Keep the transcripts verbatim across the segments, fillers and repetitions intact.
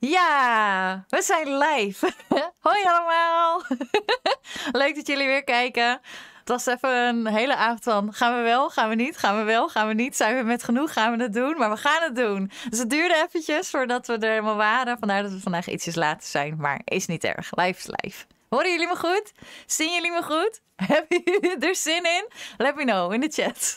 Ja, we zijn live. Hoi allemaal. Leuk dat jullie weer kijken. Het was even een hele avond van gaan we wel, gaan we niet, gaan we wel, gaan we niet. Zijn we met genoeg, gaan we het doen, maar we gaan het doen. Dus het duurde eventjes voordat we er helemaal waren. Vandaar dat we vandaag ietsjes later zijn, maar is niet erg. Live is live. Horen jullie me goed? Zien jullie me goed? Hebben jullie er zin in? Let me know in de chat.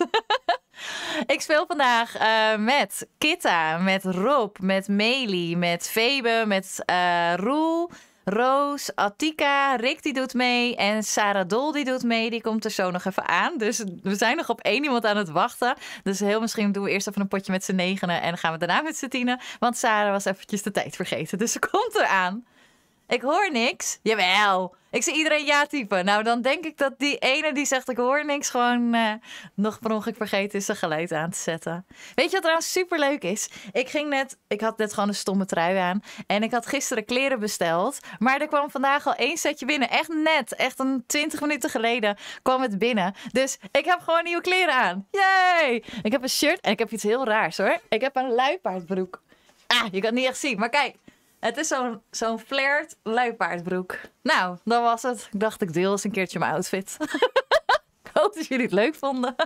Ik speel vandaag uh, met Kitta, met Rob, met Meli, met Febe, met uh, Roel, Roos, Attika, Rick die doet mee en Sarah Dol die doet mee. Die komt er zo nog even aan. Dus we zijn nog op één iemand aan het wachten. Dus heel misschien doen we eerst even een potje met z'n negenen en dan gaan we daarna met z'n tienen. Want Sarah was eventjes de tijd vergeten. Dus ze komt eraan. Ik hoor niks. Jawel. Ik zie iedereen ja typen. Nou, dan denk ik dat die ene die zegt ik hoor niks gewoon uh, nog per ongeluk vergeten is zijn geluid aan te zetten. Weet je wat trouwens superleuk is? Ik ging net, ik had net gewoon een stomme trui aan. En ik had gisteren kleren besteld. Maar er kwam vandaag al één setje binnen. Echt net. Echt een twintig minuten geleden kwam het binnen. Dus ik heb gewoon nieuwe kleren aan. Yay! Ik heb een shirt en ik heb iets heel raars hoor. Ik heb een luipaardbroek. Ah, je kan het niet echt zien. Maar kijk. Het is zo'n zo'n flared luipaardbroek. Nou, dat was het. Ik dacht, ik deel eens een keertje mijn outfit. Ik hoop dat jullie het leuk vonden.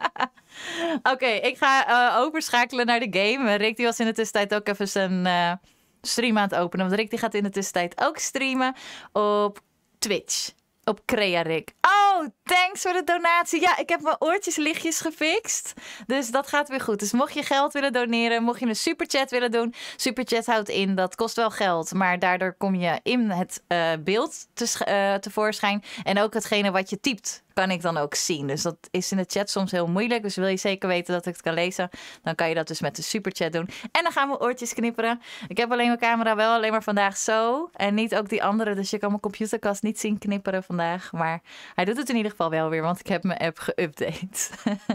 Oké, okay, ik ga uh, overschakelen naar de game. Rick die was in de tussentijd ook even zijn uh, stream aan het openen. Want Rick die gaat in de tussentijd ook streamen op Twitch. Op Crea Rick. Oh, thanks voor de donatie. Ja, ik heb mijn oortjeslichtjes gefixt. Dus dat gaat weer goed. Dus mocht je geld willen doneren, mocht je een superchat willen doen. Superchat houdt in, dat kost wel geld. Maar daardoor kom je in het uh, beeld te, uh, tevoorschijn. En ook hetgene wat je typt kan ik dan ook zien. Dus dat is in de chat soms heel moeilijk. Dus wil je zeker weten dat ik het kan lezen, dan kan je dat dus met de superchat doen. En dan gaan we oortjes knipperen. Ik heb alleen mijn camera wel alleen maar vandaag zo. En niet ook die andere. Dus je kan mijn computerkast niet zien knipperen vandaag. Maar hij doet het in ieder geval wel weer, want ik heb mijn app geüpdate.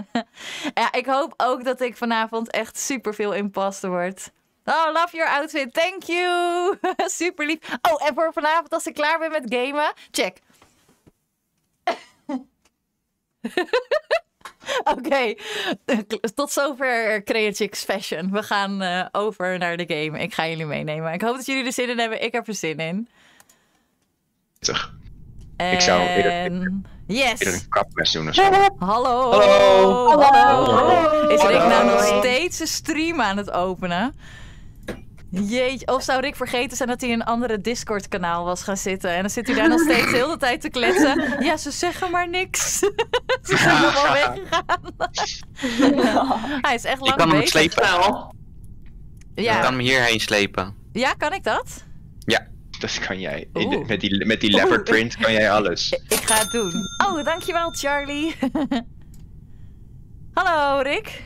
Ja, ik hoop ook dat ik vanavond echt super veel imposter word. Oh, love your outfit. Thank you. Super lief. Oh, en voor vanavond als ik klaar ben met gamen, check. Oké, okay. Tot zover Creatix Fashion. We gaan uh, over naar de game. Ik ga jullie meenemen. Ik hoop dat jullie er zin in hebben. Ik heb er zin in. En... Ik zou eerder, yes. eerder een kapmes doen of zo. Hallo. Hallo. Hallo. Hallo. Is Rick nou nog Hallo. steeds een stream aan het openen? Jeetje, of zou Rick vergeten zijn dat hij in een andere Discord-kanaal was gaan zitten? En dan zit hij daar nog steeds de hele tijd te kletsen. Ja, ze zeggen maar niks. Ze zijn allemaal weggegaan. Hij is echt lang bezig. Ik kan hem slepen. Ja. Ik kan hem hierheen slepen. Ja, kan ik dat? Ja. Dat kan jij. In de, met die, met die leopard print kan jij alles. Ik ga het doen. Oh, dankjewel Charlie. Hallo Rick.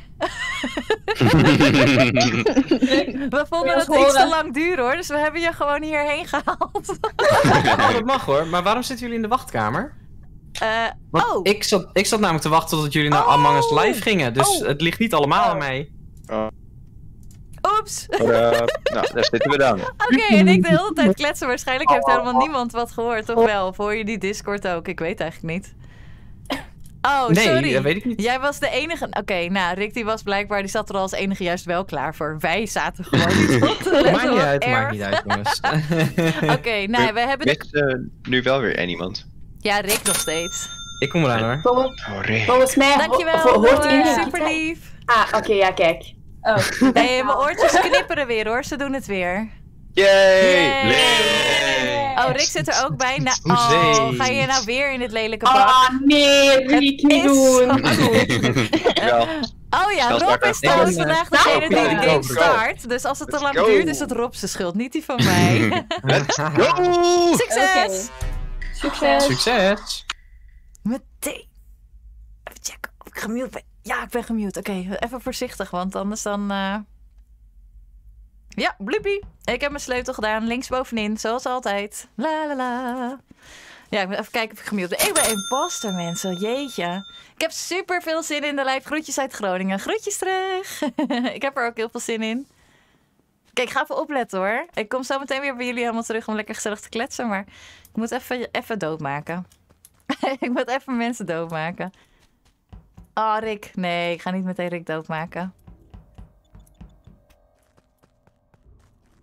We vonden het iets te lang duren hoor, dus we hebben je gewoon hierheen gehaald. Oh, dat mag hoor, maar waarom zitten jullie in de wachtkamer? Uh, Want oh. ik, zat, ik zat namelijk te wachten tot jullie naar Oh. Among Us live gingen, dus Oh. het ligt niet allemaal Oh. aan mij. Oh. Oeps. Maar, uh, nou, daar zitten we dan. Oké, okay, en ik de hele tijd kletsen. Waarschijnlijk heeft Oh. helemaal niemand wat gehoord, of wel? Of hoor je die Discord ook? Ik weet eigenlijk niet. Oh, Nee, sorry. dat weet ik niet. Jij was de enige... Oké, okay, nou, Rick die was blijkbaar... Die zat er al als enige juist wel klaar voor. Wij zaten gewoon niet op te letten. Maakt niet uit, erg. maakt niet uit jongens. Oké, okay, nou, we hebben... Met uh, nu wel weer één iemand. Ja, Rick nog steeds. Ik kom eraan hoor. Volgens, Oh, Rick. volgens mij Dankjewel, ho hoort Noor. iedereen. Super lief. Ah, oké, okay, ja, kijk. Oh. Nee, mijn oortjes knipperen weer hoor. Ze doen het weer. Yay! Yay. Oh, Rick zit er ook bij. Nou, Hoezee. oh, ga je nou weer in het lelijke pak? Oh nee, dat wil ik niet is doen. Wel. Oh ja, Stel Rob straks is trouwens even- vandaag degene die de Nou, game go. start. Dus als het te Let's lang go. duurt, is het Rob zijn schuld, niet die van mij. Go! Succes! Succes. Succes! Meteen. Even checken of ik gemute ben. Ja, ik ben gemute. Oké, okay, even voorzichtig, want anders dan... Uh... Ja, bliepie. Ik heb mijn sleutel gedaan, linksbovenin, zoals altijd. La la la. Ja, ik moet even kijken of ik gemute ben. Ik ben imposter, mensen. Jeetje. Ik heb super veel zin in de live. Groetjes uit Groningen. Groetjes terug. Ik heb er ook heel veel zin in. Kijk, ik ga even opletten hoor. Ik kom zo meteen weer bij jullie helemaal terug om lekker gezellig te kletsen. Maar ik moet even, even doodmaken. Ik moet even mensen doodmaken. Oh, Rick. Nee, ik ga niet meteen Rick doodmaken.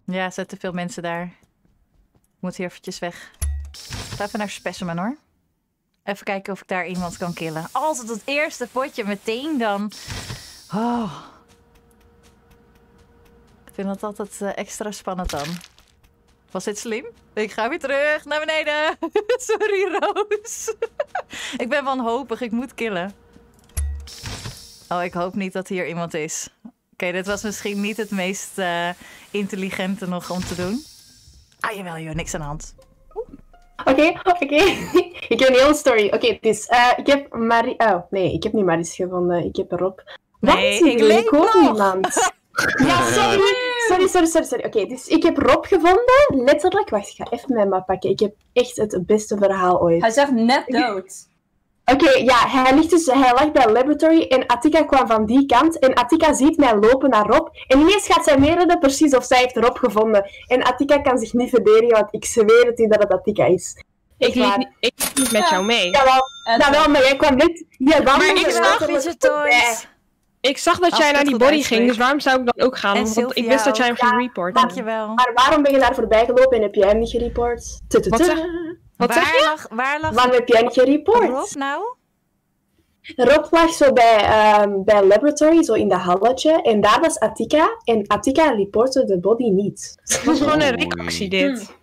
Ja, er zijn te veel mensen daar. Ik moet hier eventjes weg. Ik ga even naar Specimen hoor. Even kijken of ik daar iemand kan killen. Altijd het eerste potje meteen dan. Oh. Ik vind dat altijd uh, extra spannend dan. Was dit slim? Ik ga weer terug naar beneden. Sorry, Roos. Ik ben wanhopig. Ik moet killen. Oh, ik hoop niet dat hier iemand is. Oké, okay, dit was misschien niet het meest uh, intelligente nog om te doen. Ah, jawel, joh. Niks aan de hand. Oké, okay, oké. Okay. Ik heb een hele story. Oké, okay, dus uh, ik heb Marie... Oh, nee, ik heb niet Maris gevonden. Ik heb Rob. Nee, Wat? ik leef nog. Niemand. Ja, sorry. Sorry, sorry, sorry. sorry. Oké, okay, dus ik heb Rob gevonden. Letterlijk. Wacht, ik ga even mijn map pakken. Ik heb echt het beste verhaal ooit. Hij zegt net dood. Oké, okay, ja, hij, ligt dus, hij lag bij Laboratory en Attica kwam van die kant. En Attica ziet mij lopen naar Rob. En ineens gaat zij meer precies of zij heeft Rob gevonden. En Attica kan zich niet verdedigen, want ik zweer het u dat het Attica is. Ik liep niet, ik liep niet met ja. jou mee. Jawel, jawel, maar jij kwam net... Ja, maar ik zag, ik zag dat jij naar die body uitspreek. ging, dus waarom zou ik dan ook gaan? Want Sylvia ik wist dat jij hem ging reporten. Dankjewel. Maar waarom ben je daar voorbij gelopen en heb jij hem niet gereport? Wat zeg, Wat zeg je? Lag, waar lag waarom heb jij niet gereport? Rob nou? Rob lag zo bij, um, bij Laboratory, zo in de halletje. En daar was Attica. En Attica reportte de body niet. Het was gewoon een Rick-actie dit.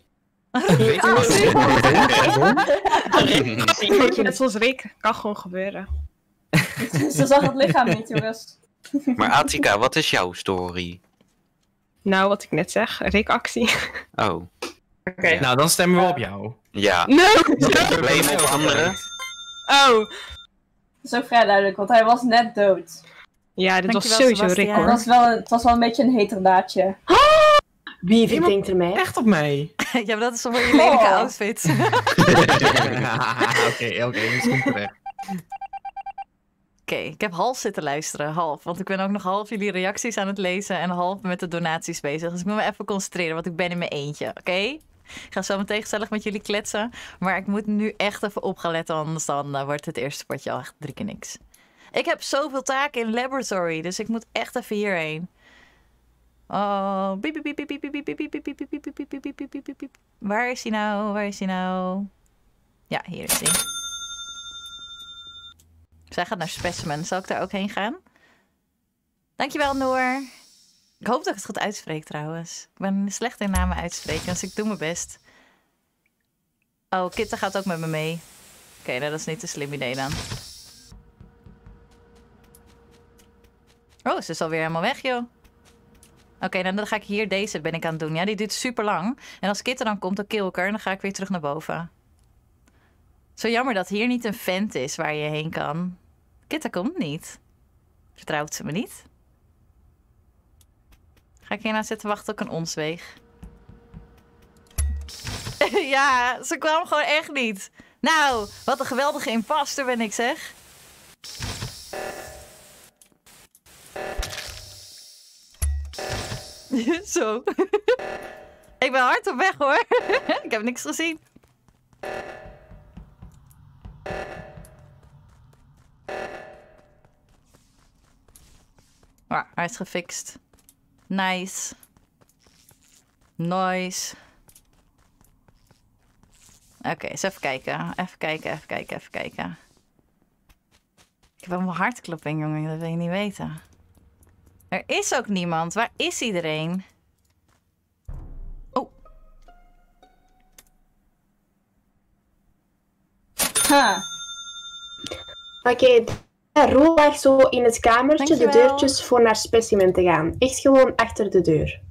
Rick-actie? Net zoals Rick. Kan gewoon gebeuren. Ze zag het lichaam niet, jongens. Maar Attica, wat is jouw story? Nou, wat ik net zeg. Rick-actie. Oh. Oké, okay. Nou dan stemmen we op jou. Ja. Nee! Probleem op anderen. Oh. Dat is ook vrij duidelijk, want hij was net dood. Ja, dit was sowieso Rick hoor. Het was, wel een, het was wel een beetje een heterdaadje. Ah! Wie hey, denkt er mij? Echt op mij? Ja, maar dat is toch wel je lelijke oh. outfit. Oké, oké, misschien terecht. Oké, okay, ik heb half zitten luisteren, half. Want ik ben ook nog half jullie reacties aan het lezen en half met de donaties bezig. Dus ik moet me even concentreren, want ik ben in mijn eentje, oké? Okay? Ik ga zo meteen gezellig met jullie kletsen. Maar ik moet nu echt even op gaan letten, anders dan uh, wordt het eerste potje al echt drie keer niks. Ik heb zoveel taken in Laboratory, dus ik moet echt even hierheen. Oh, piep, piep, piep, piep, piep, piep, piep, piep, piep, piep, piep, piep, piep, piep, piep, piep. Waar is hij nou? Waar is hij nou? Ja, hier is hij. Zij gaat naar Specimen. Zal ik daar ook heen gaan? Dankjewel, Noor. Ik hoop dat ik het goed uitspreek trouwens. Ik ben slecht in namen uitspreken, dus ik doe mijn best. Oh, Kitta gaat ook met me mee. Oké, okay, nou, dat is niet een slim idee dan. Oh, ze is alweer helemaal weg, joh. Oké, okay, nou, dan ga ik hier deze ben ik aan het doen. Ja, die duurt super lang. En als Kitta dan komt, dan kill ik haar en dan ga ik weer terug naar boven. Zo jammer dat hier niet een vent is waar je heen kan. Kitta komt niet. Vertrouwt ze me niet? Ga ik hierna zitten wachten op een onsweeg? Ja, ze kwam gewoon echt niet. Nou, wat een geweldige imposter ben ik, zeg. Zo. Ik ben hard op weg, hoor. Ik heb niks gezien. Ah, hij is gefixt. Nice. Nice. Oké, okay, eens even kijken. Even kijken, even kijken, even kijken. Ik heb wel mijn hartklopping, jongen. Dat wil je niet weten. Er is ook niemand. Waar is iedereen? Oh. Ha. Oké, okay. Roel lag zo in het kamertje Dankjewel. de deurtjes voor naar Specimen te gaan. Echt gewoon achter de deur.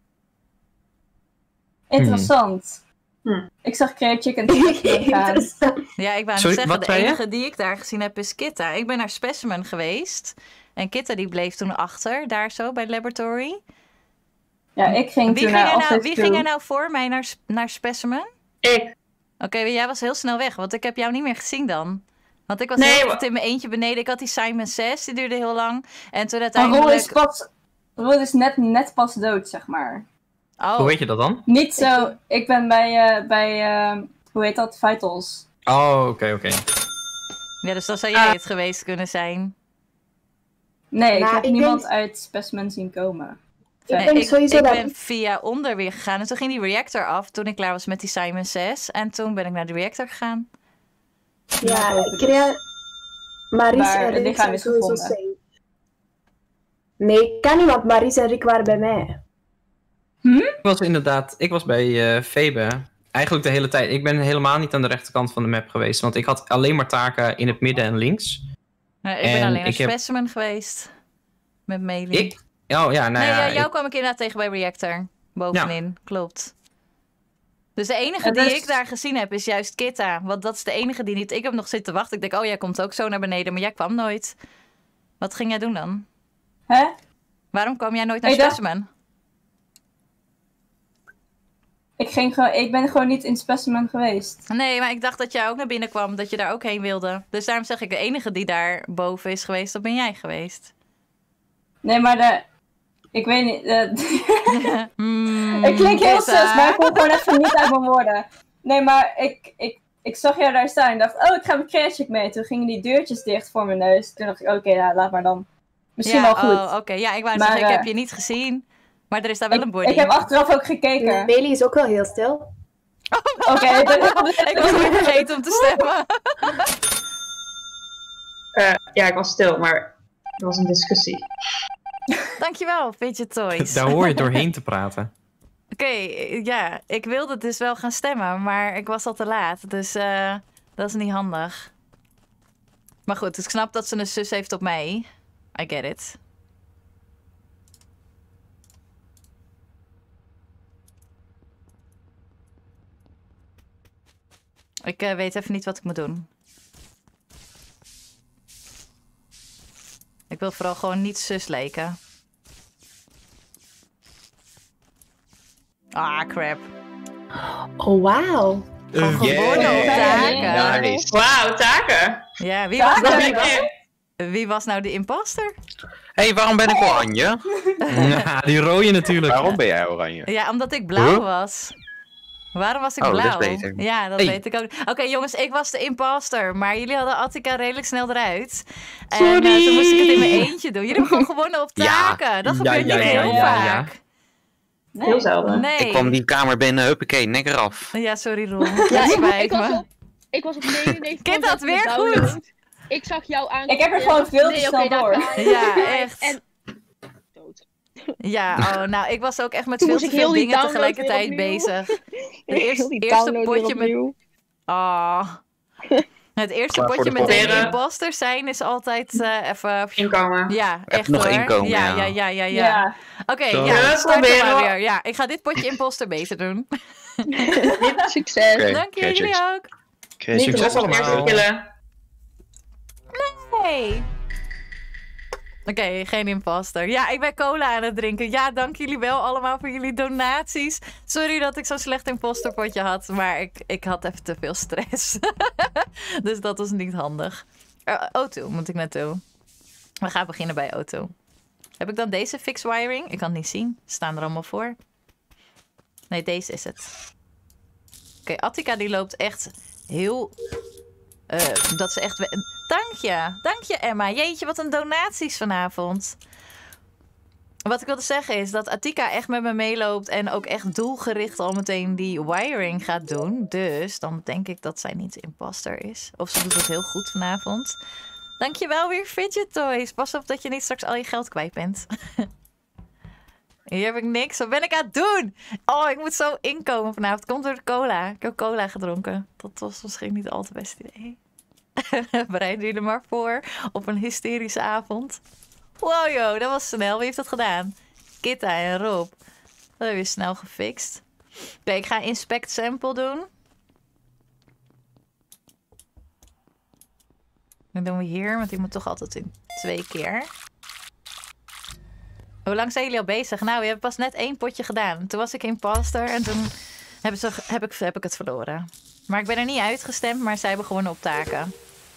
Interessant. Hmm. Ik zag Crate Chicken gaan. Ja, ik wou Sorry, zeggen, de enige die ik daar gezien heb is Kitta. Ik ben naar Specimen geweest. En Kitta die bleef toen achter, daar zo, bij Laboratory. Ja, ik ging wie toen ging naar er nou, Wie ging er nou voor mij naar, naar Specimen? Ik. Oké, okay, jij was heel snel weg, want ik heb jou niet meer gezien dan. Want ik was nee, heel maar... in mijn eentje beneden. Ik had die Simon zes, die duurde heel lang. En toen uiteindelijk... Roel is, pas, Roel is net, net pas dood, zeg maar. Oh. Hoe weet je dat dan? Niet zo. Ik ben bij, uh, bij uh, hoe heet dat? Vitals. Oh, oké, okay, oké. Okay. Ja, dus dan zou jij uh, het geweest kunnen zijn. Nee, nou, ik heb ik niemand denk... uit Specimen zien komen. Ik Nee, denk ik, sowieso ik dat... ben via onder weer gegaan. En toen ging die reactor af toen ik klaar was met die Simon zes. En toen ben ik naar de reactor gegaan. Ja, ik kreeg... Maries Maar en het Rick lichaam zijn is sowieso gevonden. safe. Nee, kan niet, want Maries en Rick waren bij mij. Ik was inderdaad, ik was bij uh, Febe. Eigenlijk de hele tijd. Ik ben helemaal niet aan de rechterkant van de map geweest. Want ik had alleen maar taken in het midden en links. Nou, ik En ben alleen naar ik heb- Specimen geweest. Met Melee. Ik? Oh ja, nou nee, ja. ja, jou ik- kwam ik inderdaad tegen bij Reactor. Bovenin, klopt. Dus de enige En die dus- ik daar gezien heb is juist Kitta. Want dat is de enige die niet... Ik heb nog zitten wachten. Ik denk, oh, jij komt ook zo naar beneden. Maar jij kwam nooit. Wat ging jij doen dan? Hè? Waarom kwam jij nooit naar Ik dacht- Specimen? Ik, ging gewoon, ik ben gewoon niet in Specimen geweest. Nee, maar ik dacht dat jij ook naar binnen kwam. Dat je daar ook heen wilde. Dus daarom zeg ik, de enige die daar boven is geweest, dat ben jij geweest. Nee, maar de... Ik weet niet... de- Hmm, ik klink heel Kitta. sus, maar ik kom gewoon even niet uit mijn woorden. Nee, maar ik, ik, ik zag jou daar staan en dacht, oh, ik ga mijn crashcheck mee. Toen gingen die deurtjes dicht voor mijn neus. Toen dacht ik, oké, ja, laat maar dan. Misschien Ja, wel goed. oh, oké. Ja, ik wou Maar, zeggen, ik eh, heb je niet gezien. Maar er is daar wel een ik, body. ik heb achteraf ook gekeken. Bailey is ook wel heel stil. Oké, dan- Ik was weer vergeten om te stemmen. Uh, ja, ik was stil, maar er was een discussie. Dankjewel, Fidget Toys. Daar hoor je doorheen te praten. Oké, ja. Ik wilde dus wel gaan stemmen, maar ik was al te laat. Dus eh, dat is niet handig. Maar goed, dus ik snap dat ze een zus heeft op mij. I get it. Ik uh, weet even niet wat ik moet doen. Ik wil vooral gewoon niet zus lijken. Ah, crap. Oh, wauw. Gewoon gewonnen Yeah. op taken. Nice. Wauw, taken! Ja, wie was, Taken? nou, Nog een keer. wie was nou de imposter? Hé, hey, waarom ben ik oranje? Ja, die rode natuurlijk. Waarom ben jij oranje? Ja, omdat ik blauw Huh? was. Waarom was ik Oh, dat is blauw? beter. Ja, dat Hey. weet ik ook. Oké, jongens, ik was de imposter. Maar jullie hadden Attica redelijk snel eruit. En Sorry. eh, toen moest ik het in mijn eentje doen. Jullie hebben gewoon gewonnen op Ja. taken. Dat Ja, gebeurt ja, niet ja, heel ja, ja. vaak. Heel zelden. Nee. Ik kwam die kamer binnen, huppakee, nek eraf. Ja, sorry Roel. Ja, Ja, ik, spijt ik, was me. op, ik was op negenennegentig Kit had weer download. goed. Ik zag jou aan. Ik heb er gewoon veel te nee, snel oké, daar door. ga je. Ja, echt. En... Dood. Ja, oh, nou, ik was ook echt met Toen veel moest te ik veel heel die dingen download tegelijkertijd weer opnieuw. bezig. De Heel eerste, die eerste download weer potje met... opnieuw. Ah. Het eerste Klaar voor potje de met de volgende. imposter zijn is altijd eh, even... Inkomen. Ja, echt nog hoor. inkomen, ja, ja. ja, ja, ja, ja. Ja. Oké, Zo. ja, Ja, starten we proberen. maar weer. Ja, ik ga dit potje imposter beter doen. Succes. Oké, Dank je, oké, jullie chicks. ook. Oké, Niet succes te eerst allemaal. killen. Hey. Oké, geen imposter. Ja, ik ben cola aan het drinken. Ja, dank jullie wel allemaal voor jullie donaties. Sorry dat ik zo'n slecht imposterpotje had, maar ik, ik had even te veel stress. Dus dat was niet handig. Uh, O twee moet ik naartoe. We gaan beginnen bij O twee. Heb ik dan deze fix wiring? Ik kan het niet zien. Ze staan er allemaal voor. Nee, deze is het. Oké, Attica die loopt echt heel... Uh, dat ze echt... we- Dank je. Dank je, Emma. Jeetje, wat een donaties vanavond. Wat ik wilde zeggen is dat Attica echt met me meeloopt... en ook echt doelgericht al meteen die wiring gaat doen. Dus dan denk ik dat zij niet de imposter is. Of ze doet het heel goed vanavond. Dankjewel weer, Fidget Toys. Pas op dat je niet straks al je geld kwijt bent. Hier heb ik niks. Wat ben ik aan het doen? Oh, ik moet zo inkomen vanavond. Komt door de cola. Ik heb cola gedronken. Dat was misschien niet al te best idee. Bereiden jullie er maar voor op een hysterische avond. Wow, joh, dat was snel. Wie heeft dat gedaan? Kitta en Rob. Dat heb je snel gefixt. Oké, ik ga inspect sample doen. Dat doen we hier, want die moet toch altijd in twee keer. Hoe lang zijn jullie al bezig? Nou, we hebben pas net één potje gedaan. Toen was ik imposter en toen heb, ze, heb, ik, heb ik het verloren. Maar ik ben er niet uitgestemd, maar zij hebben gewonnen op taken.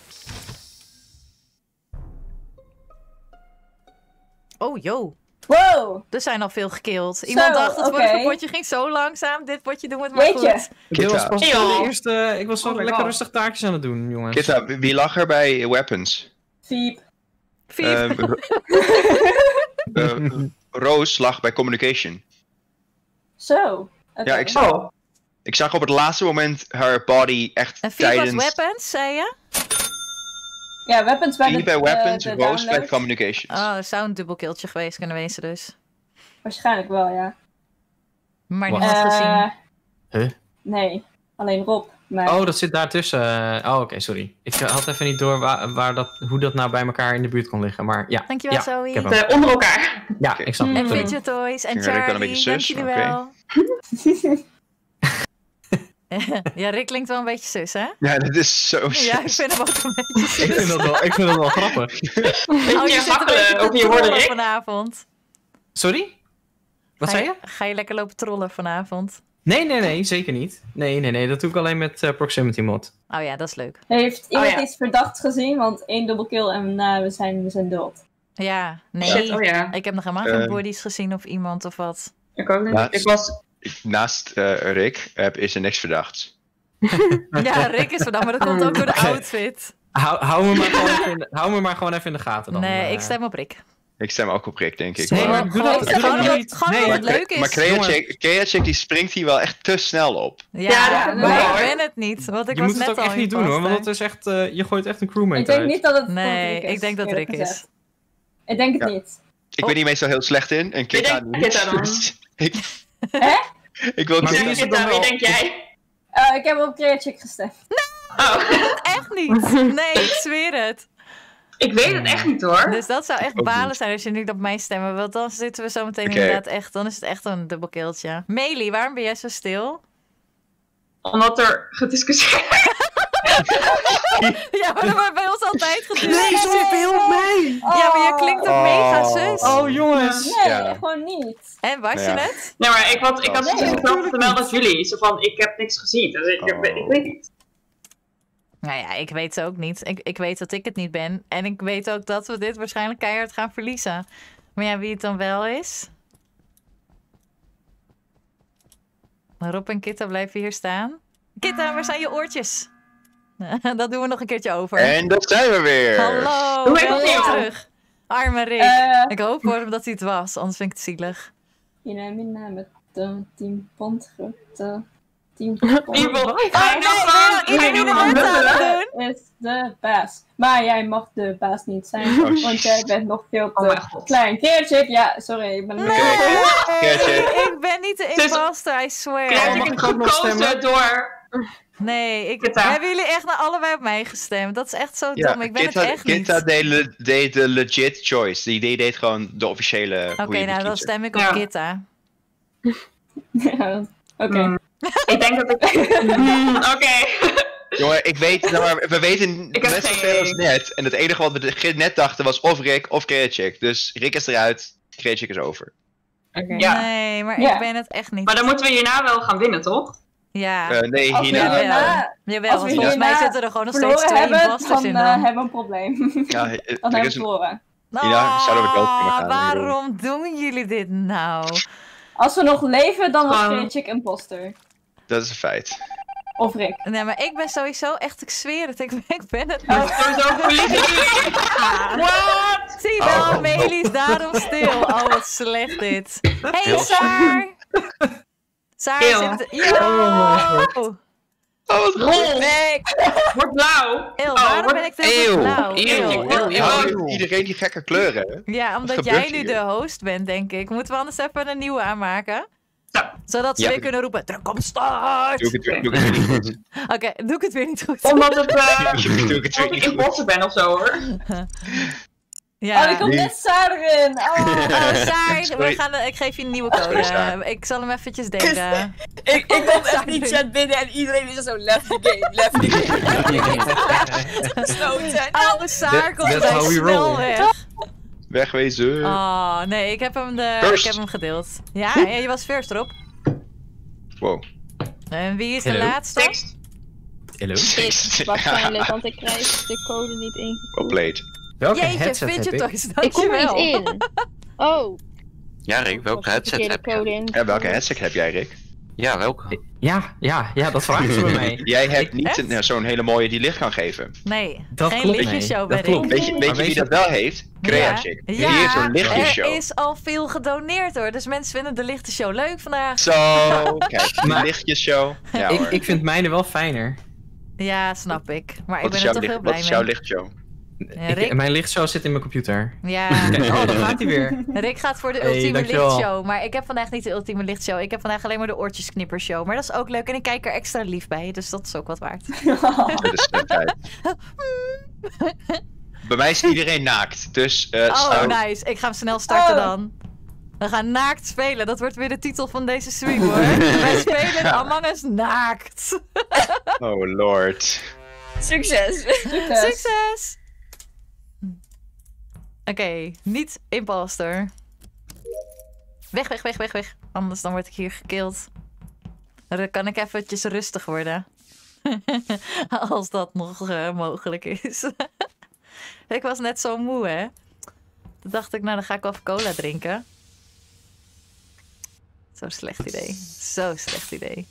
Oh, yo. Wow. Er zijn al veel gekilld. Iemand Zo, dacht, het oké. vorige potje ging zo langzaam. Dit potje doen we het maar Jeetje. goed. Dit was pas Kitta. de eerste... Ik was zo Oh my lekker God. rustig taakjes aan het doen, jongens. Kitta, wie lag er bij weapons? Fiep. Vier. Ehm, Ro- uh, Roos lag bij communication. Zo. Okay. Ja, ik zag, Oh. ik zag op het laatste moment haar body echt En vier tijdens... was weapons, zei je? Ja, weapons bij Vier de bij weapons, de, de Roos bij download. communications. Oh, dat zou een dubbelkilltje geweest kunnen wezen dus. Waarschijnlijk wel, ja. Maar Wat? niemand gezien. Eh, Huh? Nee, alleen Rob. Maar... Oh, dat zit daartussen. Oh, oké, sorry. Ik eh, had even niet door waar, waar dat, hoe dat nou bij elkaar in de buurt kon liggen. Maar ja, Dankjewel, ja, Zoe. ik heb hem. De, onder elkaar. Ja, Oké. ik snap En het. Sorry. Fidget Toys en Ging Rick wel een Charlie, beetje dank zus? jullie Oké. wel. Ja, Rick klinkt wel een beetje zus, hè? Ja, dat is zo Ja, ik vind hem ook een beetje zus. Ik vind dat wel, ik vind dat wel grappig. Oh, je je zit een hakkelen beetje te over je woorden, trollen Rick. vanavond. Sorry? Wat Ga zei je? Ga je lekker lopen trollen vanavond? Nee, nee, nee, zeker niet. Nee, nee, nee, dat doe ik alleen met eh, Proximity Mod. Oh ja, dat is leuk. Heeft iemand Oh, ja. iets verdachts gezien? Want één dubbelkill en uh, we, zijn, we zijn dood. Ja, nee. Shit, oh ja. Ik heb nog helemaal geen Ehm. bodies gezien of iemand of wat. Ik ook niet. Ja, Ik was... Naast uh, Rick heb, is er niks verdachts. Ja, Rick is vandaag, maar dat komt ook door de Oké. outfit. Hou, hou, me maar gewoon even in de, hou me maar gewoon even in de gaten dan. Nee, eh. ik stem op Rick. Ik stem ook op Rick, denk ik. Nee, maar Gewoon, doe dat- gewoon, doe dat gewoon, nou omdat- niet. gewoon Nee, omdat het maar leuk is. maar Kreacheck Kreacheck die springt hier wel echt te snel op. Ja, Ja, dat maar wel, ik hoor. ben het niet. Want ik Je was moet het net ook al echt niet doen hoor, want imposter. dat is echt, eh, je gooit echt een crewmate Ik denk uit. niet dat het Nee, Rick is, ik denk dat eerlijk Rick is. gezegd. Ik denk het Ja. niet. Ik Oh. ben hier meestal heel slecht in en Kita denk niet. Kita dan? Dus ik, Hè? ik wil Maar Kita- wie is het Kita, dan wie wel? denk jij? Uh, ik heb op Kreachick gestemd. Oh. Echt niet. Nee, ik zweer het. Ik weet het echt niet hoor. Dus dat zou echt Ook balen niet. zijn als je niet op mij stemmen. Want dan zitten we zo meteen Oké. inderdaad echt... Dan is het echt een dubbelkeeltje. Meili, waarom ben jij zo stil? Omdat er gediscussieerd Ja, maar dat wordt bij ons altijd gediscussieerd. Nee, zoveel op mij! Ja, maar je klinkt ook Oh. mega zus. Oh jongens! Nee, Ja. gewoon niet. En was je Ja. het? Nee, maar ik had, ik had Oh, zoiets nee, hetzelfde vermeld als jullie. Zo van, ik heb niks gezien. Dus ik, Oh. ik weet niet. Nou ja, ik weet het ook niet. Ik, ik weet dat ik het niet ben. En ik weet ook dat we dit waarschijnlijk keihard gaan verliezen. Maar ja, wie het dan wel is? Rob en Kitta blijven hier staan. Kitta, waar zijn je oortjes? Dat doen we nog een keertje over. En dat zijn we weer. Hallo, Doe even welkom opnieuw. terug. Arme Rick. Eh Ik hoop voor hem dat hij het was, anders vind ik het zielig. Ina Mina met de tien pond grote tien pond. Iemand. Oh nee, nee, iedereen de hart aan het doen. Is de baas. Maar jij mag de baas niet zijn, Oh, want jij bent nog veel Oh mijn te god. klein. Kreachick, ja, sorry, ik ben een Nee, Keertje. ik ben niet de Zus- imposter, I swear. Krijg mag ik ik het ook nog gekozen stemmen? door... Nee, ik, Kitta. hebben jullie echt naar allebei op mij gestemd? Dat is echt zo Ja, dom, ik ben Kita, het echt Kita niet. deed, le- deed de legit choice. Die, die deed gewoon de officiële. Oké, hoe je moet nou dan kiezen. stem ik op Ja. Kitta. Ja, Oké. Hmm. Ik denk dat ik... Hmm, Oké. Jongen, ik weet, nou, maar we weten Ik heb net geen zoveel als idee. net. En het enige wat we net dachten was of Rick of Kreacheck. Dus Rick is eruit, Kreacheck is over. Ja. Nee, maar Ja. ik ben het echt niet. Maar dan moeten we hierna wel gaan winnen, toch? Ja, Eh, nee, Als we hierna. hierna jawel, als want we volgens mij hierna zitten er gewoon nog steeds verloren twee hebben, imposters dan in eh, dan. hebben we een probleem. Ja, eh, Dan er hebben we is een, verloren. hierna zouden we dood kunnen gaan, Ah, waarom doen jullie dit nou? Als we nog leven, dan was Gewoon- Kreachick imposter. dat is een feit. Of Rick. Nee, maar ik ben sowieso echt, ik zweer het, ik, ik ben het Oh, niet. sowieso verliezen jullie. What? Zie je wel, Oh. Meili is daarom stil. Oh, wat slecht dit. Hey, Heel Saar! Saar Geel. zit... Yo! Oh, wat Rol. Nee. Wordt blauw. Eeuw, Oh, waarom wordt- ben ik telkens Eeuw, blauw? eeuw, Eeuw, eeuw, eeuw, eeuw. eeuw. Oh, iedereen die gekke kleuren. Ja, omdat Wat jij gebeurt nu hier? de host bent, denk ik. Moeten we anders even een nieuwe aanmaken? Ja. Zodat ze Ja. weer kunnen roepen, druk op start! Doe ik het weer, doe ik het weer niet goed. Oké, doe ik het weer niet goed. Omdat het... eh, Doe ik het weer omdat ik niet goed. imposter ben of zo, hoor. Ja. Oh, er komt Nee. net Saar erin. Oh. Oh, Saar, we Sorry. gaan, ik geef je een nieuwe Sorry, code. Saar. Ik zal hem eventjes delen. Ik, ik kom echt niet chat binnen en iedereen is er zo left the game, left the game. Gesloten. Oh, Saar komt that's zo how we snel roll. weg. Wegwezen. Oh, nee, ik heb hem, de, ik First. heb hem gedeeld. Ja, ja, je was first, Rob. Wow. En wie is de Hello. laatste? Sixth. Hallo? Ik, waarschijnlijk, want ik krijg de code niet Well ingevoerd. played. Welke Jeetje, headset vind je heb ik? toch? Ik kom er Dankjewel. niet in. Oh. Ja, Rick, welke Ik was de headset verkeerde heb je? code in. En welke headset heb jij, Rick? Ja, welke? Ja, ja, ja, dat vragen ze bij mij. Jij hebt Ik- niet een- zo'n hele mooie die licht kan geven. Nee, Dat geen klopt, lichtjeshow nee. bij Dat Rick. klopt. Weet je, weet je Maar wie weet dat wel heeft? Creachick. Ja, Hier is zo'n lichtjesshow. er is al veel gedoneerd hoor. Dus mensen vinden de lichtjeshow leuk vandaag. Zo, kijk, die Maar- lichtjesshow. Ja, ik, hoor. ik vind mijne wel fijner. Ja, snap ik. Maar ik Wat ben is er jouw, toch licht, heel wat blij is jouw mee. lichtshow? Ja, Ik, Rick, mijn lichtshow zit in mijn computer. ja, Kijk, oh, daar gaat hij weer. Rick gaat voor de Hey, ultieme dankjewel. lichtshow. Maar ik heb vandaag niet de ultieme lichtshow. Ik heb vandaag alleen maar de oortjesknippershow. Maar dat is ook leuk. En ik kijk er extra lief bij. Dus dat is ook wat waard. Dat is de tijd. Bij mij is iedereen naakt, dus uh, Oh, zou- nice. Ik ga hem snel starten Oh. dan. We gaan naakt spelen. Dat wordt weer de titel van deze stream hoor. Wij spelen Among Us naakt. Oh lord. Succes! Succes. Succes! Oké, niet imposter. Weg, weg, weg, weg, weg. Anders dan word ik hier gekild. Dan kan ik eventjes rustig worden. Als dat nog uh, mogelijk is. Ik was net zo moe, hè. Toen dacht ik, nou dan ga ik wel even cola drinken. Zo'n slecht idee. Zo'n slecht idee.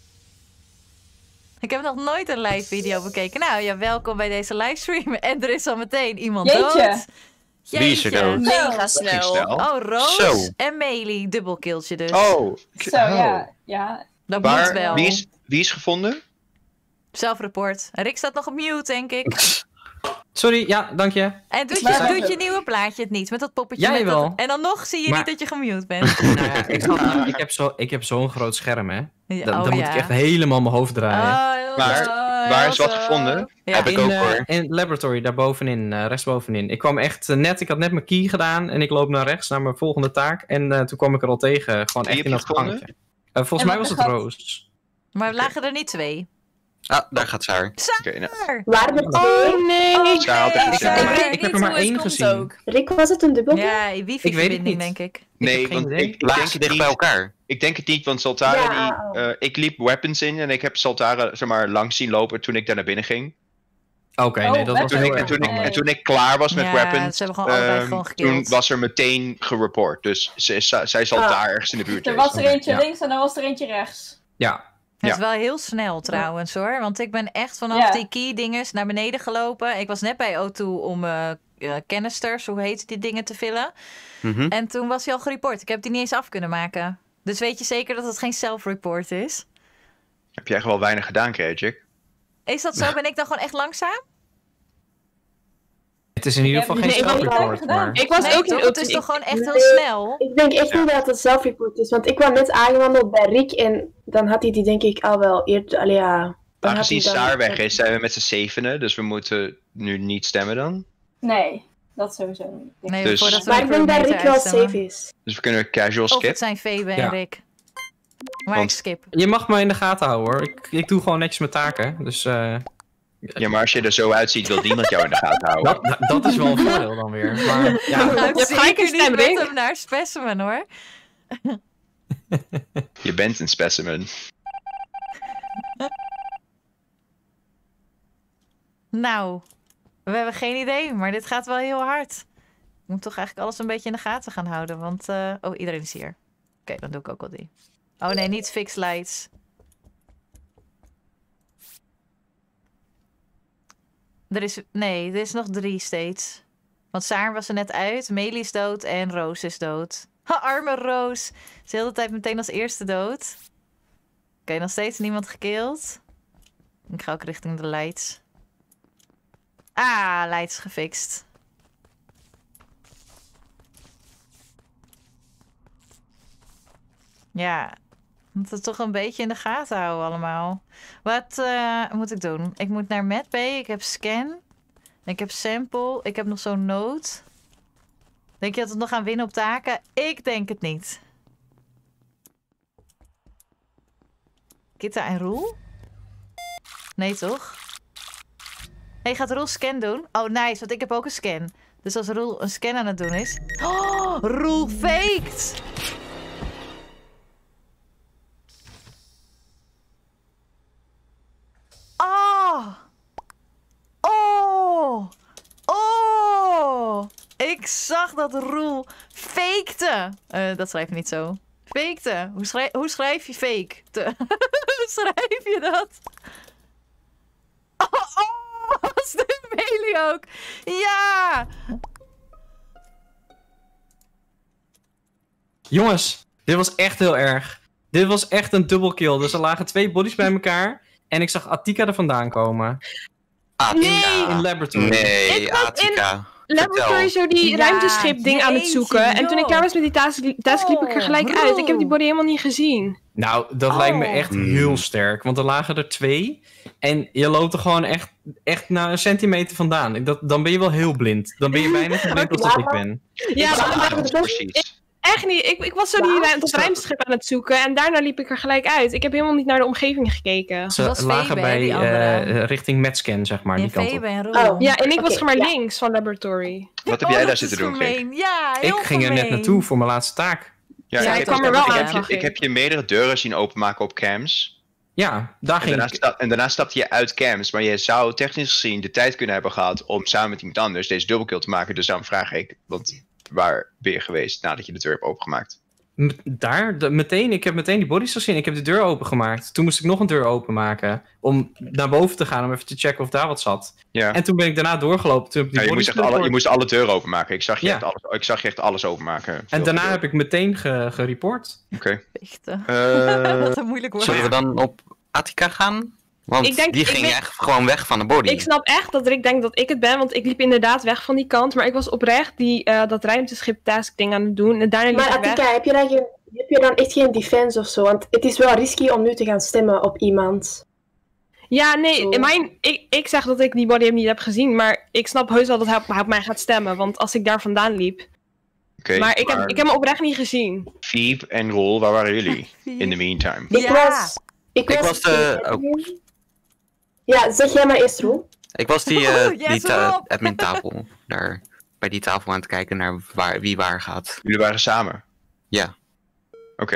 Ik heb nog nooit een live video bekeken. Nou ja, welkom bij deze livestream. En er is al meteen iemand Jeetje. dood. Wie is er dood? Mega Dat ging snel. snel. Oh, Roos Zo. en Meili. Dubbelkilltje dus. Oh, Zo, ja. Ja. Dat moet waar, wel. wie, is, wie is gevonden? Zelfreport. Rick staat nog op mute, denk ik. Sorry, ja, dank je. En doet Maar- je, doet je nieuwe plaatje het niet? Met dat poppetje. Ja, met dat... jawel. En dan nog zie je Maar- niet dat je gemute bent. Nou ja, ik, had- ik heb zo- ik heb zo'n groot scherm, hè. Ja, Dan, oh, dan moet ja. ik echt helemaal mijn hoofd draaien. Oh, heel Maar zo, waar heel is wat zo. gevonden? Ja. Heb ik in, ook eh, hoor. in het laboratory, daar bovenin, uh, rechtsbovenin. Ik kwam echt eh, net, ik had net mijn key gedaan en ik loop naar rechts naar mijn volgende taak. En eh, toen kwam ik er al tegen, gewoon Wie echt heb in je dat gevonden? gangetje. Uh, volgens En mij wat was het gaat- Roos. Maar lagen er niet twee? Ah, daar gaat ze haar. Oké, nou, Saar! Waren er twee? Oh nee! Saar had er geen Ik zin in. weet Ik heb niet er maar hoe het één komt gezien. ook. Rick, was het een dubbel? Ja, Ik weet het wifi-verbinding niet. denk ik. Ik Nee, heb geen want idee. ik, ik Laag denk ze het dicht bij niet. elkaar. Ik denk het niet, want Saltara Ja. die... eh, ik liep weapons in en ik heb Saltara zeg maar, langs zien lopen toen ik daar naar binnen ging. Oké, Oh, nee, dat was Toen heel ik, en, erg toen ik, handig. en toen ik klaar was met Ja, weapons, ze hebben gewoon allebei ehm, gewoon toen gekillt. was er meteen gereport. Dus ze, ze- zij zal Ah. daar ergens in de buurt Er zijn. was er eentje Ja. links en dan was er eentje rechts. Ja, Het Ja. is wel heel snel trouwens hoor. Want ik ben echt vanaf Ja. die key dinges naar beneden gelopen. Ik was net bij O twee om eh eh, canisters, hoe heet die dingen, te vullen. Mhm. En toen was hij al gereport. Ik heb die niet eens af kunnen maken. Dus weet je zeker dat het geen self-report is? Heb jij echt wel weinig gedaan, Krejic? Is dat zo? Ben ik dan gewoon echt langzaam? het is in ieder Ik geval heb geen niet- ik heb niet self-report, gedaan. maar... Ik was Nee, ook in toch? Het is ulti- toch gewoon echt heel Nee. snel? Ik denk echt Ja. niet dat het self-report is, want ik kwam net aangewandeld bij Rick en dan had hij die denk ik al wel eerder... Allee, ja, dan had Aangezien hij dan- Saar weg is, zijn we met z'n zevenen. Dus we moeten nu niet stemmen dan. Nee, dat sowieso niet. Nee, Dus- voordat we Maar de ik denk dat chronometer Rick wel uitstellen. safe is. Dus we kunnen casual Of skip. het zijn Febe en Ja. Rick. Maar Want- ik skip. Je mag me in de gaten houden hoor. Ik, ik doe gewoon netjes mijn taken. Dus eh, Ja, maar als je er zo uitziet, wil niemand jou in de gaten houden. dat, dat- dat is wel een voordeel dan weer. Maar ja, Nou, hebt gelijk een zeker niet stem, met Rick. hem naar specimen hoor. Je bent een specimen. Nou, we hebben geen idee, maar dit gaat wel heel hard. Ik moet toch eigenlijk alles een beetje in de gaten gaan houden, want... eh, Oh, iedereen is hier. Oké, dan doe ik ook wel die. Oh nee, niet fix lights. Er is... Nee, er is nog drie steeds. Want Saar was er net uit, Meili is dood en Roos is dood. Ha, arme Roos. Ze is de hele tijd meteen als eerste dood. Oké, nog steeds niemand gekild. Ik ga ook richting de lights. Ah, lights gefixt. Ja, moet het toch een beetje in de gaten houden allemaal. Wat eh, moet ik doen? Ik moet naar MedBay. Ik heb scan. Ik heb sample. Ik heb nog zo'n note. Denk je dat we nog gaan winnen op taken? Ik denk het niet. Kitta en Roel? Nee, toch? Hey, gaat Roel scan doen? Oh, nice, want ik heb ook een scan. Dus als Roel een scan aan het doen is... Oh, Roel faked! Oh! Oh! Oh! Ik zag dat Roel fakte. Uh, dat schrijf ik niet zo. Fakete. Hoe schrijf, hoe schrijf je fake? Te? Hoe schrijf je dat? Oh, oh was dit Melee ook? Ja! Jongens, dit was echt heel erg. Dit was echt een dubbelkill. Dus er lagen twee bodies bij elkaar. En ik zag Attika er vandaan komen. Attika. Nee. In laboratory. Nee, Ik was Attika. Laboratory zo die Ja, ruimteschip ding aan het jeetje, zoeken. En toen ik joh. klaar was met die task, task liep ik er gelijk Oh, uit. Ik heb die bro. body helemaal niet gezien. Nou, dat lijkt me Oh. echt heel sterk. Want er lagen er twee. En je loopt er gewoon echt, echt naar een centimeter vandaan. Ik- Dat, dan ben je wel heel blind. Dan ben je bijna zo blind als dat ik ben. Ja, Ja, maar- dat is precies. echt niet. Ik, ik was zo die ruim, dat ruimteschip aan het zoeken. En daarna liep ik er gelijk uit. Ik heb helemaal niet naar de omgeving gekeken. Ze Dat was lagen Febe, hè, bij die andere. eh, richting Medscan, zeg maar, Ja, die kant op. Febe en Roel. Oh. Ja, en ik was Oké, maar ja. links van Laboratory. Wat heb Oh, jij daar dat zitten is doen, Rick? gemeen. Ja, Ik heel ging er net gemeen. naartoe voor mijn laatste taak. Ja, heb ik kwam je- er wel ik aan, heb je- zag ik. Ik heb je meerdere deuren zien openmaken op cams. Ja, daar En ging daarna, ik. sta- en daarna stapte je uit cams. Maar je zou technisch gezien de tijd kunnen hebben gehad om samen met iemand anders deze dubbelkill te maken. Dus daarom vraag ik, want waar ben je geweest nadat je de deur hebt opengemaakt? M- Daar, de- meteen, ik heb meteen die bodies gezien. Ik heb de deur opengemaakt. Toen moest ik nog een deur openmaken. Om naar boven te gaan, om even te checken of daar wat zat. Ja. En toen ben ik daarna doorgelopen. Toen heb ik die Ja, je, bodies moest echt alle, je gereport. moest alle deuren openmaken. Ik zag je, Ja. echt, alles, ik zag je echt alles openmaken. En Veel daarna geduld. heb ik meteen ge gereport. Oké. Vechten. Eh, Wat een moeilijk woord. Zullen we dan op Attika gaan? Want Ik denk- die ik ging weet- echt gewoon weg van de body. Ik snap echt dat Rick denkt dat ik het ben, want ik liep inderdaad weg van die kant. Maar ik was oprecht die, eh, dat ruimteschip task ding aan het doen. En daarna liep Maar ik weg. Attika, heb je, dan geen, heb je dan echt geen defense of zo? Want het is wel risky om nu te gaan stemmen op iemand. Ja, nee, Zo. mijn, ik, ik zeg dat ik die body niet heb gezien. Maar ik snap heus wel dat hij op, hij op mij gaat stemmen. Want als ik daar vandaan liep. Oké, maar ik heb, ik heb hem oprecht niet gezien. Fiep en Roel, waar waren jullie in the meantime? Ik Ja. was... Ik, Ik was, was de- oh. Ja, zeg jij maar eerst, Roel. Ik was die, eh Oh, yes, die ta- Rob. admin tafel. Daar bij die tafel aan het kijken naar waar, wie waar gaat. Jullie waren samen? Ja. Oké.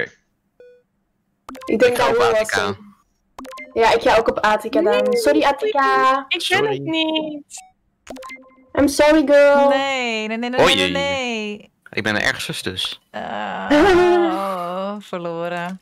Ik denk Ik ga dat op Roel was. Attika. Ja, ik ga ook op Attika dan. Sorry, Attika. Ik ken Sorry. het niet. I'm sorry, girl. Nee, nee, nee, nee, Oei. nee, nee. Ik ben een erg zus dus. Eh, oh, verloren.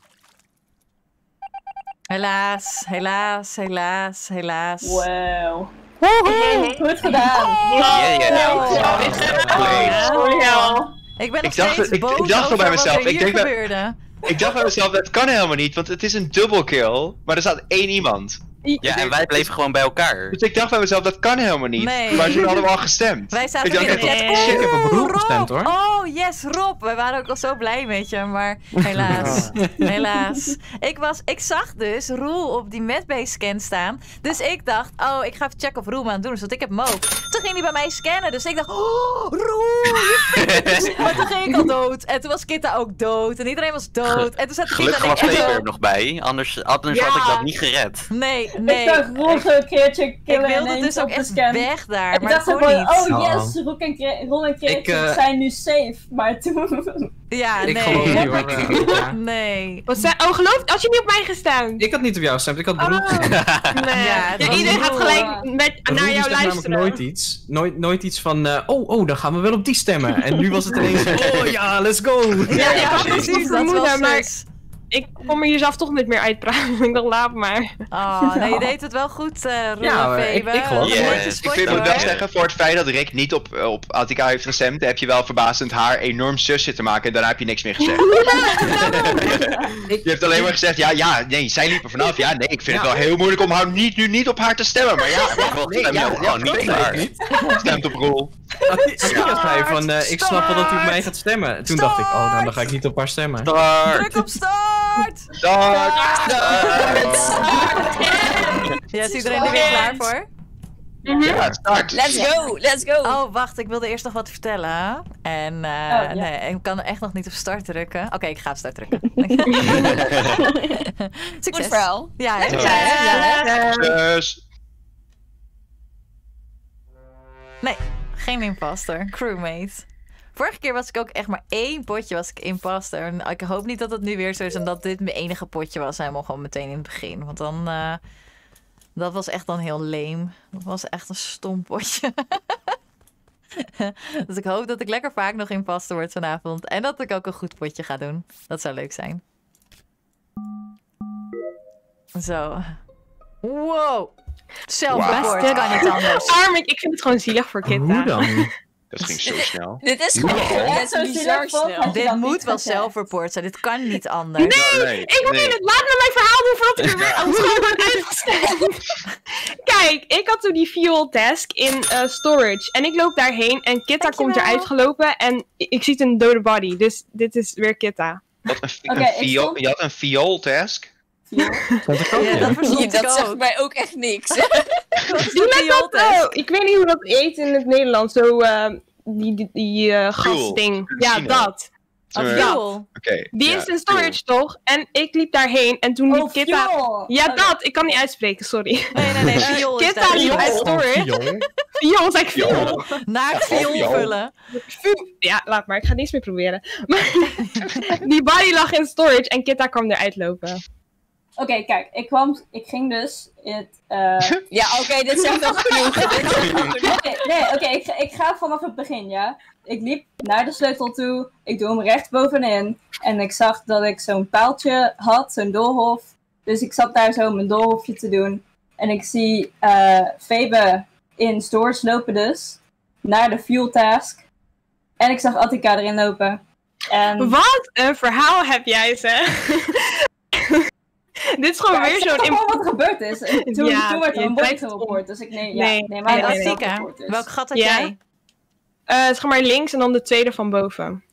Helaas, helaas, helaas, helaas. Wow. Woehoe. Goed gedaan. Yeah, yeah. Oh, ja. Ik ben nog Ik dacht- steeds ik- boos ik dacht al over bij wat mezelf, er ik hier denk dat- gebeurde. Ik dacht bij mezelf, dat kan helemaal niet, want het is een dubbelkill. Maar er staat één iemand. Ja, en wij bleven gewoon bij elkaar. Dus ik dacht bij mezelf, dat kan helemaal niet. Nee. Maar ze hadden allemaal gestemd. Wij zaten Ik dacht in de echt, chat. Nee. Shit, ik heb op Roel Rob! gestemd, hoor. Oh, yes, Rob. We waren ook al zo blij met je, maar helaas. helaas. Ik, was, ik zag dus Roel op die Medbase scan staan. Dus ik dacht, oh, ik ga even checken of Roel me aan het doen is, want ik heb hem ook. Toen ging hij bij mij scannen, dus ik dacht, oh, Roel! je- maar toen ging ik al dood. En toen was Kitta ook dood. En iedereen was dood. En toen zat Kitta Gelukkig en was ik echt Peter zo... er nog bij. Anders, anders Ja. had ik dat niet gered. Nee, Ik nee. dacht, Roel Ik, een keertje ik killen wilde ineens dus ook op de echt scan. weg daar, En ik maar dacht dat zo kon van, niet. oh Oh. yes, Roel en Kre- Ron en Ik, Kreetje eh, zijn nu safe. Maar toen... Ja, Ik nee. geloof niet, hoor. Eh, ja. Nee. Wat zei, oh, geloof, had je niet op mij gestemd? Ik had niet op jou gestemd, ik had Roel Oh. gestemd. Nee. Ja, Ja, het was iedereen gaat Roel. gelijk met, Roel naar die jou zegt namelijk luisteren. nooit iets. Nooit, nooit iets van, eh, oh, oh, dan gaan we wel op die stemmen. En nu was het ineens, oh ja, let's go. Ja, ja, ja, precies. dat Dat vermoeden, was maar- dus... Ik kon me hier zelf toch niet meer uitpraten. Ik dacht, laat maar. Oh, nee, je deed het wel goed, uh, Roel Ja, en ik- Febe. ik geloof Dat was het. netjes Yes. Ik voor vind, je, moet wel hoor. zeggen, voor het feit dat Rick niet op, op Attika heeft gestemd, heb je wel verbazend haar enorm zus zitten maken en daarna heb je niks meer gezegd. Je hebt alleen maar gezegd, ja, ja, nee, zij liep er vanaf. Ja, nee, ik vind het Ja. wel heel moeilijk om haar niet, nu niet op haar te stemmen. Maar ja, Ik wil nee, stem je ja, ook ja, gewoon niet nee, klaar. nee, stemt op Roel. Attika zei van, eh, ik snap wel dat u op mij gaat stemmen. Toen dacht ik, oh, nou, dan ga ik niet op haar stemmen. Start! Druk op start! Start! Ja, is iedereen er weer klaar voor? Ja, start! Let's go, let's go. Oh, wacht, ik wilde eerst nog wat vertellen. En uh, ja. nee, ik kan echt nog niet op start drukken. Oké, ik ga op start drukken. Succes. Goed verhaal. Ja, hè? Succes. Ja, hè? Dus, Nee, geen imposter. Crewmate. Vorige keer was ik ook echt maar één potje was ik imposter. En ik hoop niet dat het nu weer zo is en dat dit mijn enige potje was. Helemaal gewoon meteen in het begin. Want dan... Uh, dat was echt dan heel lame. Dat was echt een stom potje. Dus ik hoop dat ik lekker vaak nog imposter word vanavond. En dat ik ook een goed potje ga doen. Dat zou leuk zijn. Zo. Wow. Zelfreport, Wow. kan niet anders. Armin, ik vind het gewoon zielig voor Kitta. Hoe dan? Dat ging zo snel. Dit is gewoon echt zo bizar snel. Dit moet wel zelfreport zijn. Dit kan niet anders. Nee, nee, ik weet nee. het. Laat me mijn verhaal doen voordat ik er weer anders word uitgesteld. Kijk, ik had toen die fuel task in uh, storage. En ik loop daarheen en Kitta komt eruit gelopen. En ik zie een dode body. Dus dit is weer Kitta. Wat een, Oké, een ik viool, stond- Je had een viool-task? Ja, dat verstond ik Dat zegt ook. mij ook echt niks. Wat is Die de met dat, viooltest? uh, ik weet niet hoe dat heet in het Nederlands. Zo, uh, die, die, die uh, gasding. Ja, Benzine. dat. Oh, Eh, fuel. Oké. Die ja, is in storage toch? En ik liep daarheen en toen liep Oh, Kitta... fuel. Ja, Oké. dat. Ik kan niet uitspreken, sorry. Nee, nee, nee. Viool is Kitta daar. liep uit storage. Viool, zei ik viool. Naakt Ja, viool viool. vullen. Ja, laat maar. Ik ga niets meer proberen. Maar die body lag in storage en Kitta kwam eruit lopen. Oké, kijk, ik kwam, ik ging dus het. eh, Ja, oké, dit zegt wel genoeg. Dit zegt wel genoeg. Oké, nee, oké, ik, ga- ik ga vanaf het begin, ja. Ik liep naar de sleutel toe, ik doe hem recht bovenin. En ik zag dat ik zo'n paaltje had, zo'n doolhof. Dus ik zat daar zo mijn doolhofje te doen. En ik zie eh Febe in storage lopen dus, naar de fuel task. En ik zag Attica erin lopen. En... Wat een verhaal heb jij, zeg. Dit is gewoon Ja, weer ik zeg zo'n... toch imp- gewoon wat er gebeurd is. En toen, Ja, toen werd er je een body drijft het om. gereport, dus ik neem, ja, Nee, neem nee, aan dat Hey, het nee, Attica, zelfreport is. welk gat had Ja. jij? Eh, zeg maar links en dan de tweede van boven.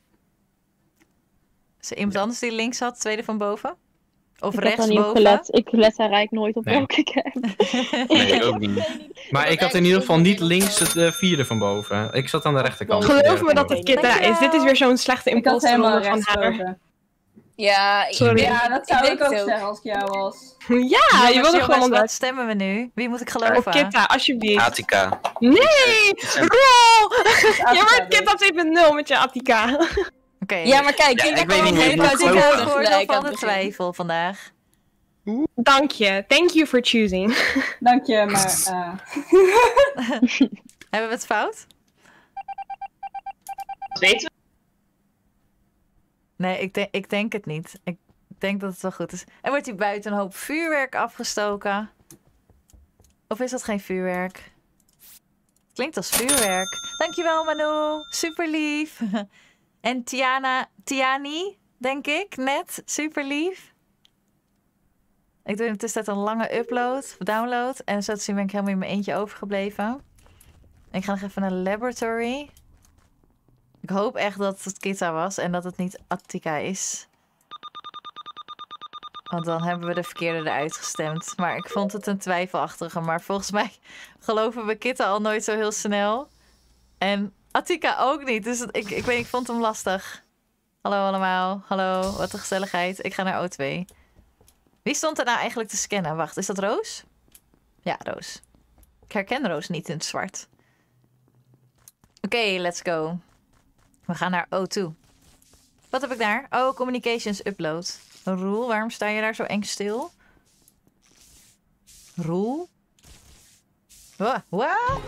Is er iemand anders die links had, tweede van boven? Of Ik heb rechts daar niet op boven? gelet. Ik let daar eigenlijk nooit op Nee. welke ik heb. Nee, ook niet. Maar ik had in ieder geval niet links het uh, vierde van boven. Ik zat aan de rechterkant. Geloof me Ja, dat het Kitta is. Dit is weer zo'n slechte Ik had helemaal impulsronde van rechts haar. boven. Ja, ik Sorry. denk- Ja, dat zou ik ik, denk ook het zeggen als ik jou was. Ja, je Jongens, wilde jongens, gewoon wat omdat... stemmen we nu? Wie moet ik Oh, geloven? Kitta, alsjeblieft. Attica. Nee! Rol! Attica Je wordt dus. Kitta twee punt nul met je Attica. Oké. Ja, maar kijk, Ja, ik ik weet niet hoe je ik moet uit Ik geloven. heb de voordeel gelijk aan van de het begin. twijfel vandaag. Dank je. Thank you for choosing. Dank je, maar... eh, Hebben we het fout? Dat weten we. Nee, ik, de- ik denk het niet. Ik denk dat het wel goed is. En wordt hier buiten een hoop vuurwerk afgestoken? Of is dat geen vuurwerk? Klinkt als vuurwerk. Dankjewel, Manu. Super lief. En Tiana, Tiani, denk ik, net. Super lief. Ik doe in de tussentijd een lange upload, download. En zo te zien ben ik helemaal in mijn eentje overgebleven. Ik ga nog even naar Laboratory. Ik hoop echt dat het Kitta was en dat het niet Attica is. Want dan hebben we de verkeerde eruit gestemd. Maar ik vond het een twijfelachtige. Maar volgens mij geloven we Kitta al nooit zo heel snel. En Attica ook niet. Dus het- ik, ik weet, ik vond hem lastig. Hallo allemaal. Hallo, wat een gezelligheid. Ik ga naar O twee. Wie stond er nou eigenlijk te scannen? Wacht, is dat Roos? Ja, Roos. Ik herken Roos niet in het zwart. Oké, let's go. We gaan naar O twee. Wat heb ik daar? Oh, communications upload. Roel, waarom sta je daar zo eng stil? Roel? Wow. Wow.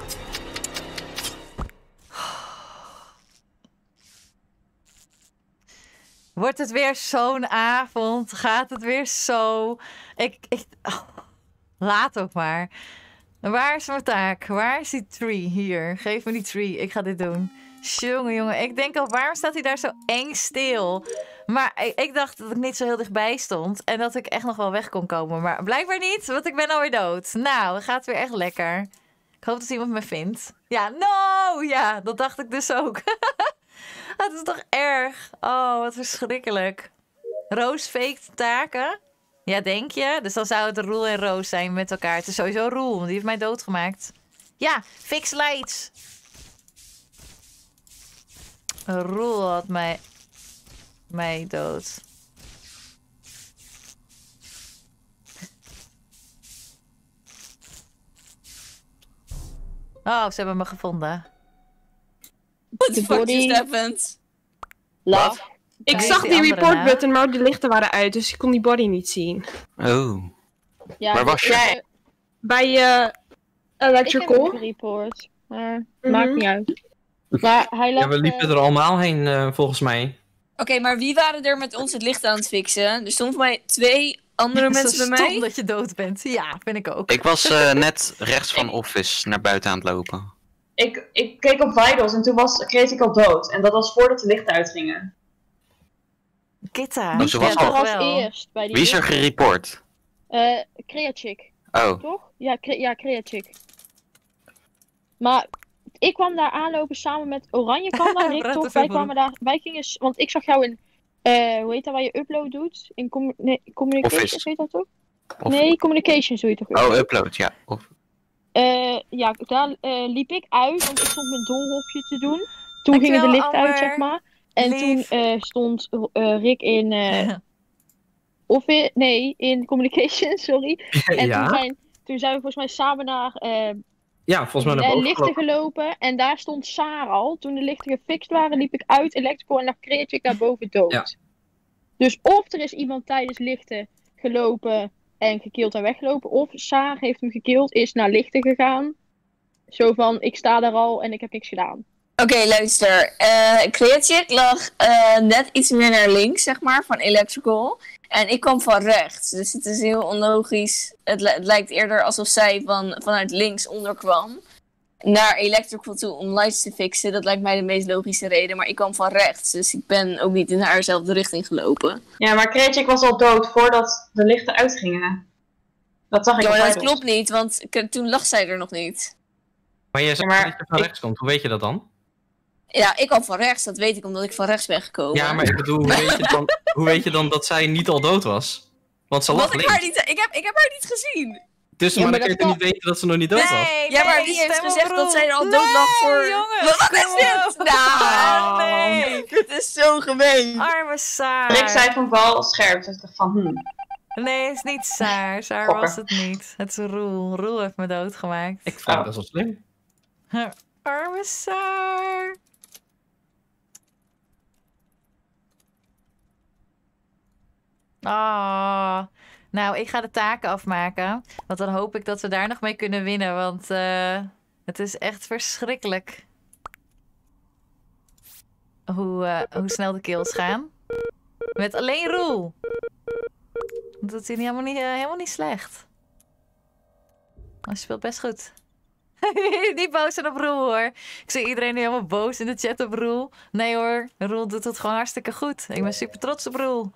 Wordt het weer zo'n avond? Gaat het weer zo? Ik, ik, oh, laat ook maar. Waar is mijn taak? Waar is die tree? Hier, geef me die tree. Ik ga dit doen. Jongen, jongen. Ik denk al, waarom staat hij daar zo eng stil? Maar ik, ik dacht dat ik niet zo heel dichtbij stond. En dat ik echt nog wel weg kon komen. Maar blijkbaar niet, want ik ben alweer dood. Nou, het gaat weer echt lekker. Ik hoop dat iemand me vindt. Ja, no! Ja, dat dacht ik dus ook. Het is toch erg? Oh, wat verschrikkelijk. Roos faked taken? Ja, denk je? Dus dan zou het Roel en Roos zijn met elkaar. Het is sowieso Roel, want die heeft mij doodgemaakt. Ja, fix lights. Roel had mij... mij dood. Oh, ze hebben me gevonden. What the De fuck body- just happened? Love. Ik Waar is zag die die andere report nou? button, maar de lichten waren uit, dus ik kon die body niet zien. Oh. Ja, Waar was je? ik- Bij eh Ik heb electrical. een report, maar Mhm. maakt niet uit. Maar hij lag... Ja, we liepen eh, er allemaal heen, uh, volgens mij. Oké, maar wie waren er met ons het licht aan het fixen? Er stonden voor mij twee andere mensen bij mij. Stom dat je dood bent. Ja, vind ik ook. Ik was uh, net rechts van Office naar buiten aan het lopen. Ik, ik keek op Vitals en toen was Creatic al dood. En dat was voordat de lichten uitgingen. Kitta. Oh, ze was ja, al- was eerst bij die... Wie is er gereport? Eh, Creachick. Oh. Toch? Ja, Cre ja Creachick. Maar ik kwam daar aanlopen samen met Oranje kwam daar, Rick Praat toch? even Wij voor kwamen daar, wij gingen, s- want ik zag jou in, eh, hoe heet dat waar je upload doet? In com nee, communications, Office. heet dat toch? Of... Nee, communications doe je toch? Oh, upload, ja. Of... Eh, ja, daar eh, liep ik uit, want ik stond mijn doolhofje te doen. Toen Dankjewel, gingen de lichten uit, Amber. zeg maar. En Lief. toen eh, stond eh, Rick in, eh of in, nee, in communications, sorry. En ja? toen, zijn, toen zijn we volgens mij samen naar eh, Ja, volgens mij naar eh, boven lichten gelopen. gelopen. En daar stond Sarah al. Toen de lichten gefixt waren, liep ik uit Electrical en lag Creatic daar boven dood. Ja. Dus of er is iemand tijdens lichten gelopen en gekild en weggelopen. Of Sarah heeft hem gekild, is naar lichten gegaan. Zo van, ik sta daar al en ik heb niks gedaan. Oké, luister. Uh, Creatic lag uh, net iets meer naar links, zeg maar, van Electrical. En ik kwam van rechts. Dus het is heel onlogisch. Het, li het lijkt eerder alsof zij van, vanuit links onderkwam naar Electrical toe om lights te fixen. Dat lijkt mij de meest logische reden. Maar ik kwam van rechts. Dus ik ben ook niet in haarzelfde richting gelopen. Ja, maar Creatic was al dood voordat de lichten uitgingen. Dat zag ik Ja, op maar dat Vitals. klopt niet, want ik- toen lag zij er nog niet. Maar jij zegt Ja, maar dat je van ik- rechts komt. Hoe weet je dat dan? Ja, ik kwam van rechts. Dat weet ik omdat ik van rechts ben gekomen. Ja, maar ik bedoel, hoe weet je dan, hoe weet je dan dat zij niet al dood was? Want ze lag Want ik, haar links. niet, ik, heb, ik heb haar niet gezien. Dus Ja, maar maar dan kun je dat toch niet weten dat ze nog niet dood was? Nee, Ja, maar nee, wie heeft stem op gezegd Roel. dat zij er al dood lag voor... Nee, jongens, Wat kom is dit? op. Nou, Nee. dit is zo gemeen. Arme Saar. Rick zei van wel scherp, dus ik dacht van hmm. Nee, het is niet Saar. Saar Fokker. was het niet. Het is Roel. Roel heeft me doodgemaakt. Ik vind het best wel slim. Arme Saar. Ah, nou, ik ga de taken afmaken. Want dan hoop ik dat we daar nog mee kunnen winnen. Want eh, het is echt verschrikkelijk. Hoe, eh, hoe snel de kills gaan. Met alleen Roel. Dat doet hij niet, helemaal, niet, eh, helemaal niet slecht. Hij speelt best goed. Niet boos zijn op Roel hoor. Ik zie iedereen nu helemaal boos in de chat op Roel. Nee hoor, Roel doet het gewoon hartstikke goed. Ik ben super trots op Roel.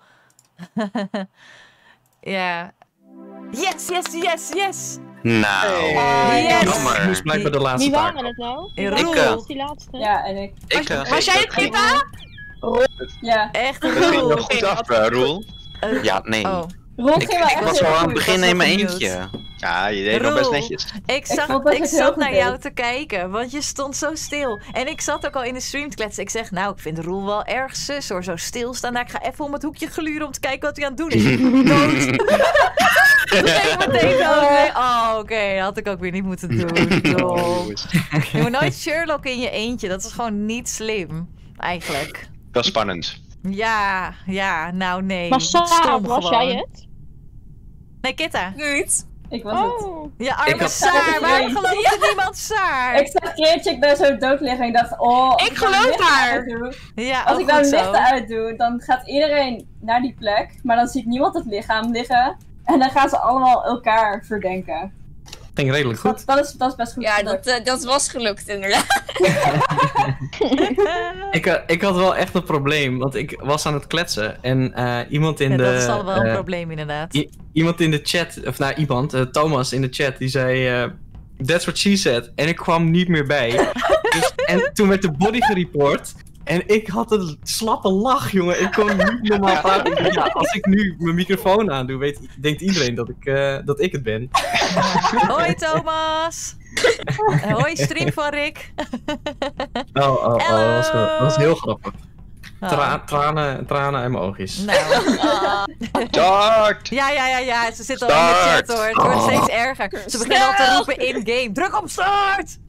Ja. Yes, yes, yes, yes. Nou, Yes. jammer. Ik moest blijkbaar de laatste Wie taak. waren het nou? Ik, Wie uh, was die laatste? Ja, en ik. Ik, uh, Was jij het, Kita? Ja. Echt Dat ging Roel. nog goed af, uh, Roel. Eh, ja, nee. Oh. Roel Ik, ging wel ik echt was heel al aan goed. het begin was in mijn wel eentje. Ja, je deed nog best Roel. netjes. Ik, zag, vond dat ik je het zat heel goed naar jou deed. te kijken, want je stond zo stil. En ik zat ook al in de stream te kletsen. Ik zeg, nou, ik vind Roel wel erg zus hoor, zo stilstaan. Nou, ik ga even om het hoekje gluren om te kijken wat hij aan het doen is. Dood. Toen deed ik meteen dood. Nee, oh, oké, okay. Had ik ook weer niet moeten doen. Dom. Je moet nooit Sherlock in je eentje. Dat is gewoon niet slim, eigenlijk. Wel spannend. Ja, ja, nou nee. Maar Sarah, Stom was gewoon. jij het? Nee, Kitta. Goed. Ik was het. Oh. Ja, Ik arme had- Saar. Waarom gelooft er niemand Saar? Ik zag Creatic daar zo dood liggen en ik dacht, oh... als Ik nou geloof lichten haar. uitdoe- Ja, Als ook ik nou goed de zo. lichten uitdoe, dan gaat iedereen naar die plek, maar dan ziet niemand het lichaam liggen. En dan gaan ze allemaal elkaar verdenken. Ging redelijk goed. Dat, dat, is, dat is best goed. Ja, gelukt. dat, uh, dat was gelukt inderdaad. Ik, uh, ik had wel echt een probleem, want ik was aan het kletsen en uh, iemand in Ja, de... dat is al wel een uh, probleem inderdaad. I- iemand in de chat, of nou iemand, uh, Thomas in de chat, die zei... Uh, That's what she said. En ik kwam niet meer bij. Dus, en toen werd de body gereport. En ik had een slappe lach, jongen. Ik kon niet normaal praten. Ik dacht, ja, als ik nu mijn microfoon aandoe, weet, denkt iedereen dat ik, uh, dat ik het ben. Hoi Thomas! Hoi stream van Rick! Oh, oh, oh, dat was, goed. Dat was heel grappig. Oh. Tra tranen, tranen in mijn oogjes. Nou. Start! Ja, ja, ja, ja. Ze zitten al in de Start! chat hoor. Het wordt Oh. steeds erger. Ze beginnen al te roepen in-game. Druk op start!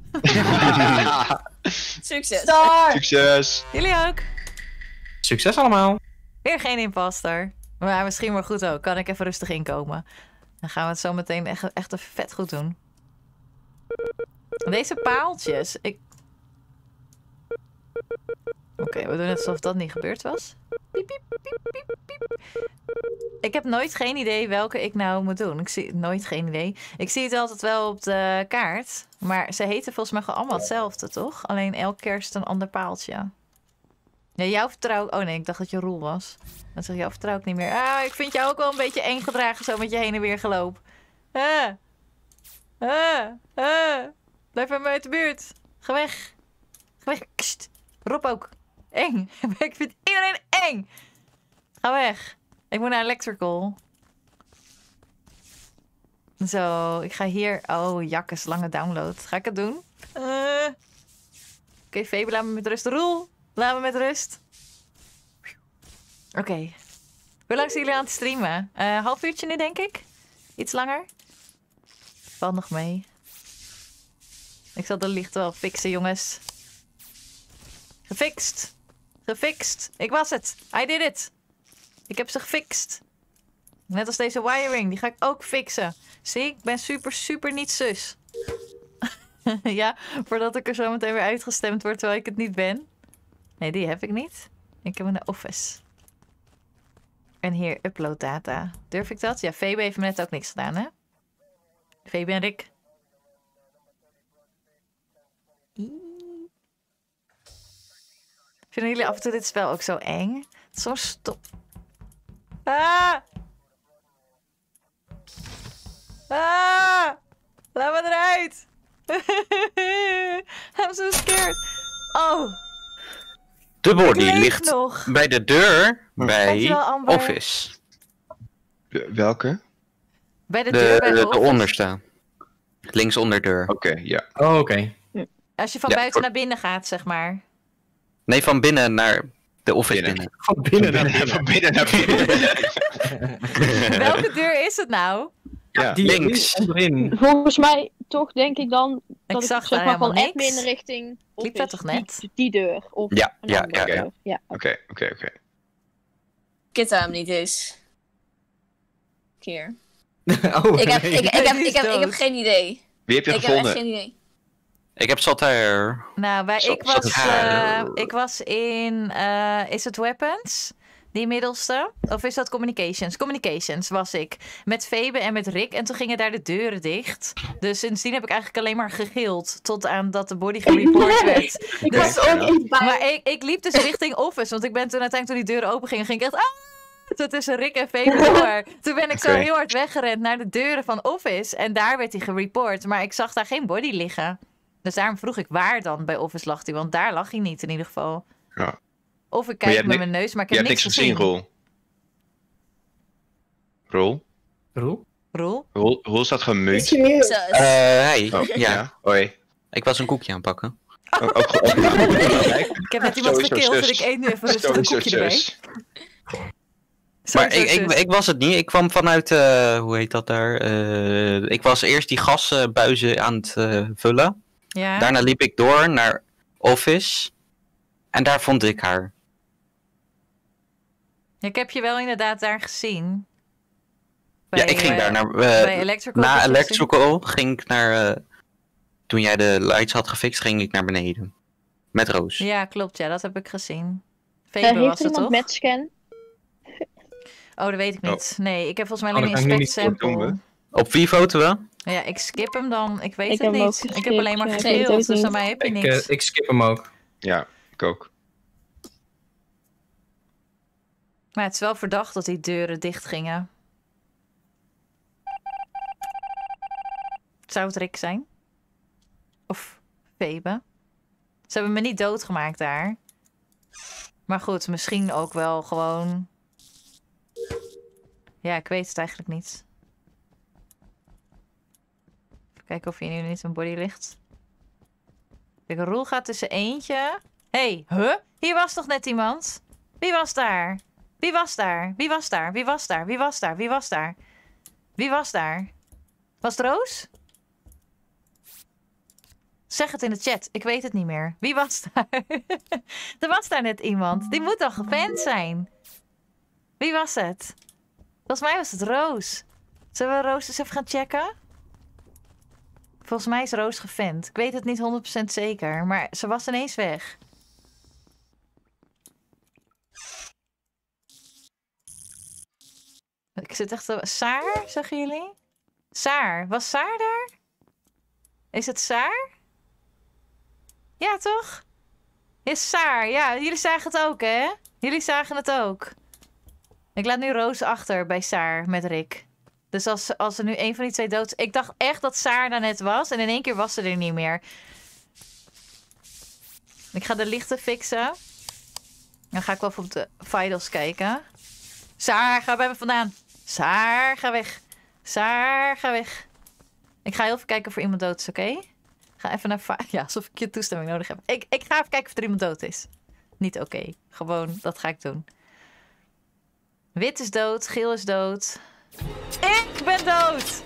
Succes. Start! Succes! Jullie ook. Succes allemaal! Weer geen imposter. Maar misschien maar goed ook. Kan ik even rustig inkomen. Dan gaan we het zo meteen echt, echt even vet goed doen. Deze paaltjes. Ik... Oké, we doen net alsof dat niet gebeurd was. Piep, piep, piep, piep, piep. Ik heb nooit geen idee welke ik nou moet doen. Ik zie nooit geen idee. Ik zie het altijd wel op de kaart. Maar ze heten volgens mij gewoon allemaal hetzelfde, toch? Alleen elke keer is het een ander paaltje. Ja, jou vertrouw ik... Oh nee, ik dacht dat je Roel was. Dan zeg jou vertrouw ik niet meer. Ah, ik vind jou ook wel een beetje eng gedragen zo met je heen en weer geloop. Ah. Ah. Ah. Blijf bij mij uit de buurt. Ga weg. Ga weg. Kst. Rob ook. Eng. Ik vind iedereen eng. Ga weg. Ik moet naar Electrical. Zo, ik ga hier... Oh, jakkes, lange download. Ga ik het doen? Uh... Oké, okay, Febe, laat me met rust. Roel, laat me met rust. Oké. Okay. Hoe lang zijn jullie aan het streamen? Uh, half uurtje nu, denk ik? Iets langer? Valt nog mee. Ik zal de licht wel fixen, jongens. Gefixt. Gefixt. Ik was het. I did it. Ik heb ze gefixt. Net als deze wiring. Die ga ik ook fixen. Zie, ik ben super, super niet zus. Ja, voordat ik er zo meteen weer uitgestemd word terwijl ik het niet ben. Nee, die heb ik niet. Ik heb een office. En hier, upload data. Durf ik dat? Ja, Febe heeft me net ook niks gedaan, hè? Febe en Rick. Vinden jullie af en toe dit spel ook zo eng? Zo stop. Ah! Ah! Laat me eruit! I'm so scared. Oh. De body Ik leef ligt nog. bij de deur bij Dankjewel, Amber. Office. Welke? Bij de, De, deur bij de, de, de office. onderste. Links onder deur. Oké, okay, ja. Oh, oké. Okay. Als je van Ja, buiten voor- naar binnen gaat, zeg maar. Nee, van binnen naar de office Binnen. binnen. Van binnen naar binnen. Van binnen naar binnen. Welke deur is het nou? Ja. Die Links. links onderin. Volgens mij toch denk ik dan dat ik, zag zeg daar maar van helemaal niks. admin richting Liep dat office, toch net? Die, die deur. Of Ja, een ja, andere ja, ja. deur. ja. Oké, oké, oké. Kitta hem niet is. Keer. Oh, Ik heb, nee. ik, ik, heb, ik, heb, Die is ik, heb, dood. geen idee. Wie heb je Ik heb echt gevonden? geen idee. Ik heb Saltair. Nou, bij, Zo- ik, was, zo- eh, ik was in... eh, is het Weapons? Die middelste? Of is dat Communications? Communications was ik. Met Febe en met Rick. En toen gingen daar de deuren dicht. Dus sindsdien heb ik eigenlijk alleen maar gegild. Tot aan dat de body gereport werd. Ik Dus- was ook echt bang. Maar ik, ik liep dus richting office. Want ik ben toen uiteindelijk toen die deuren open gingen, ging ik echt... Ah! Toen tussen Rick en Febe door. Toen ben ik zo Oké. heel hard weggerend naar de deuren van office. En daar werd hij gereport. Maar ik zag daar geen body liggen. Dus daarom vroeg ik waar dan bij office lag hij. Want daar lag hij niet in ieder geval. Ja. Of ik je kijk hebt met ni- mijn neus, maar ik Je heb hebt niks niks gezien, gezien. Roel. Roel? Roel? Roel? Roel, Roel staat gewoon Het is mute. gemute. Zo, Eh, hey. Oh, ja. ja. Hoi. Ik was een koekje aan het pakken. Ook, ook, ook, gelijk. Ik heb net iemand Sowieso gekild en zus. ik eet nu even rustig een Sowieso koekje erbij. zus. Maar Sowieso ik, ik, zus. ik was het niet. Ik kwam vanuit, eh, hoe heet dat daar? Eh, ik was eerst die gasbuizen aan het eh, vullen. Ja? Daarna liep ik door naar office. En daar vond ik haar. Ik heb je wel inderdaad daar gezien. ja, Bij, ik ging eh, daar naar... eh, bij Electrical. na heb je gezien? Electrical ging ik naar... eh, toen jij de lights had gefixt, ging ik naar beneden. Met Roos. Ja, klopt. Ja, dat heb ik gezien. Eh, Febe heeft was er het iemand toch? met scan? Oh, dat weet ik niet. Nee, ik heb volgens mij Oh, alleen dat een kan ik nu inspect niet voor sample. Op wie foten we? Ja, ik skip hem dan. Ik weet Ik het heb hem ook niet. Ik heb geskipt, alleen maar ja, ik weet het gedeeld, ook dus aan niet. mij heb je Ik, niks. eh, ik skip hem ook. Ja, ik ook. Maar het is wel verdacht dat die deuren dicht gingen. Zou het Rick zijn? Of Febe? Ze hebben me niet doodgemaakt daar. Maar goed, misschien ook wel gewoon... Ja, ik weet het eigenlijk niet. Even kijken of hier nu niet een body ligt. Kijk, Roel gaat tussen eentje. Hé, hey, huh? Hier was toch net iemand? Wie was daar? Wie was daar? Wie was daar? Wie was daar? Wie was daar? Wie was daar? Wie was daar? Was het Roos? Zeg het in de chat. Ik weet het niet meer. Wie was daar? Er was daar net iemand. Die moet toch gefans zijn? Wie was het? Volgens mij was het Roos. Zullen we Roos eens even gaan checken? Volgens mij is Roos gefans. Ik weet het niet honderd procent zeker. Maar ze was ineens weg. Ik zit echt zo... Saar, zeggen jullie? Saar. Was Saar daar? Is het Saar? Ja, toch? Is Saar. Ja, jullie zagen het ook, hè? Jullie zagen het ook. Ik laat nu Roos achter bij Saar met Rick. Dus als, als er nu een van die twee dood is... Ik dacht echt dat Saar daar net was. En in één keer was ze er niet meer. Ik ga de lichten fixen. Dan ga ik wel even op de vitals kijken. Saar, ga bij me vandaan. Saar, ga weg. Saar, ga weg. Ik ga heel even kijken of er iemand dood is, oké? Okay? Ga even naar... Ja, alsof ik je toestemming nodig heb. Ik, ik ga even kijken of er iemand dood is. Niet oké. Okay. Gewoon, dat ga ik doen. Wit is dood. Geel is dood. Ik ben dood!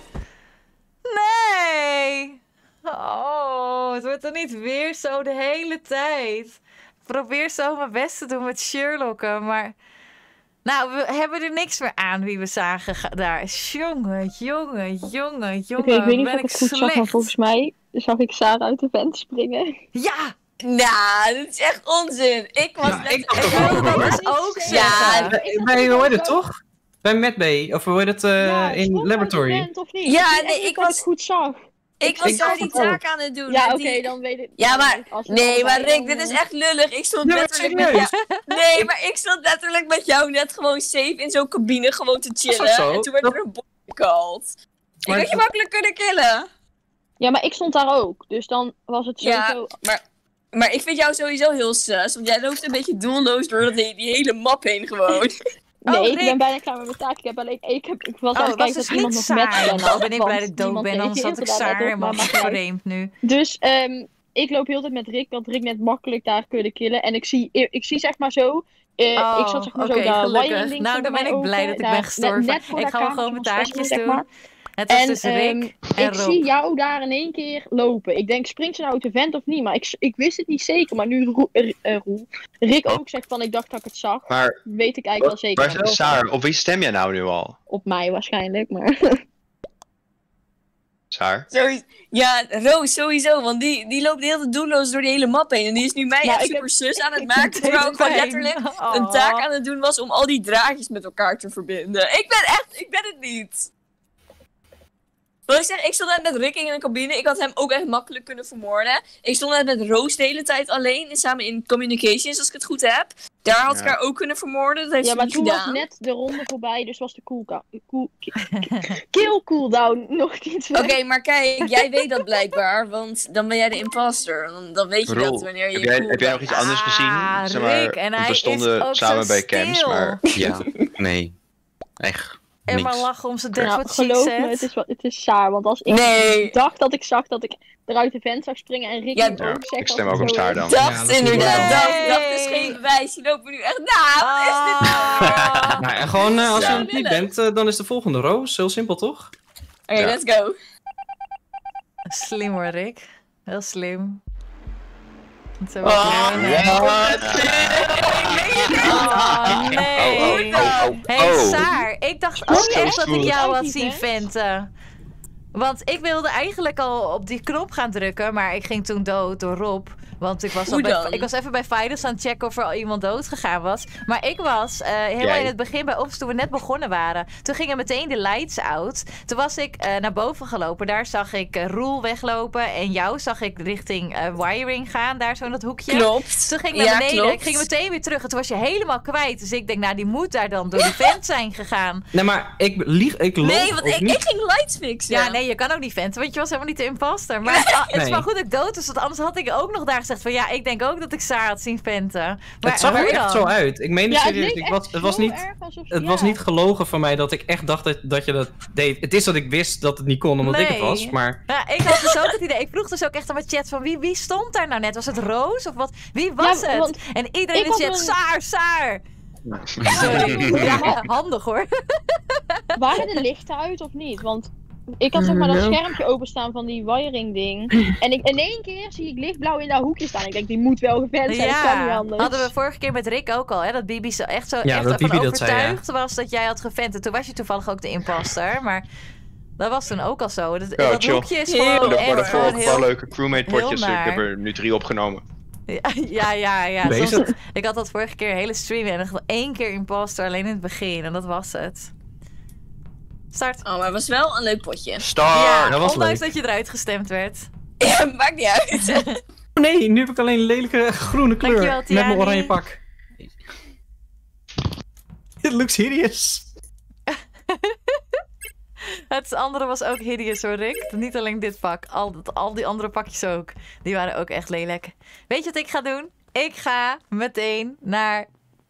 Nee! Oh, het wordt er niet weer zo de hele tijd. Ik probeer zo mijn best te doen met Sherlocken, maar... Nou, we hebben er niks meer aan wie we zagen daar. Jongen, jongen, jongen, jongen. Okay, ik weet niet ben of ik ik het goed slecht. zag, maar volgens mij zag ik Sarah uit de vent springen. Ja! Nou, dat is echt onzin. Ik was Ja, net... ik dacht ook wel, Dat hoor. is ook Ja, zeggen. Bij, bij hoe heet het toch? Bij Medbay, of hoe heet het uh, Ja, in schrok uit de Laboratory? vent, of niet? Ja, Ik weet nee, echt ik niet of was- het goed zag. Ik was Ik daar dacht die het ook. taak aan het doen. Ja, en oké, die- dan weet ik... Ja, maar... als we Nee, maar allebei Rick, dan, dit is eh, echt lullig. Ik stond Nee, maar letterlijk met serieus. jou... Nee, maar ik stond letterlijk met jou net gewoon safe in zo'n cabine gewoon te is ook chillen. zo. En toen werd Dat- er een bot gekald. Ik Maar- had je makkelijk kunnen killen. Ja, maar ik stond daar ook. Dus dan was het sowieso... Ja, maar... Maar ik vind jou sowieso heel sus, want jij loopt een beetje doelloos door dat, die hele map heen gewoon. Nee, Oh, ik Rick. ben bijna klaar met mijn taak. Ik heb alleen... Ik, heb, ik was Oh, aan het het was kijken dus dat iemand niet nog met Saar. ben Nou, had, ben ik want blij dat ik dood niemand ben, anders had ik reageerde daar Saar net op, maar helemaal maakt niet uit. vreemd nu. Dus ehm, ik loop heel de tijd met Rick, want Rick net makkelijk daar kunnen killen. En ik zie, ik zie zeg maar zo... eh, Oh, ik zat zeg maar oké, zo de gelukkig. wiring ding Nou, stond dan bij ben ik mij blij open, dat ik daar- ben gestorven. Net, net voor Ik dat ga wel kamertje gewoon mijn van Stephanie, taakjes zeg doen. maar. Het was En dus ehm, Rick en ik Rob. zie jou daar in één keer lopen. Ik denk, springt ze nou uit de vent of niet? Maar ik, ik wist het niet zeker. Maar nu Ro eh, eh, Roel- Rick ook zegt van, ik dacht dat ik het zag. Maar Weet ik eigenlijk wel zeker. waar maar is wel Saar? Op wie stem jij nou nu al? Op mij waarschijnlijk, maar... Saar? Sowieso- Ja, Roos sowieso, want die, die loopt heel doelloos door die hele map heen. En die is nu mij Nou, echt ik heb- super sus aan het ik maken, heb terwijl ik gewoon pijn. letterlijk Oh. een taak aan het doen was om al die draadjes met elkaar te verbinden. Ik ben echt, ik ben het niet. Wil ik zeggen, ik stond net met Rick in een cabine. Ik had hem ook echt makkelijk kunnen vermoorden. Ik stond net met Roos de hele tijd alleen. En samen in communications, als ik het goed heb. Daar had ik Ja. haar ook kunnen vermoorden. Dat heeft Ja, ze maar niet toen was gedaan. net de ronde voorbij, dus was de cool, cool, kill cooldown nog niet weg. Oké, maar kijk, jij weet dat blijkbaar. Want dan ben jij de imposter. Dan, dan weet je Roel, dat wanneer je heb jij, cool heb jij nog iets anders gezien? Ah, Zeg maar, Rick, en want hij we is stonden ook samen zo bij camps, stil. maar... Ja, nee. Echt. En maar Niks. lachen om zijn that's Nou, what she geloof said. me, het is, wel- het is saar. Want als ik Nee. dacht dat ik zag dat ik eruit de vent zag springen en Rick Ja, moet Ja, ook zeggen ik stem als ook het op zo Saar is. dan. Ja, Dacht dat is inderdaad, goed. dacht, dacht is Nee. geen bewijs. Die lopen nu echt, nou, wat is dit nou? Ah. Nou, en gewoon uh, als Ja. je het niet bent, uh, dan is de volgende Roos. Heel simpel, toch? Oké, Ja. let's go. Slim hoor, Rick. Heel slim. Het zijn Oh, wel What? Oh, nee. Oh, oh, oh, Hey, oh. Saar, ik dacht ook Zo echt dat ik smooth. jou had Niet, zien hè? venten. Want ik wilde eigenlijk al op die knop gaan drukken, maar ik ging toen dood door Rob. Want ik was, al Hoe bij, dan? ik was even bij Fidus aan het checken of er al iemand dood gegaan was. Maar ik was eh, helemaal Jij? in het begin bij Office, toen we net begonnen waren. Toen gingen meteen de lights out. Toen was ik eh, naar boven gelopen. Daar zag ik uh, Roel weglopen. En jou zag ik richting eh, wiring gaan, daar zo in dat hoekje. Klopt. Toen ging ik naar Ja, beneden. klopt. Ik ging meteen weer terug. En toen was je helemaal kwijt. Dus ik denk, nou, die moet daar dan door die vent zijn gegaan. Nee, maar ik lieg, ik loop Nee, want ook ik, niet. ik ging lights fixen. Ja, nee, je kan ook niet venten, want je was helemaal niet de imposter. Maar ah, het is Nee. maar goed dat ik dood is, want anders had ik ook nog daar gezegd van ja, ik denk ook dat ik Saar had zien venten. Maar Het zag hoe er echt dan? zo uit. Ik meen het Ja, het serieus. leek Ik was, echt het was zo niet, erg alsof- het ja. was niet gelogen van mij dat ik echt dacht dat, dat je dat deed. Het is dat ik wist dat het niet kon omdat ik het Nee. was, maar... Ja, ik had dus ook het idee. Ik vroeg dus ook echt aan mijn chat van wie, wie stond daar nou net? Was het Roos of wat? Wie was Ja, het? want En iedereen ik in de had chat, een- Saar, Saar. Sorry. Ja, handig hoor. Waren de lichten uit of niet? Want ik had zeg maar dat schermpje openstaan van die wiring ding. En ik, in één keer zie ik lichtblauw in dat hoekje staan. Ik denk, die moet wel gevent zijn, dat kan niet Ja, anders. hadden we vorige keer met Rick ook al, hè? Dat Bibi zo echt zo Ja, echt dat ervan Bibi dat zei, ja. overtuigd was dat jij had gevent. En toen was je toevallig ook de imposter, maar dat was toen ook al zo. Dat, Ja, dat chill. hoekje is Heel gewoon Er echt worden gewoon vooral wel heel... leuke crewmate potjes. heel Ik naar. heb er nu drie opgenomen. Ja, ja, ja. ja. Bezig. Soms, ik had dat vorige keer een hele stream en nog één keer imposter, alleen in het begin. En dat was het. Start. Oh, maar het was wel een leuk potje. Star! Ja, dat was ondanks leuk. dat je eruit gestemd werd. Ja, maakt niet uit. Oh nee, nu heb ik alleen een lelijke groene kleur. Dankjewel, Met mijn Tiani. oranje pak. It looks hideous. Het andere was ook hideous hoor, Rick. Niet alleen dit pak, al, al die andere pakjes ook. Die waren ook echt lelijk. Weet je wat ik ga doen? Ik ga meteen naar...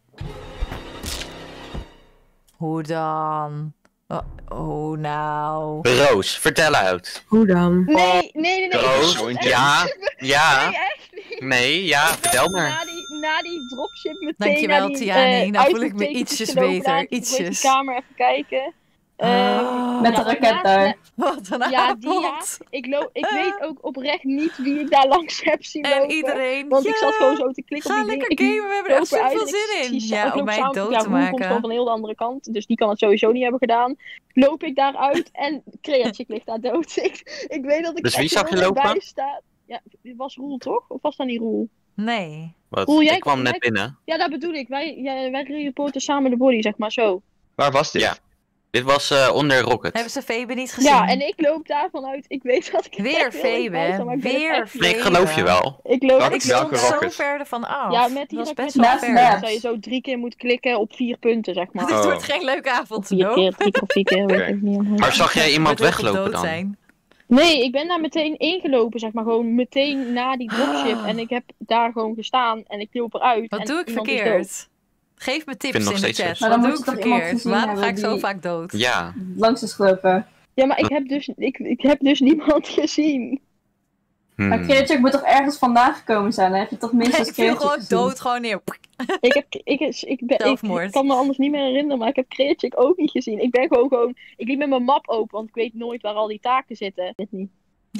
Hoe dan? Oh, oh nou... Roos, vertel uit. Hoe dan? Nee, nee, nee, nee. Roos, Zo intens. ja, ja. Nee, echt niet. Nee, ja, vertel Na maar. die, na die dropship meteen Dankjewel, naar die, Tiani. eh, Nou voel ik me uitroeptekens ietsjes gelopen beter, aan. Ik ietsjes. moet de kamer even kijken. Ehm, Met de ja, raket daarna- daar. Wat een Ja, die ja. avond. Ik, loop, ik weet ook oprecht niet wie ik daar langs heb zien En lopen. iedereen, Want ik ja, zat gewoon zo te klikken ga op die lekker dingen. gamen, we Ik hebben er echt loop eruit super en ik zin in. zie- Ja, ik om loop mij samen- dood ja, te Roel komt maken. gewoon van een heel andere kant, dus die kan het sowieso niet hebben gedaan. Loop ik daaruit en Creatic ligt daar dood. Ik, ik weet dat ik Dus wie echt zag je heel lopen? dichtbij sta. Ja, dit was Roel toch? Of was dat niet Roel? Nee. Wat? Roel, jij Ik kwam jij- net binnen. Ja, dat bedoel ik. Wij, ja, wij reporten samen de body, zeg maar zo. Waar was dit? Ja. Dit was eh, onder Rocket. Hebben ze Febe niet gezien? Ja, en ik loop daarvan uit. Ik weet dat ik er Weer echt heel dichtbij Febe, sta, maar ik ben het weer echt niet. Nee, ik geloof je wel. Ik loop Welke- Ik ik welke stond zo rocket? ver ervan af. Ja, met die dat was raket best wel naast ver. Maps. dat je zo drie keer moet klikken op vier punten, zeg maar. Dit Oh. wordt geen leuke Of avond. vier Nope. keer, drie keer of vier keer, weet Oké. ik niet. Maar zag jij iemand Wordt heel weglopen dood dan? zijn. Nee, ik ben daar meteen ingelopen, zeg maar. Gewoon meteen na die dropship. Ah. En ik heb daar gewoon gestaan en ik loop eruit. Wat en doe ik iemand is dood. verkeerd? Geef me tips vind nog in de steeds chat. zo. Maar Wat dan doe moet ik je toch iemand verkeerd? gezien Waarom ga hebben ik zo die- vaak dood? Ja. Langs is gelopen. Ja, maar ik heb dus, ik, ik heb dus niemand gezien. Hmm. Maar Creature moet toch ergens vandaan gekomen zijn? Dan heb je toch minstens Ik viel Creature gewoon gezien. dood, gewoon neer. Ik, heb, ik, ik, ik, ben, ik, Zelfmoord. ik kan me anders niet meer herinneren, maar ik heb Creatic ook niet gezien. Ik ben gewoon gewoon... Ik liep met mijn map open, want ik weet nooit waar al die taken zitten. Dit niet.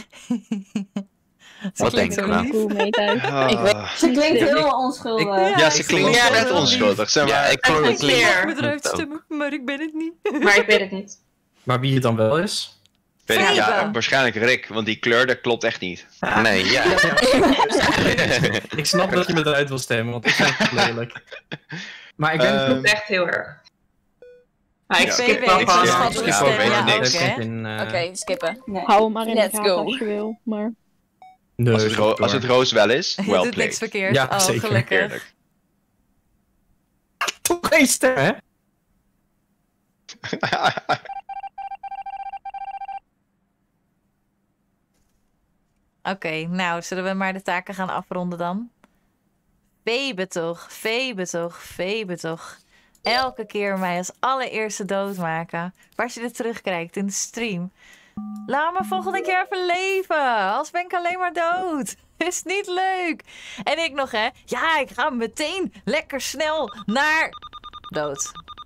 Ze Wat klinkt denk zo je nou? lief. Cool, mee thuis. Ah. Ik weet- Ze klinkt heel onschuldig. Ik- Ja, ze klinkt Ja, net dat is onschuldig. Zeg Ja, maar. ik vond het Ik lief. mag me eruit stemmen, maar ik ben het niet. Maar ik weet het niet. Maar wie het dan wel is? Weet ik, ja, Febe. waarschijnlijk Rick, want die kleur dat klopt echt niet. Nee, ja. Ik snap dat je me eruit wil stemmen, want ik vind het lelijk. Maar ik ben... Ehm, Klopt echt heel erg. Maar ik Ja, skip Febe, wel ik gewoon. schat Ja, op ik de ja, stem. weet Ja, niks. ook, Ik hè? heb in, eh, Oké, skippen. Nee. Hou hem maar in de Let's gaten go. als je wil, maar... Nee, Als het, ro- als het roos wel is, Je well doet niks played. verkeerd. Ja, oh, zeker. gelukkig. Eerlijk. Toch geen stem, hè? Oké, nou, zullen we maar de taken gaan afronden dan? Febe toch, Febe toch, Febe toch. Elke keer mij als allereerste doodmaken. Maar als je dit terugkijkt in de stream. Laat me volgende keer even leven. Als ben ik alleen maar dood. Is niet leuk. En ik nog, hè. Ja, ik ga meteen lekker snel naar... Dood.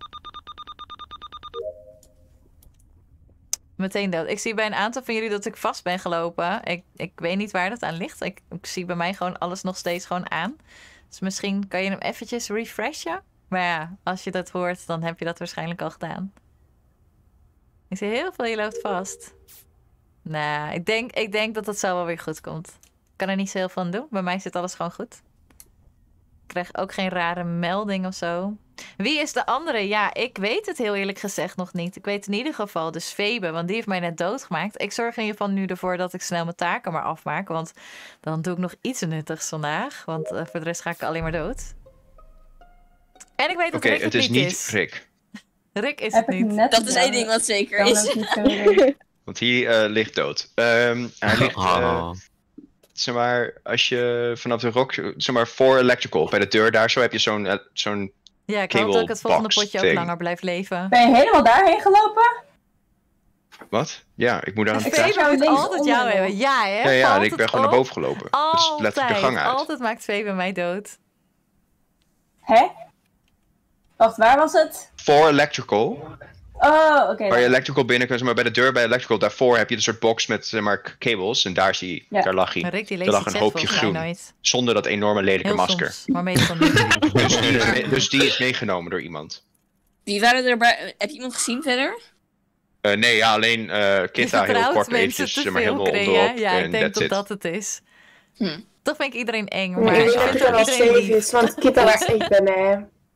Meteen dood. Ik zie bij een aantal van jullie dat ik vast ben gelopen. Ik, ik weet niet waar dat aan ligt. Ik, ik zie bij mij gewoon alles nog steeds gewoon aan. Dus misschien kan je hem eventjes refreshen. Maar ja, als je dat hoort, dan heb je dat waarschijnlijk al gedaan. Ik zie heel veel, je loopt vast. Nou, ik denk, ik denk dat het zo wel weer goed komt. Ik kan er niet zo heel veel aan doen. Bij mij zit alles gewoon goed. Ik krijg ook geen rare melding of zo. Wie is de andere? Ja, ik weet het heel eerlijk gezegd nog niet. Ik weet in ieder geval dus Febe, want die heeft mij net doodgemaakt. Ik zorg in ieder geval nu ervoor dat ik snel mijn taken maar afmaak. Want dan doe ik nog iets nuttigs vandaag. Want uh, voor de rest ga ik alleen maar dood. En ik weet dat Oké, Rick het het is niet niet is. Rick. Rick is Heb het ik niet. net Dat is gedaan. één ding wat zeker Kan is. ook niet zo. Want hij eh, ligt dood. Ehm, hij ligt, eh, Oh. zeg maar, als je vanaf de rock, zeg maar, voor electrical, bij de deur daar, zo heb je zo'n, eh, zo'n Ja, ik hoop dat ik het volgende Cable potje ook box langer blijf leven. Ben je helemaal daarheen gelopen? wat? Ja, ik moet daar een Ik tijd. zie jou moet links altijd onder jou nog. hebben. Ja, hè? Ja, ja, Valt en ik het ben gewoon naar op? boven gelopen. Dat is letterlijk de gang uit. Altijd maakt Febe mij dood. Hè? Wacht, waar was het? Voor electrical, Oh, oké. waar je dan. electrical binnen kunt, zeg maar, bij de deur bij electrical, daarvoor heb je een soort box met, zeg maar, cables. En daar zie je, Ja. daar lag hij. Maar Rick die Er leest lag de een chat hoopje volgens mij groen. nooit. Zonder dat enorme lelijke Heel masker. soms, maar meestal niet. Dus die, is mee- dus die is meegenomen door iemand. Wie waren er bij... Heb je iemand gezien verder? Eh, nee, ja, alleen eh Je Kitta heel vertrouwt kort mensen eventjes, te zeg maar, veel, helemaal Crea. onderop. Ja, ik en denk that's dat it. dat het is. Hm. Toch vind ik iedereen eng, Maar maar ik ik denk vind dat ook het wel iedereen safe lief. is, want Kitta was echt bij mij.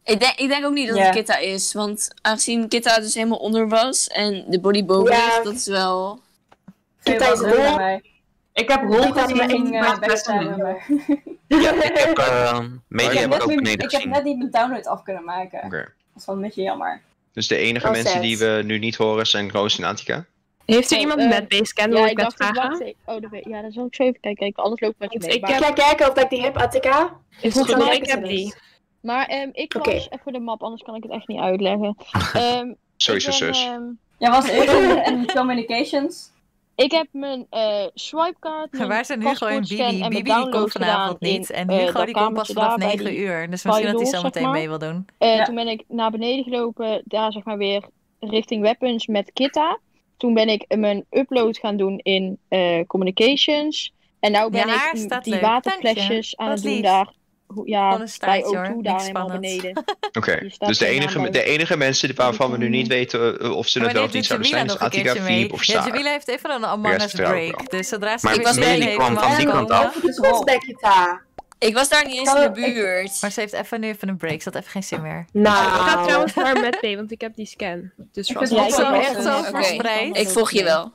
Ik denk, ik denk ook niet dat Ja. het Kitta is, want aangezien Kitta dus helemaal onder was en de body boven Ja. ligt, dat is wel... Kitta Veel is wat wel- bij mij. Ik heb Kitta rol is gezien maar in ging mijn uh, beste backstabben, vriendin. maar... Ja, ik heb uh, Ik media heb, heb ik net ook niet, beneden ik heb gezien. net niet mijn download af kunnen maken. Oké. Dat is wel een beetje jammer. Dus de enige Oh, mensen sad. die we nu niet horen zijn Roos en Antika. Heeft er Oh, iemand eh, met base scan? Ja, Wil ik ik net dacht, ik vragen? wacht. Oh, dat weet, ja, dan zal ik zo even kijken. Kijk, alles loopt met je Want mee. ik Maar, Ik ga kijken of ik die heb, Attica. Volgens Goed, mij, dan ik heb is het die. dus. maar ehm, ik Oké. was even de map, anders kan ik het echt niet uitleggen. Ehm, Sowieso ik ben, zus. ehm, Jij was eerst in, in communications. ik heb mijn eh swipekaart, mijn Waar zijn Hugo en paspoortscan Bibi? en mijn Bibi die download komt vanavond gedaan niet. in, En eh, Hugo dat die komt pas kamertje vanaf daar bij negen die uur. Dus misschien dat hij files, zo zeg meteen maar. mee wil doen. Eh, Ja. Toen ben ik naar beneden gelopen, daar zeg maar weer richting weapons met Kitta. Toen ben ik mijn upload gaan doen in eh, communications. En nou ben Je haar ik m- staat die leuk, waterflesjes dank je. aan Wat het doen lief. daar. Hoe- Ja, Gewoon een bij staartje, O hoor. twee Niks daar helemaal spannends. beneden. Oké, Hier staat dus de geen naam enige, bij. de enige mensen die- waarvan we nu niet weten uh, of ze En het wel wanneer of niet doet zouden Jamila zijn, is nog een Attica, keertje mee? Philippe of Ja, Sarah. Jamila heeft even een Among rest Us vertrouwen ik break. Dus zodra ze Maar er ik was weer mee, in die heeft, kwam mag van ze die kant komen. af. Het is goed bij Kita. Ik was daar niet eens Kan- in de buurt. Maar ze heeft even nu even een break. Ze had even geen zin meer. Ik ga Nou. trouwens maar met mee, want ik heb die scan. Dus Ik vast vind Ja, het ik ook zou wel echt een- zo Oké. verspreid. Ik volg je wel.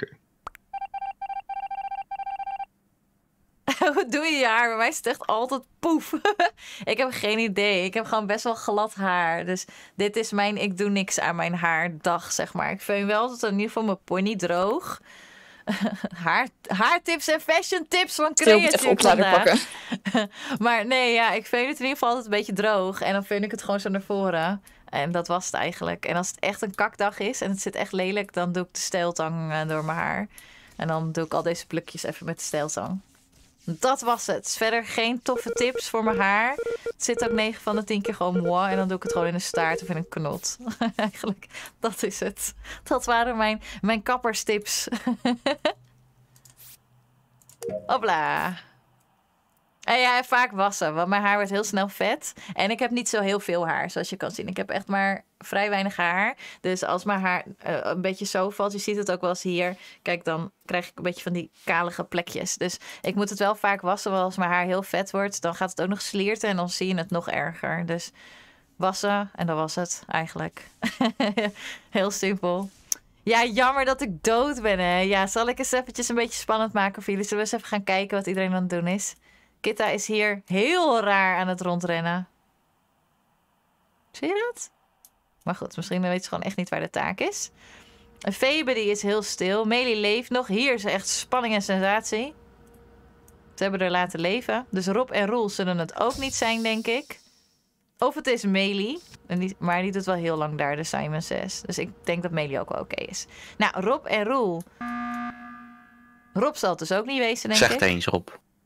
Hoe doe je je haar? Bij mij is het echt altijd poef. Ik heb geen idee. Ik heb gewoon best wel glad haar. Dus dit is mijn ik doe niks aan mijn haardag, zeg maar. Ik veun wel altijd in ieder geval mijn pony droog. Haar, haartips en fashion tips van Stil, ik moet Creative even oplader vandaag. pakken. Maar nee, ja, ik veun het in ieder geval altijd een beetje droog. En dan veun ik het gewoon zo naar voren. En dat was het eigenlijk. En als het echt een kakdag is en het zit echt lelijk, dan doe ik de stijltang eh, door mijn haar. En dan doe ik al deze plukjes even met de stijltang. Dat was het. Verder geen toffe tips voor mijn haar. Het zit ook negen van de tien keer gewoon moi. En dan doe ik het gewoon in een staart of in een knot. Eigenlijk, dat is het. Dat waren mijn, mijn kapperstips. Hopla. En ja, en vaak wassen, want mijn haar wordt heel snel vet. En ik heb niet zo heel veel haar, zoals je kan zien. Ik heb echt maar vrij weinig haar. Dus als mijn haar uh, een beetje zo valt, je ziet het ook wel eens hier. Kijk, dan krijg ik een beetje van die kalige plekjes. Dus ik moet het wel vaak wassen, want als mijn haar heel vet wordt, dan gaat het ook nog slierten en dan zie je het nog erger. Dus wassen en dat was het eigenlijk. Heel simpel. Ja, jammer dat ik dood ben, hè. Ja, zal ik eens eventjes een beetje spannend maken voor jullie? Zullen we eens even gaan kijken wat iedereen aan het doen is? Kitta is hier heel raar aan het rondrennen. Zie je dat? Maar goed, misschien weet ze gewoon echt niet waar de taak is. En Febe die is heel stil. Melie leeft nog. Hier is echt spanning en sensatie. Ze hebben er laten leven. Dus Rob en Roel zullen het ook niet zijn, denk ik. Of het is Melie. En die, maar die doet wel heel lang daar, de Simon zes. Dus ik denk dat Melie ook wel oké is. Nou, Rob en Roel. Rob zal het dus ook niet wezen, denk Zeg ik. het eens, Rob.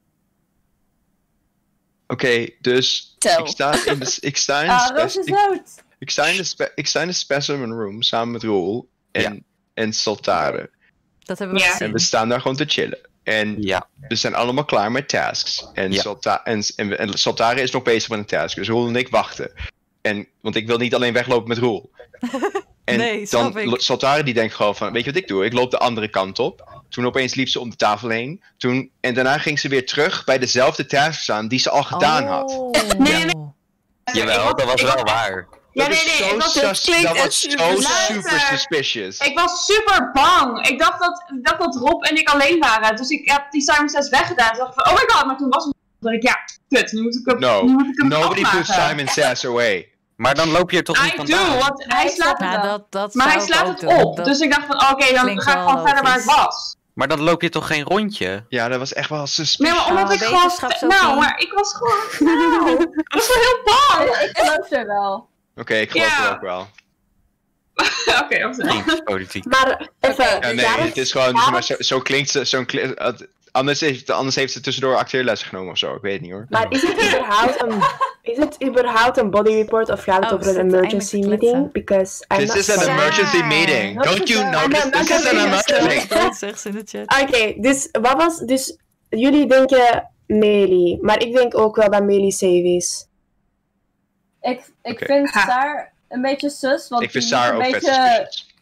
Oké, okay, dus Tel. ik sta in de, ik sta in de, Ah, spe- Roos is ik, dood. ik sta in de, spe- ik sta in de specimen room samen met Roel en, Ja. en Saltare. Dat hebben we Ja. gezien. En we staan daar gewoon te chillen. En Ja. we zijn allemaal klaar met tasks. En, Ja. Salta- en, en, we- en Saltare is nog bezig met een task. Dus Roel en ik wachten. En, want ik wil niet alleen weglopen met Roel. En Nee, snap dan ik. Saltare die denkt gewoon van, weet je wat ik doe? Ik loop de andere kant op. Toen opeens liep ze om de tafel heen. Toen, en daarna ging ze weer terug bij dezelfde task staan die ze al gedaan had. Oh. Nee, nee, Jawel, dat was wel waar. Ja, Dat nee, is nee, zo ik was- sus- dat klinkt dat echt was super zo luister. super suspicious. Ik was super bang. Ik dacht dat, ik dacht dat Rob en ik alleen waren. Dus ik heb die Simon zes weggedaan. En dacht van, oh my god, maar toen was het. Toen dacht ik, ja, kut, nu moet ik hem, No, nu moet ik hem nobody put afmaken. Simon Sass away. Maar dan loop je er toch niet I vandaan? do, want hij slaat het Ja, wel. dat, dat Maar hij zou ik slaat ook het doen. op. Dat- Dus ik dacht van, oké, dan klinkt ga ik wel gewoon verder waar ik logisch. was. Maar dan loop je toch geen rondje? Ja, dat was echt wel suspicious. Nee, maar omdat Oh, ik gewoon... wetenschapsopinie. Nou, maar ik was gewoon... Nou, ik was wel heel bang. Ik geloof er wel. Oké, ik geloof Ja. het ook wel. Oké, dat is Geen politiek. Maar even, Ja, nee, Jarek- het is gewoon, Jarek- maar zo, zo klinkt ze, zo'n kli- het- anders, heeft, anders heeft ze tussendoor acteerlessen genomen of zo, ik weet het niet hoor. Maar is het überhaupt een, is het überhaupt een body report of gaat het Oh, over een zit emergency eindelijk meeting? Because I'm This not is an sure. emergency Ja. meeting. Wat Don't is you dat? know this? I'm This not is an sure. emergency. Dat zegt ze in de chat. Oké, dus wat was... Dus jullie denken Melee, maar ik denk ook wel dat Melee safe is. Ik, ik Oké. vind Ha. Saar een beetje sus, want Ik vind die moet Saar een ook vet beetje, suspicious.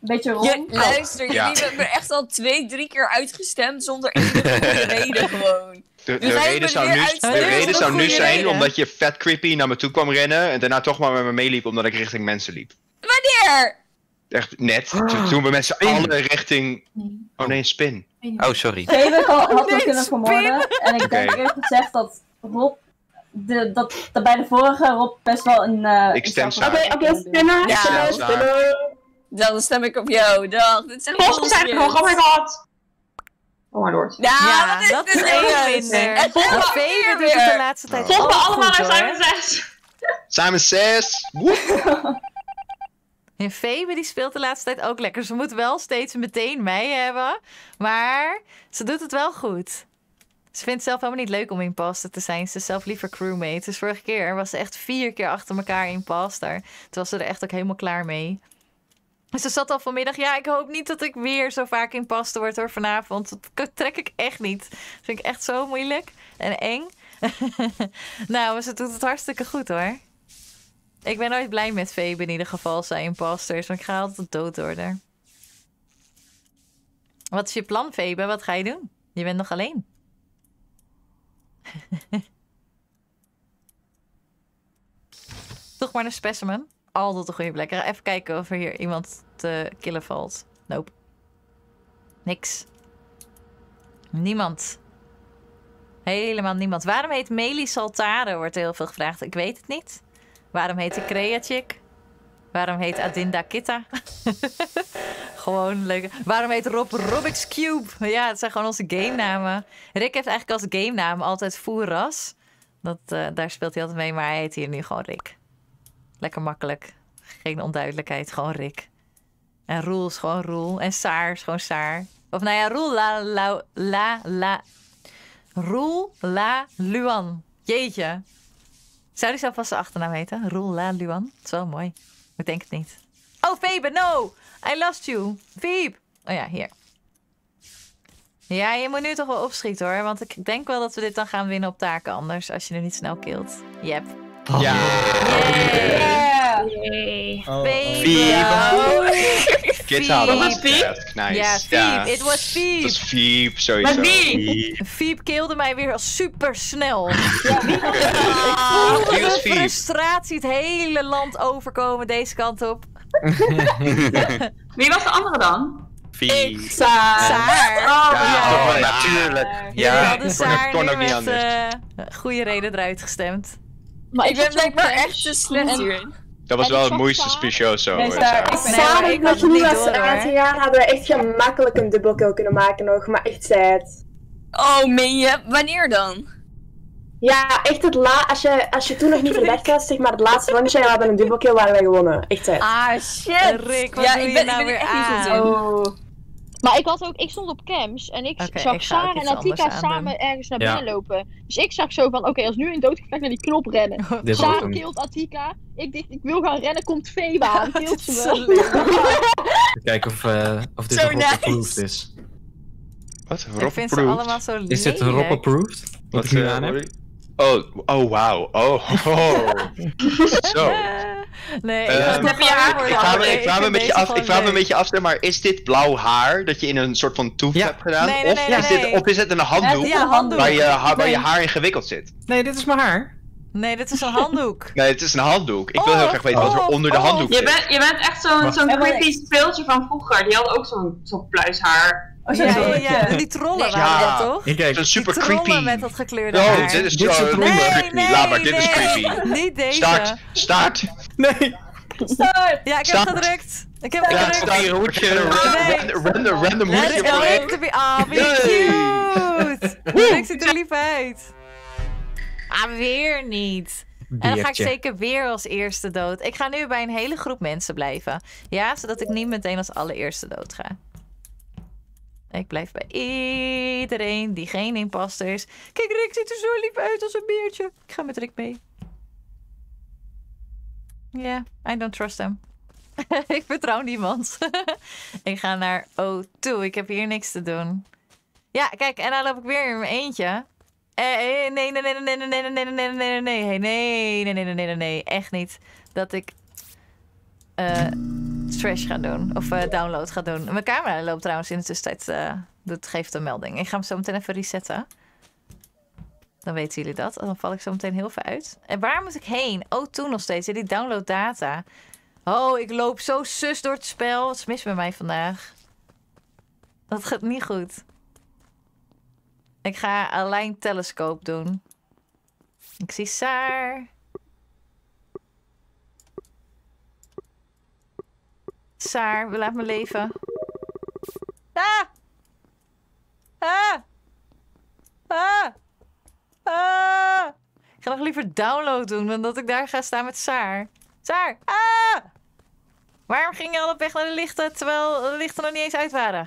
beetje Je, rond. luister, Ja. jullie hebben me echt al twee, drie keer uitgestemd zonder enige goede reden gewoon. De, de Dus hij reden heeft zou me nu, weer de uitgestemd reden zonder zou nu goede zijn reden. omdat je vet creepy naar me toe kwam rennen en daarna toch maar met me meeliep omdat ik richting mensen liep. Wanneer? Echt net. Toen- Toen we met z'n allen richting... Oh nee, een spin. Oh, sorry. Steven had Oh, had nee, me kunnen vermoorden. En ik denk Oké. eerlijk gezegd dat Rob... De, dat, dat bij de vorige Rob best wel een... eh, Ik stem een samen. zelf- Oké, oké, spinnen. Ja. Spinnen, Ja. spinnen. Dan stem ik op jou. Dag. Dit zijn Volgens mij bullshit. nog, oh my god. Oh my lord. Ja, Ja, wat is dat is dit één nou? minder. Het is Maar wel Febe weer doet het de weer. laatste tijd Oh. Volg me ook allemaal goed, naar hoor. Simon zes. Simon zes! Woep! En Febe die speelt de laatste tijd ook lekker. Ze moet wel steeds meteen mij hebben. Maar ze doet het wel goed. Ze vindt het zelf helemaal niet leuk om imposter te zijn. Ze is zelf liever crewmate. Dus vorige keer was ze echt vier keer achter elkaar imposter. Toen was ze er echt ook helemaal klaar mee. Dus ze zat al vanmiddag. Ja, ik hoop niet dat ik weer zo vaak imposter word hoor vanavond. Dat trek ik echt niet. Dat vind ik echt zo moeilijk en eng. Nou, maar ze doet het hartstikke goed hoor. Ik ben nooit blij met Febe in ieder geval als zij imposter is. Want ik ga altijd dood worden. Wat is je plan, Febe? Wat ga je doen? Je bent nog alleen. Toch maar een specimen. Altijd een goede plek. Ik ga even kijken of er hier iemand te killen valt. Nope. Niks. Niemand. Helemaal niemand. Waarom heet Meli Saltare? Wordt heel veel gevraagd. Ik weet het niet. Waarom heet de Creachick? Waarom heet Adinda Kitta? Gewoon leuk. Waarom heet Rob Robix Cube? Ja, het zijn gewoon onze game namen. Rick heeft eigenlijk als game naam altijd Fouras. Dat, uh, daar speelt hij altijd mee, maar hij heet hier nu gewoon Rick. Lekker makkelijk. Geen onduidelijkheid, gewoon Rick. En Roel is gewoon Roel. En Saar is gewoon Saar. Of nou ja, Roel la la la la. Roel la Luan. Jeetje. Zou die zelf vast zijn achternaam heten? Roel la Luan. Dat is wel mooi. Ik denk het niet. Oh, Febe, no! I lost you. Veep. Oh ja, hier. Ja, je moet nu toch wel opschieten hoor. Want ik denk wel dat we dit dan gaan winnen op taken anders. Als je nu niet snel killt. Yep. Ja! Yeah. Yay. Oh, Febe. Kids hadden Was het het Veep? best. Nice. Ja, Veep. It was Het Veep. was Veep, sowieso. Met wie? Veep kilde mij weer super snel. Wie Ik was voelde Veep? frustratie het hele land overkomen deze kant op. Wie was de andere dan? Vier. Saar. Saar. Oh, Ja, ja. natuurlijk. Jullie Ja, hadden kon- Saar kon nu ook niet met anders. uh, goede reden eruit gestemd. Maar Ik ben zat zo op blijkbaar Cams echt te slecht en- hierin. Dat was En wel ik het zag moeiste Saar. specioso. Nee, eh, Saar, Saar. ik ben- Saar, Nee, ik ik had nog het niet niet was door, hoor. uitgegaan, hadden we echt gemakkelijk een dubbelkill kunnen maken nog, maar echt sad. Oh, meen je? Wanneer dan? Ja, echt het la als je, als je toen nog niet verdacht was, zeg maar het laatste rondje en we hadden een dubbelkill, waren wij gewonnen. Echt sad. Ah, shit. Rick, wat ja, doe ik je ben, nou ik ben weer er echt niet goed aan? in. Oh. Maar ik, had ook, ik stond op Cams en ik Oké, zag ik ga ook Saar en iets anders Atika aandoen. samen ergens naar Ja. binnen lopen. Dus ik zag zo van, oké, als nu een doodgevlek naar die knop rennen. Dit was Saar hem. killt Atika. Ik dacht, ik wil gaan rennen, komt Feba aan, killt ze Zo me. Even kijken of, eh, of dit Zo Rob nice. approved is. Wat? Ik Rob vind ze approved? allemaal zo lelijk. Is dit Rob approved? Wat ik nu eh, aan heb? Oh, oh wauw. Oh, oh. Zo. Nee, Eh, ik was heb nog je gewoon haar? voor Ik de vraag me, andere. ik vraag me een vind beetje deze af, ik gewoon vraag me een leuk. beetje af, zeg maar, is dit blauw haar dat je in een soort van toef Ja. hebt gedaan? Nee, nee, of, nee, is nee, dit, nee. of is het een handdoek Ja, handdoek. waar, je, ha- waar je Nee. haar in gewikkeld zit? Nee, dit is mijn haar. Nee, dit is een handdoek. Nee, het is een handdoek. Ik wil Oh, heel graag weten wat er oh, onder de oh. handdoek Je zit. bent, je bent echt zo'n Wacht. zo'n Ja, maar creepy ik- speeltje van vroeger. Die had ook zo'n zo'n pluishaar. Oh, zo'n Ja, ja, zootje. ja. Die trollen Nee. waren Ja. dat, toch? Ik kijk. Het is super Die trollen creepy. met dat gekleurde Oh, haar. dit is Dit is zo het super ronde. creepy. Nee, Laat maar, dit is nee, creepy. Niet deze. Start, start. Nee. Start! Ja, ik heb Start. gedrukt. Ik heb Ja, gedrukt. start. Een hoedje. Nee. Random, random, random Let hoedje it voor go. Rick. To be- Ah, wie Yay. cute. Rick ziet er lief uit. Ah, weer niet. En dan ga ik Beertje. zeker weer als eerste dood. Ik ga nu bij een hele groep mensen blijven. Ja, zodat ik niet meteen als allereerste dood ga. Ik blijf bij iedereen die geen imposter is. Kijk, Rick ziet er zo lief uit als een beertje. Ik ga met Rick mee. Ja, yeah, I don't trust hem. Ik vertrouw niemand. Ik ga naar O twee. Ik heb hier niks te doen. Ja, kijk, en dan loop ik weer in mijn eentje. Eh, eh, nee, nee, nee, nee, nee, nee, nee, nee, nee, nee, nee, nee, nee, nee, nee, nee, nee, nee, nee, echt niet. Dat ik... eh trash ga doen. Of uh, download ga doen. Mijn camera loopt trouwens in de tussentijd. Uh, dat geeft een melding. Ik ga hem zo meteen even resetten. Dan weten jullie dat. Dan val ik zo meteen heel veel uit. En waar moet ik heen? Oh, toen nog steeds. Die download data. Oh, ik loop zo sus door het spel. Wat is mis met mij vandaag? Dat gaat niet goed. Ik ga Align Telescope doen. Ik zie Saar. Saar, we laat me leven. Ah! Ah! Ah! Ah! Ik ga nog liever download doen dan dat ik daar ga staan met Saar. Saar! Ah! Waarom ging je al op weg naar de lichten terwijl de lichten nog niet eens uit waren?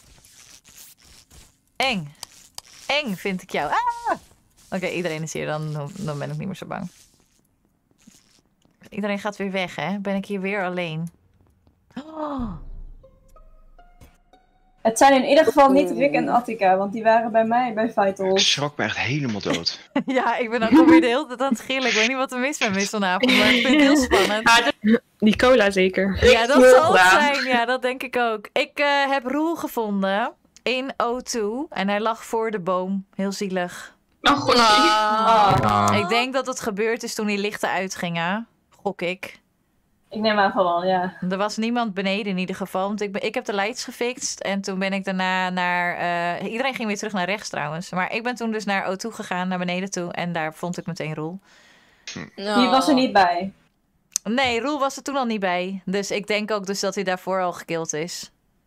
Eng. Eng vind ik jou. Ah! Oké, okay, iedereen is hier. Dan, dan ben ik niet meer zo bang. Iedereen gaat weer weg, hè? Ben ik hier weer alleen? Oh. Het zijn in ieder geval niet Rick en Attica, want die waren bij mij bij Vitals. Ik schrok me echt helemaal dood. Ja, ik ben ook alweer de hele tijd aan het gillen. Ik weet niet wat er mis met me is vanavond, maar ik vind het heel spannend. Ah, die cola zeker. Ja, dat zal het zijn. Ja, dat denk ik ook. Ik uh, heb Roel gevonden in O twee en hij lag voor de boom. Heel zielig. Oh, god. Oh. Oh. Ik denk dat het gebeurd is toen die lichten uitgingen. Gok ik. Ik neem aan van wel, ja. Er was niemand beneden in ieder geval. Want ik, ben, ik heb de lights gefixt. En toen ben ik daarna naar... Uh, iedereen ging weer terug naar rechts trouwens. Maar ik ben toen dus naar O twee gegaan, naar beneden toe. En daar vond ik meteen Roel. No. Die was er niet bij? Nee, Roel was er toen al niet bij. Dus ik denk ook dus dat hij daarvoor al gekild is.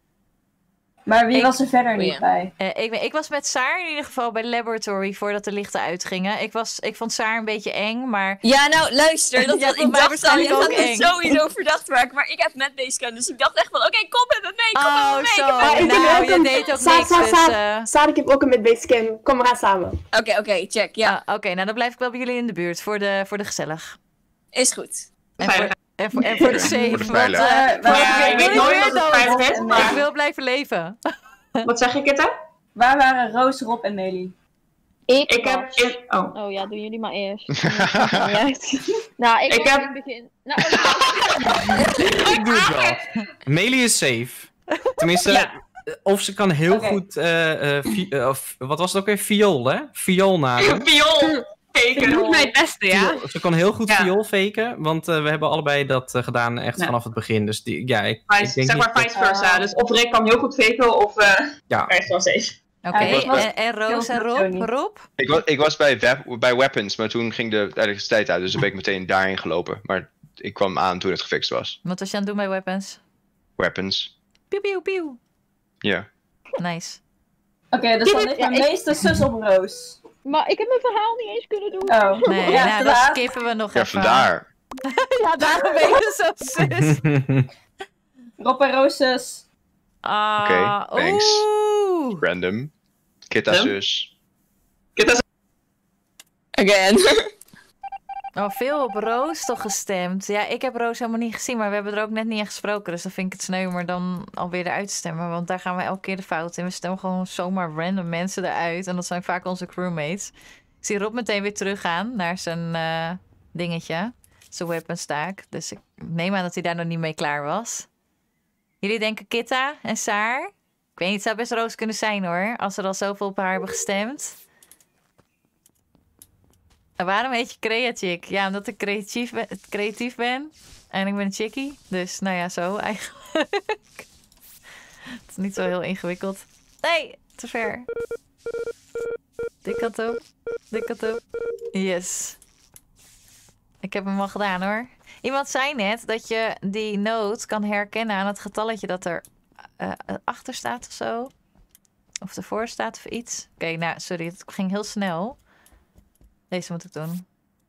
Maar wie ik, was er verder niet bij? Uh, ik, ik was met Saar in ieder geval bij Laboratory voordat de lichten uitgingen. Ik, was, ik vond Saar een beetje eng, maar... Ja, nou, luister. Dat, ja, dat, ik dacht al, je gaat het sowieso verdacht maken. Maar ik heb net deze kant, dus ik dacht echt van, oké, okay, kom met me mee, kom oh, met me mee. Zo. Ah, ik nou, heb je een... deed ook Saar, niks, Saar, dus... Saar, Uh... Saar, ik heb ook een met basecam. Kom, we gaan samen. Oké, okay, oké, okay, check, ja. Ah, oké, okay, nou dan blijf ik wel bij jullie in de buurt, voor de, voor de gezellig. Is goed. En voor, en voor, en voor de safe. Voor de want, uh, ja, ja, ik weet nooit dat het veilig is, maar... Ik wil blijven leven. Wat zeg je, Kitte? Waar waren Roos, Rob en Melie? Ik, ik heb... In... Oh. oh ja, doen jullie maar eerst. nou, ik, ik heb... in het begin... Nou, ik doe het wel. Melie is safe. Tenminste, ja. Of ze kan heel okay. goed... Uh, uh, vi- uh, of, wat was het ook weer? Viool, hè? Viool nadoen. Viool! Faken. Dat doet mij het beste, ja. Viool. Ze kan heel goed ja. viool faken, want uh, we hebben allebei dat uh, gedaan echt ja. vanaf het begin. Dus die, ja, ik, maar, ik denk zeg maar vice versa. Uh, dus of Rick kan heel goed faken, of uh, ja. hij is gewoon safe. Oké, okay. en, en Roos en Rob? Rob? Ik was, ik was bij, web, bij Weapons, maar toen ging de elektriciteit uit, dus dan ben ik meteen daarin gelopen. Maar ik kwam aan toen het gefixt was. Wat was je aan het doen bij Weapons? Weapons. Piu, piu, piu. Ja. Nice. Oké, okay, dus dan ligt mijn ja, meeste ik... zus op Roos. Maar ik heb mijn verhaal niet eens kunnen doen. Oh. Nee, ja, nou, dan skippen we nog ja, even. Ja, vandaar. ja, daarom ben je zo zus. Rob en Roos zus. Ah, Oké, okay, thanks. Oeh. Random. Kitta zus. Kitta zus. Again. Oh, veel op Roos toch gestemd. Ja, ik heb Roos helemaal niet gezien, maar we hebben er ook net niet echt gesproken. Dus dan vind ik het sneu om er dan alweer eruit te stemmen. Want daar gaan we elke keer de fout in. We stemmen gewoon zomaar random mensen eruit. En dat zijn vaak onze crewmates. Ik zie Rob meteen weer teruggaan naar zijn uh, dingetje. Zijn weaponstaak. Dus ik neem aan dat hij daar nog niet mee klaar was. Jullie denken Kitta en Saar? Ik weet niet, het zou best Roos kunnen zijn hoor. Als er al zoveel op haar hebben gestemd. En waarom heet je Creachick? Ja, omdat ik creatief ben, creatief ben. En ik ben een chickie. Dus nou ja, zo eigenlijk. Het is niet zo heel ingewikkeld. Nee, te ver. Dik kant op. Dik kant op. Yes. Ik heb hem al gedaan hoor. Iemand zei net dat je die noot kan herkennen aan het getalletje dat er uh, achter staat of zo. Of ervoor staat of iets. Oké, okay, nou sorry, het ging heel snel. Deze moet ik doen.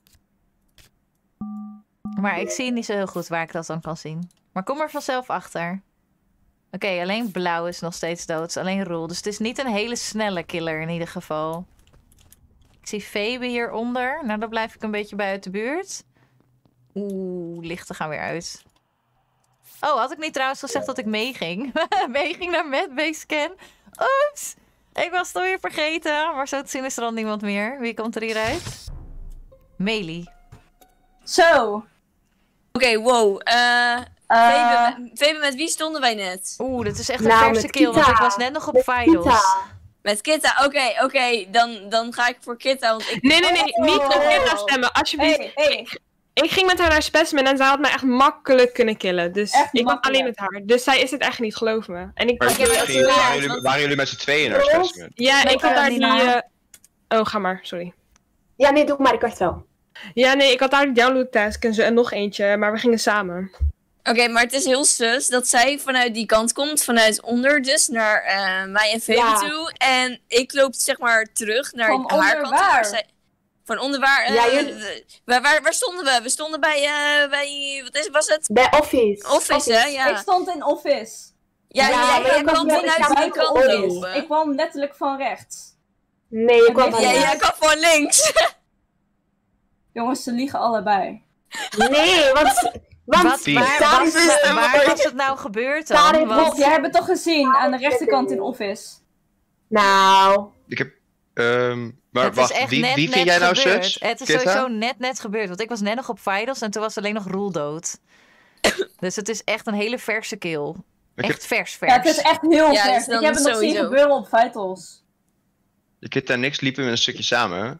Maar ik zie niet zo heel goed waar ik dat dan kan zien. Maar kom er vanzelf achter. Oké, okay, alleen blauw is nog steeds dood. Alleen Roel. Dus het is niet een hele snelle killer in ieder geval. Ik zie Febe hieronder. Nou, dan blijf ik een beetje bij uit de buurt. Oeh, lichten gaan weer uit. Oh, had ik niet trouwens gezegd dat ik meeging? meeging naar Medbase Scan? Oeps! Ik was het alweer vergeten. Maar zo te zien is er al niemand meer. Wie komt er hieruit? Melie. Zo. Oké, okay, wow. Uh, Uh, Febe, Febe, met wie stonden wij net? Oeh, dat is echt een Nou, verse met kill, want Kita. ik was net nog op Met finals. Kita. Met Kitta, oké, okay, oké, okay. dan, dan ga ik voor Kitta, want ik... Nee, nee, nee, niet op Oh. Kitta stemmen, alsjeblieft. hey, hey. Ik ging met haar naar Specimen en zij had mij echt makkelijk kunnen killen. Dus Echt ik was makkelijk. alleen met haar. Dus zij is het echt niet, geloof me. En ik... Maar Ik heb het misschien geleerd, waren, jullie, want- waren jullie met z'n tweeën naar Roos? Specimen? Ja, Nee, ik had daar die... Nina. eh, Oh, ga maar, sorry. Ja, nee, doe maar, ik wacht wel. Ja, nee, ik had daar die download task en, zo, en nog eentje, maar we gingen samen. Oké, okay, maar het is heel sus dat zij vanuit die kant komt, vanuit onder dus, naar uh, mij en Febe Ja. toe. En ik loop zeg maar terug naar Van haar onder kant. waar? Waar zij... Van onder waar? Uh, Ja, jullie- waar, waar? Waar stonden we? We stonden bij, uh, bij wat is, was het? Bij Office. Office, hè? Ja, Ik stond in office. ja, Ja, ja, maar jij ik was kwam wel- vanuit ik die kwam kant Office. lopen. Ik kwam letterlijk van rechts. Nee, ik kwam Ja, van Ja, links. jij kwam van links. Jongens, ze liegen allebei. Nee, want... want Wat, Wie? waar, daar was, is- waar was het nou gebeurd Daar dan? heeft Want- Rob, jij hebt het toch gezien aan de rechterkant in office? Nou... Ik heb... ehm maar het wacht, is echt wie, net, wie net vind jij nou gebeurd. zus? Het is Kitta? sowieso net net gebeurd. Want ik was net nog op finals en toen was alleen nog Roel dood. Dus het is echt een hele verse kill. Ik heb- Echt vers vers. Ja, het is echt heel Ja, vers. dus dan Ik heb het nog zien sowieso. gebeuren op Vitals. De Kitta en niks liepen we een stukje samen.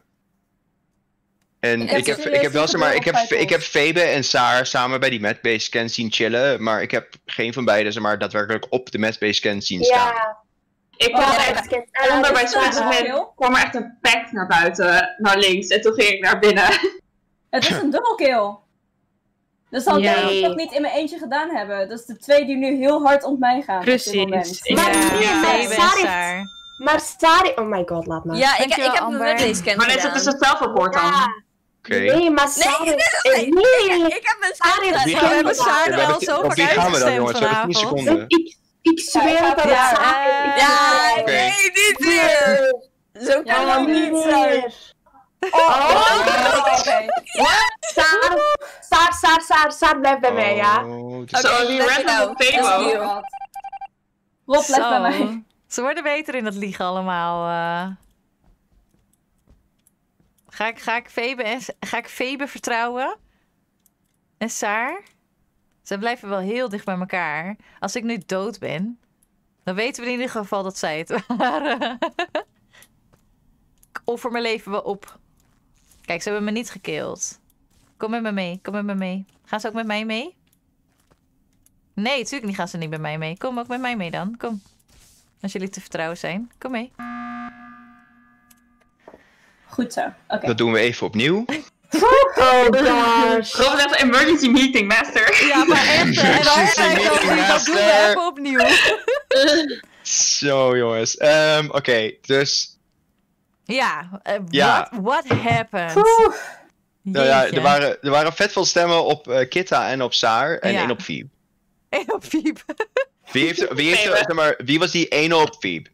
En Ik ik heb heb, serieus ik heb wel zeg maar, ik heb, gebeuren op ik heb Febe en Saar samen bij die Madbase scan zien chillen, maar ik heb geen van beiden zeg maar daadwerkelijk op de Madbase scan zien staan. Ja. Ik kwam Ja, echt ja, onder bij is wel Specimen, heel- kwam er echt een pack naar buiten, naar links. En toen ging ik naar binnen. Het is een dubbelkill. Dus dan Ja. kan ik het toch niet in mijn eentje gedaan hebben. Dat is de twee die nu heel hard op mij gaan. Op dit Precies. moment. Ja. Maar nee, maar Febe en Saar heeft- Saar. Maar Sari... Oh my god, laat maar. Ja, ik, ik Dankjewel, heb mijn Amber. Wednesday scan Maar dit is gedaan. dus een self-report dan. Ja. Oké. Nee, maar Sari... Nee, Nee, nee. Ik heb mijn Saar scan heeft Wie We gaan gedaan. hebben Saar we er hebben al ti- zo op vaak wie gaan we dan uitgestemd jongens? We hebben tien vanavond. seconden. Ik, ik zweer Ja, dat het ja, Sari... eh, Ja, Oké. nee, niet weer. Zo kan Ja, het niet niet zijn. meer. Oh, Oké. Saar, Saar, Saar, Saar, Saar, blijf bij mij, ja. Oh, dit is- Oké, Zo, die let me random know. op Let's Febo. deal. Rob, blijf Zo. bij mij. Ze worden beter in het liegen allemaal. eh. Ga ik, ga, ik Febe en, ga ik Febe vertrouwen? En Saar? Ze blijven wel heel dicht bij elkaar. Als ik nu dood ben, dan weten we in ieder geval dat zij het waren. Ik offer mijn leven wel op. Kijk, ze hebben me niet gekild. Kom met me mee, kom met me mee. Gaan ze ook met mij mee? Nee, natuurlijk niet gaan ze niet met mij mee. Kom ook met mij mee dan, kom. Als jullie te vertrouwen zijn, kom mee. Goed zo. Oké. Dat doen we even opnieuw. Oh gosh. Rob zegt emergency meeting, master. Ja, maar echt, hè. En dan Precies, zei ik ook meeting niet, dat doen we master. even opnieuw. Zo jongens. Ehm, Oké, dus Ja, eh, Ja. what, what happened? Oeh. nou ja, Jeetje. er, waren, er waren vet veel stemmen op eh, Kitta en op Saar en Ja. één op Fieb. En op Fiep. Wie, heeft, wie, heeft, zeg maar, wie was die ene op Fieb?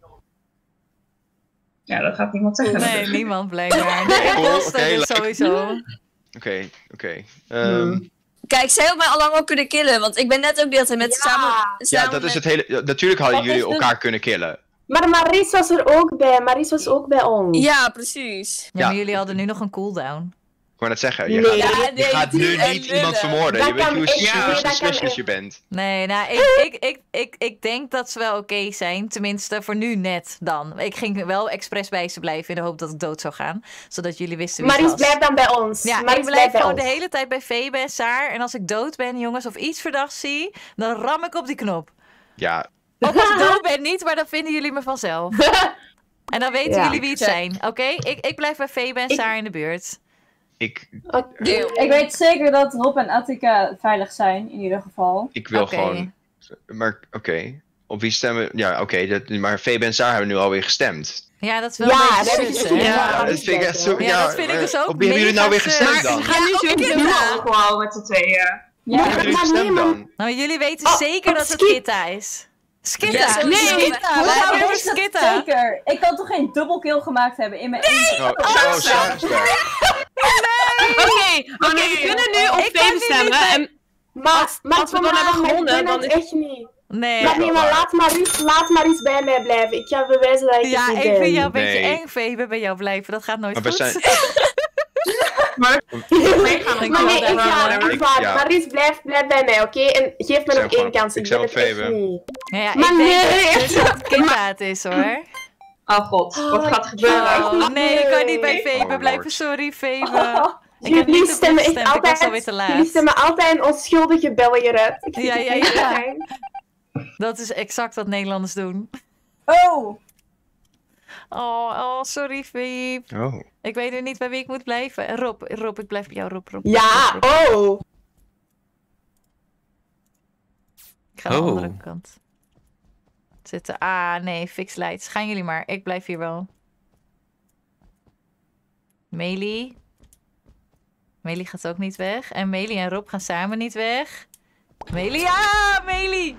Ja, dat gaat niemand zeggen. Nee, niemand blijkbaar. Nee, Cool, imposter oké, dus leuk. sowieso. Oké, oké. Ehm, Kijk, zij had mij al lang al kunnen killen, want ik ben net ook deeltijd met Ja. samen, Ja, samen dat is met- het hele. ja, Natuurlijk hadden Wat jullie is de- elkaar kunnen killen. Maar Maries was er ook bij. Maries was ook bij ons. Ja, precies. Ja, Ja. maar jullie hadden nu nog een cooldown. Ik wou net zeggen, je Nee. gaat, Ja, je nee, gaat nu natuurlijk, niet en iemand lullen. vermoorden. Dat Je weet kan hoe echt- suspicious nee, dat kan suspicious echt. je bent. Nee, nou, ik, ik, ik, ik, ik denk dat ze wel oké zijn. Tenminste, voor nu net dan. Ik ging wel expres bij ze blijven in de hoop dat ik dood zou gaan. Zodat jullie wisten wie Maries het was. blijft dan bij ons. Ja, Maries ik blijf bij gewoon ons. de hele tijd bij Febe en Saar. En als ik dood ben, jongens, of iets verdachts zie, dan ram ik op die knop. Ja, Of als ik dood ben niet, maar dan vinden jullie me vanzelf. En dan weten Ja. jullie wie het zijn, oké? Ik, ik blijf bij Febe en Ik- Saar in de buurt. ik, Oké. Deal. Ik weet zeker dat Rob en Attica veilig zijn, in ieder geval. ik wil Oké. gewoon. Maar oké. Op wie stemmen? Ja, oké. dat- maar Febe en Saar hebben nu alweer gestemd. Ja, dat is wel Ja, een dat beetje heb ik zus, gezien. hè? Ja, Ja, dat dat is vind ik echt zo. beter. Ja, dat vind ik dus ook Op wie hebben jullie nou weer mega gestemd zus. dan? We gaan nu Ja, sowieso op Kitta. Ook gewoon met z'n tweeën. Ja, Wie hebben jullie maar nee, gestemd maar- dan? Nou, jullie weten Oh, zeker op dat het Skit. Kitta is. Skitta. Ja, sowieso. nee, Skitta. Hoe We zou hebben ik over dat Skitta. zeker? Ik kan toch geen dubbelkill gemaakt hebben in mijn eentje? Oh, oh, Saar is daar. Oké, oké, we kunnen nu op Ik kan Febe niet stemmen. bij- En Maar, maar als we kom dan maar, hebben maar gewonnen, ik ben dan het is- echt niet. Nee. Maar nee, maar laat Maries, laat Maries bij mij blijven. Ik ga bewijzen dat ik Ja, het niet ik ben. vind jou een beetje Nee. eng, Febe, bij jou blijven. Dat gaat nooit Maar we goed. zijn. maar meegaan. Maar nee, ik ga, Ik- ik ga. ja. Maries, blijf, blijf bij mij, oké? En geef me Ik nog zou één kans. ik Ik zou ben het echt Febe. niet. Ja, ja, Maar ik denk nee. dus dat het Kitta het is hoor. Oh god, wat gaat er gebeuren? Oh nee, ik kan niet bij Febe Oh, blijven. Lord. Sorry, Febe. Ik heb Jullie niet op stemmen echt gestemd, ik was alweer altijd, te jullie laat. stemmen altijd een onschuldige Belgiër uit. Ik vind Ja, het ja, niet ja. fijn. Dat is exact wat Nederlanders doen. Oh! Oh, oh sorry, Fiep. Oh. Ik weet nu niet bij wie ik moet blijven. Rob, Rob, ik blijf bij jou, Rob, Rob. Ja, Rob, Rob. oh. Ik ga aan de Oh. andere kant zitten. Ah, nee, fix lights. Gaan jullie maar. Ik blijf hier wel. Melie. Melie gaat ook niet weg. En Melie en Rob gaan samen niet weg. Melie, ja, Melie!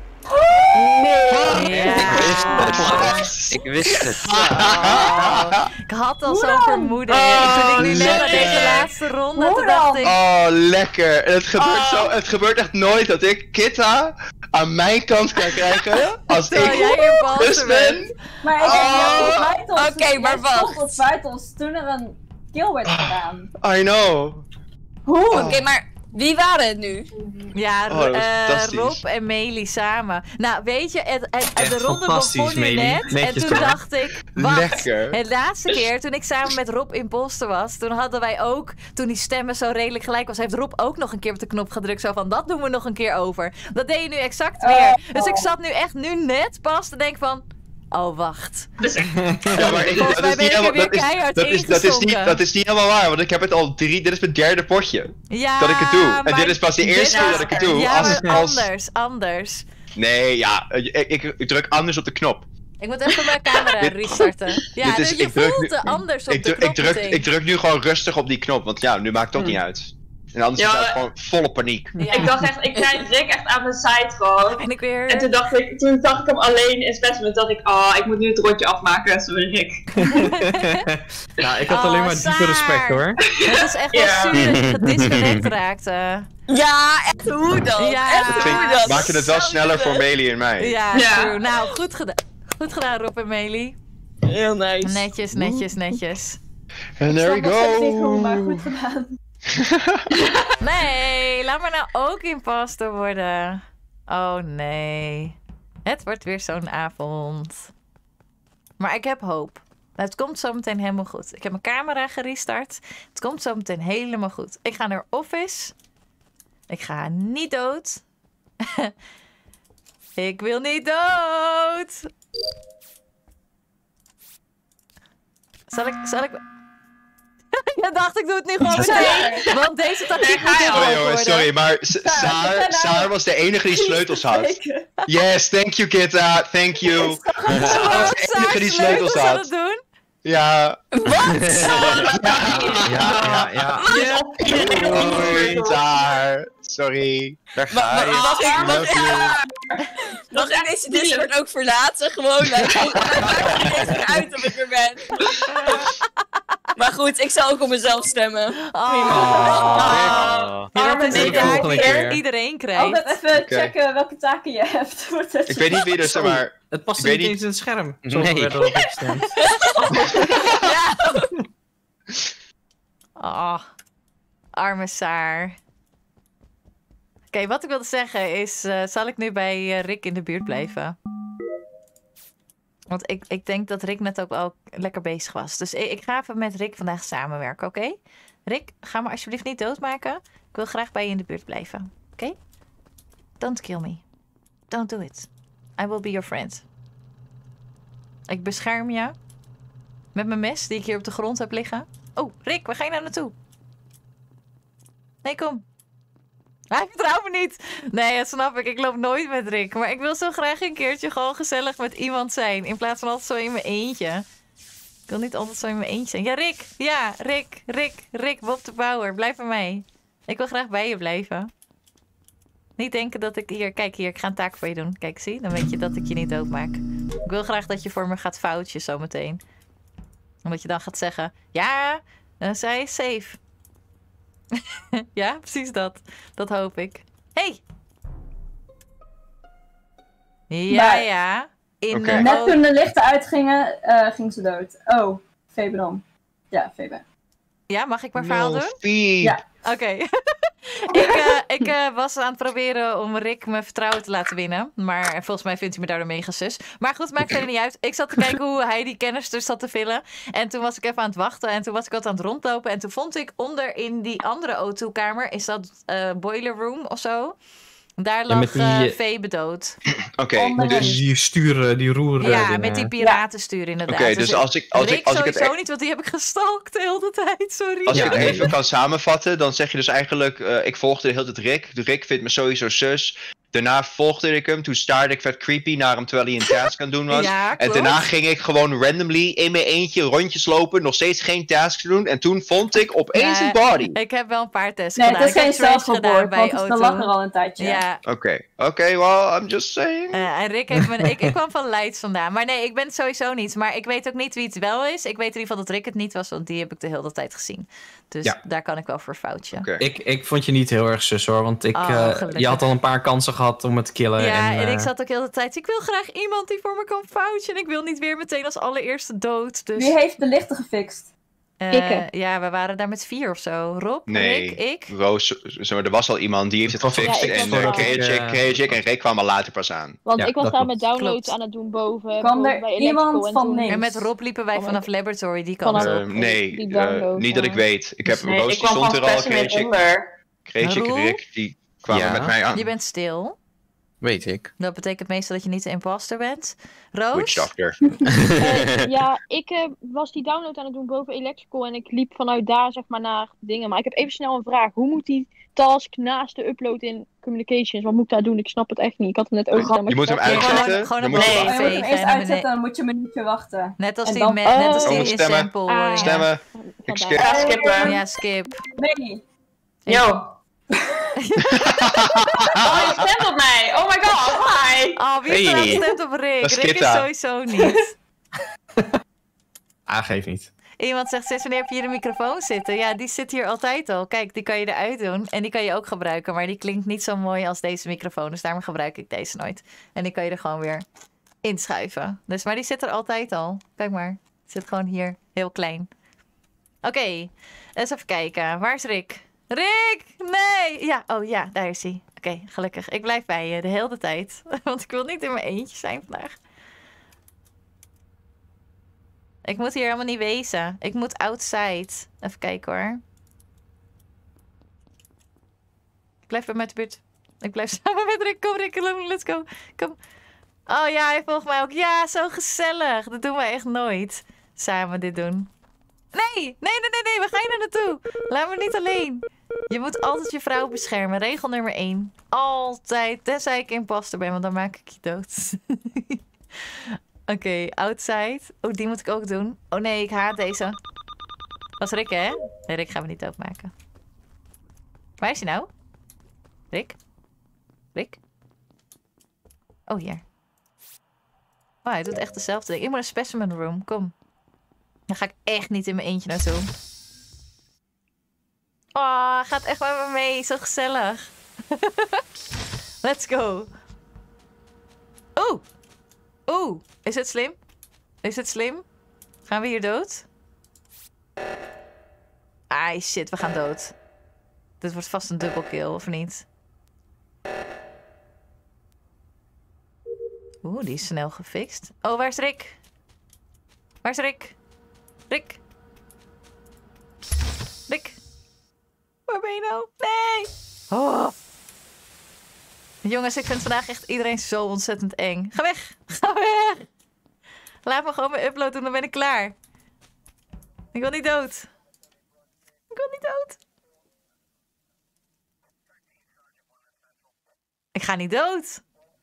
Nee. Ja. Ik wist het. Oh, ik had al zo'n vermoeden. Oh, Toen ik nu net naar lekker. deze laatste ronde, Hoe toen dacht dan? ik... Oh, lekker. Het gebeurt, Oh. zo, het gebeurt echt nooit dat ik Kitta aan mijn kant kan krijgen als Terwijl ik jij in balsen dus bent. ben. Maar ik Oh. heb Vitals. Oké, maar wacht. op Vitals toen er een kill werd gedaan. I know. Hoe? Oké, maar wie waren het nu? Ja, Oh, dat was eh, fantastisch. Rob en Melie samen. Nou, weet je, het, het, het- de Echt ronde fantastisch, begon nu Melie. net. En Netjes toen toch? dacht ik, wacht. Lekker. Het laatste keer, toen ik samen met Rob imposter was, toen hadden wij ook, toen die stemmen zo redelijk gelijk was, heeft Rob ook nog een keer op de knop gedrukt. Zo van, dat doen we nog een keer over. Dat deed je nu exact weer. Dus ik zat nu echt nu net pas te denken van, oh wacht. Ja, maar ik, Volgens dat mij is ben niet ik er helemaal, weer dat is, keihard dat, is, dat, is niet, ingestonken. dat is niet helemaal waar, want ik heb het al drie, dit is mijn derde potje Ja, dat ik het doe. En maar dit is pas de dit eerste keer was- dat ik het doe. Ja, als, maar als... anders, anders. Nee, ja, ik, ik, ik druk anders op de knop. Ik moet even mijn camera Dit- restarten. Ja, dit is- dus je ik druk voelt nu- de anders op Ik de druk, knop ik, druk, meteen. ik druk nu gewoon rustig op die knop, want ja, nu maakt het ook niet uit. En anders Ja, is het maar- gewoon volle paniek. Ja. Ik dacht echt, ik krijg Rick echt aan mijn side gewoon. En ik weer... En toen dacht ik, toen zag ik hem alleen in specimen, dacht ik, ah, ik moet nu het rondje afmaken, sorry Rick. Ja, ik had Oh, alleen maar diepe Saar. respect hoor. Het is echt wel Ja. zuur dat je gedisconnect raakte. Ja, echt hoe dan? Ja. Echt Vind- hoe dan? maak je het wel Zo sneller voor nerveus. Melie en mij. Ja, Ja. true. Nou, goed gedaan. Goed gedaan, Rob en Melie. Heel nice. Netjes, netjes, netjes. And there we Ik snap nog steeds niet hoe, maar go. goed gedaan. Nee, laat maar nou ook imposter worden. Oh nee. Het wordt weer zo'n avond. Maar ik heb hoop. Het komt zo meteen helemaal goed. Ik heb mijn camera gerestart. Het komt zo meteen helemaal goed. Ik ga naar Office. Ik ga niet dood. Ik wil niet dood. Zal ik... Zal ik... Je dacht, ik doe het nu gewoon meteen. Want deze tactiek moet dit Oh ook jongens, worden. sorry, maar S- Saar, Saar was de enige die sleutels had. Yes, thank you Kitta, thank you. Saar was de enige die sleutels aan het had. doen? Ja. Wat? Ja, ja, ja. Sorry, Saar. Sorry. Daar Ma- ga ma- je. Mag ik, I mag love you. ik, mag ik deze Discord ook verlaten? Gewoon, like, het maakt niet uit of ik er ben. Maar goed, ik zal ook op mezelf stemmen. Oh. Oh. Ja, dat Arme is de niet volgende waar keer. iedereen krijgt. Altijd even Oké. checken welke taken je hebt. Wordt het- Ik weet niet wie er, zeg maar... Het past Ik weet niet niet- eens in het scherm. Nee. Zo werd erop gestemd. Ja. Oh, arme Saar. Oké, wat ik wilde zeggen is... eh, zal ik nu bij eh, Rick in de buurt blijven? Want ik, ik denk dat Rick net ook wel lekker bezig was. Dus ik, ik ga even met Rick vandaag samenwerken, oké? Rick, ga me alsjeblieft niet doodmaken. Ik wil graag bij je in de buurt blijven. Oké? Don't kill me. Don't do it. I will be your friend. Ik bescherm je. Met mijn mes die ik hier op de grond heb liggen. Oh, Rick, waar ga je nou naartoe? Nee, kom. Hij vertrouwt me niet. Nee, dat snap ik. Ik loop nooit met Rick. Maar ik wil zo graag een keertje gewoon gezellig met iemand zijn. In plaats van altijd zo in mijn eentje. Ik wil niet altijd zo in mijn eentje zijn. Ja, Rick. Ja, Rick. Rick. Rick. Bob de Bouwer. Blijf bij mij. Ik wil graag bij je blijven. Niet denken dat ik hier... Kijk hier, ik ga een taak voor je doen. Kijk, zie? Dan weet je dat ik je niet doodmaak. Ik wil graag dat je voor me gaat foutje zometeen. Omdat je dan gaat zeggen... Ja, dan zij is safe. Ja, precies dat. Dat hoop ik. Hey! Ja, Maar- ja. In Oké. de Net auto. toen de lichten uitgingen, eh, ging ze dood. Oh, Febe dan. Ja, Febe. Ja, mag ik mijn verhaal No, doen? Fie. Ja. Oké. ik uh, ik uh, was aan het proberen om Rick mijn vertrouwen te laten winnen. Maar volgens mij vindt hij me daardoor mega sus. Maar goed, maakt verder niet uit. Ik zat te kijken hoe hij die canisters zat te vullen. En toen was ik even aan het wachten. En toen was ik wat aan het rondlopen. En toen vond ik onder in die andere O twee kamer... Is dat uh, boiler room of zo? Daar lag die, uh, Vee bedood. Oké, okay, dus dus... die sturen, die roeren. Ja, dingen. met die piratenstuur inderdaad. Oké, okay, dus, dus als ik, als Rick ik, als ik het sowieso niet, want die heb ik gestalkt de hele tijd, sorry. Als ja, ik het even kan samenvatten, dan zeg je dus eigenlijk... Uh, ik volgde de hele tijd Rick. De Rick vindt me sowieso sus. Daarna volgde ik hem. Toen staarde ik vet creepy naar hem terwijl hij een task aan het doen was. Ja, en daarna ging ik gewoon randomly in mijn eentje rondjes lopen. Nog steeds geen tasks doen. En toen vond ik opeens nee, een body. Ik heb wel een paar tests nee, gedaan. Nee, het is geen zelfgeboord, bij want het lag er al een tijdje. Ja. Oké, okay. oké, okay, well, I'm just saying. Uh, en Rick heeft me... ik, ik kwam van Leids vandaan. Maar nee, ik ben het sowieso niet. Maar ik weet ook niet wie het wel is. Ik weet in ieder geval dat Rick het niet was, want die heb ik de hele tijd gezien. Dus ja. daar kan ik wel voor foutje. Okay. Ik, ik vond je niet heel erg sus hoor, want ik, oh, uh, je had al een paar kansen gehad om het te killen. Ja, en, uh... en ik zat ook heel de tijd. Ik wil graag iemand die voor me kan foutje. En ik wil niet weer meteen als allereerste dood. Dus... Wie heeft de lichten gefixt? Uh, ik ja, we waren daar met vier of zo. Rob, nee, Rick, ik. Roos, zo, er was al iemand die heeft het gefixt. Ja, en uh, Kreejik en Rick kwamen later pas aan. Want ja, ik was daar klopt. met downloads klopt. aan het doen boven. Kwam er bij iemand van toen... links? En met Rob liepen wij vanaf Laboratory die kant uh, op. Nee, die uh, niet dat ik weet. Ik heb nee, Roos, ik die stond er al. Kreejik en Rick, die kwamen ja. met mij aan. Je bent stil. Weet ik. Dat betekent meestal dat je niet de imposter bent. Roos? Witch doctor. uh, ja, ik uh, was die download aan het doen boven Electrical en ik liep vanuit daar zeg maar naar dingen. Maar ik heb even snel een vraag. Hoe moet die task naast de upload in Communications? Wat moet ik daar doen? Ik snap het echt niet. Ik had het net ook gedaan. Je moet hem uitzetten. Gewoon een nee, je moet hem vegen. eerst uitzetten, dan moet je een minuutje wachten. Net als en die, dan... met, net als oh, die in stemmen. sample. Ah, ja. Stemmen. Ik skip. Ja, skippen. Ja, skip. Nee. Yo. Oh, je stemt op mij. Oh my god, hi. Oh, wie heeft Hey. er gestemd op Rick? Dat is Rick is Kitta. sowieso niet. Ah, geef niet. Iemand zegt, sinds wanneer heb je hier de microfoon zitten? Ja, die zit hier altijd al. Kijk, die kan je eruit doen. En die kan je ook gebruiken. Maar die klinkt niet zo mooi als deze microfoon. Dus daarom gebruik ik deze nooit. En die kan je er gewoon weer inschuiven. Dus, maar die zit er altijd al. Kijk maar. Die zit gewoon hier. Heel klein. Oké. Okay. Eens even kijken. Waar is Rick? Rick! Nee! Ja, oh ja, daar is hij. Oké, okay, gelukkig. Ik blijf bij je de hele tijd. Want ik wil niet in mijn eentje zijn vandaag. Ik moet hier helemaal niet wezen. Ik moet outside. Even kijken hoor. Ik blijf bij mij te buurt. Ik blijf samen met Rick. Kom Rick, let's go. Kom. Oh ja, hij volgt mij ook. Ja, zo gezellig. Dat doen wij echt nooit. Samen dit doen. Nee, nee, nee, nee, nee. Waar ga je nou naartoe? Laat me niet alleen. Je moet altijd je vrouw beschermen. Regel nummer één. Altijd. Tenzij ik imposter ben, want dan maak ik je dood. Oké, okay, outside. Oh, die moet ik ook doen. Oh nee, ik haat deze. Dat is Rick, hè? Nee, Rick gaan we niet doodmaken. Waar is hij nou? Rick? Rick? Oh, hier. Oh, hij doet echt dezelfde ding. Ik moet een specimen room. Kom. Dan ga ik echt niet in mijn eentje naartoe. Oh, hij gaat echt met me mee. Zo gezellig. Let's go. Oeh. Oeh. Is het slim? Is het slim? Gaan we hier dood? Ai, shit. We gaan dood. Dit wordt vast een double kill, of niet? Oeh, die is snel gefixt. Oh, waar is Rick? Waar is Rick? Rick? Rick? Waar ben je nou? Nee! Oh. Jongens, ik vind vandaag echt iedereen zo ontzettend eng. Ga weg! Ga weg! Laat me gewoon mijn upload doen, dan ben ik klaar. Ik wil niet dood. Ik wil niet dood. Ik ga niet dood.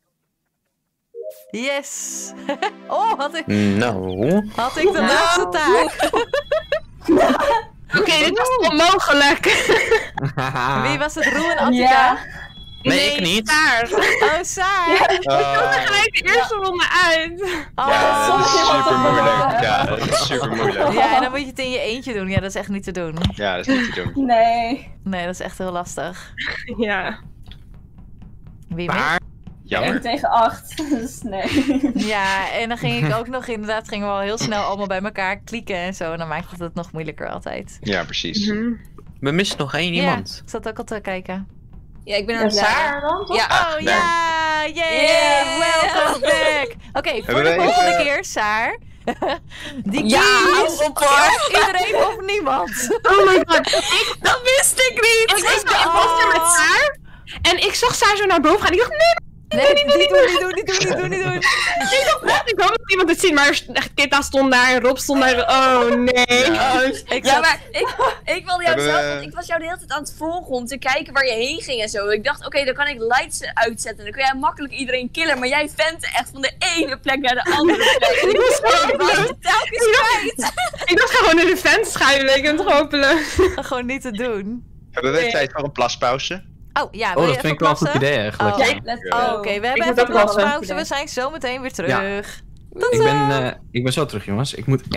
Yes! Oh, had ik... Nou... Had ik de laatste taak. Oké, okay, dit was onmogelijk. Wie was het? Roe en Attica? Ja. Nee, nee, ik niet. Saar. Oh, Saar. Ja, ik wilde gelijk de eerste ja. ronde uit. Oh, ja, dat is super moeilijk. moeilijk. Ja, dat is super moeilijk. Ja, en dan moet je het in je eentje doen. Ja, dat is echt niet te doen. Ja, dat is niet te doen. Nee. Nee, dat is echt heel lastig. Ja. Wie maar, Jammer. één tegen acht. Dus nee. Ja, en dan ging ik ook nog inderdaad, gingen we al heel snel allemaal bij elkaar klikken en zo. En dan maakt het het nog moeilijker altijd. Ja, precies. Mm-hmm. We missen nog één Ja, iemand. ik zat ook al te kijken. Ja, ik ben Ja, er klaar. Saar dan, toch? Ja. Oh ja, yay, Yeah. welcome back. Oké, voor Hebben de wij volgende even- keer, Saar. Die Ja, keys. op hoor. Iedereen of niemand? Oh my god. Dat wist ik niet. Ik, was, ik was er met Saar. En ik zag Saar zo naar boven gaan. Ik dacht, nee, Nee, niet doen, niet doen, niet doen, niet doen, niet doen, niet doen. ik dacht echt, ik hoop dat iemand het ziet. Maar Kitta stond daar en Rob stond daar. Oh nee. Ja. Ik Ja, zat- maar ik, ik wilde jou Hebben we- zelf, want ik was jou de hele tijd aan het volgen om te kijken waar je heen ging en zo. Ik dacht, oké, dan kan ik lights uitzetten. Dan kun jij makkelijk iedereen killen. Maar jij vent echt van de ene plek naar de andere plek. Ik was zo Ik was hopeloos. het telkens kwijt. Ik dacht gewoon in de vent schuilen. Ik ben toch hopeloos. Gewoon niet te doen. Hebben we tijd voor een plaspauze? Oh ja, wil Oh, je dat even vind ik wel een goed plassen? idee eigenlijk. Oh. ja. Let's Ja. go. Oh, Oké, we Ik hebben moet even ook plassen. plaspauze. We zijn zo meteen weer terug. Tot Ik zo. ben, eh, ik ben zo terug, jongens. Ik moet...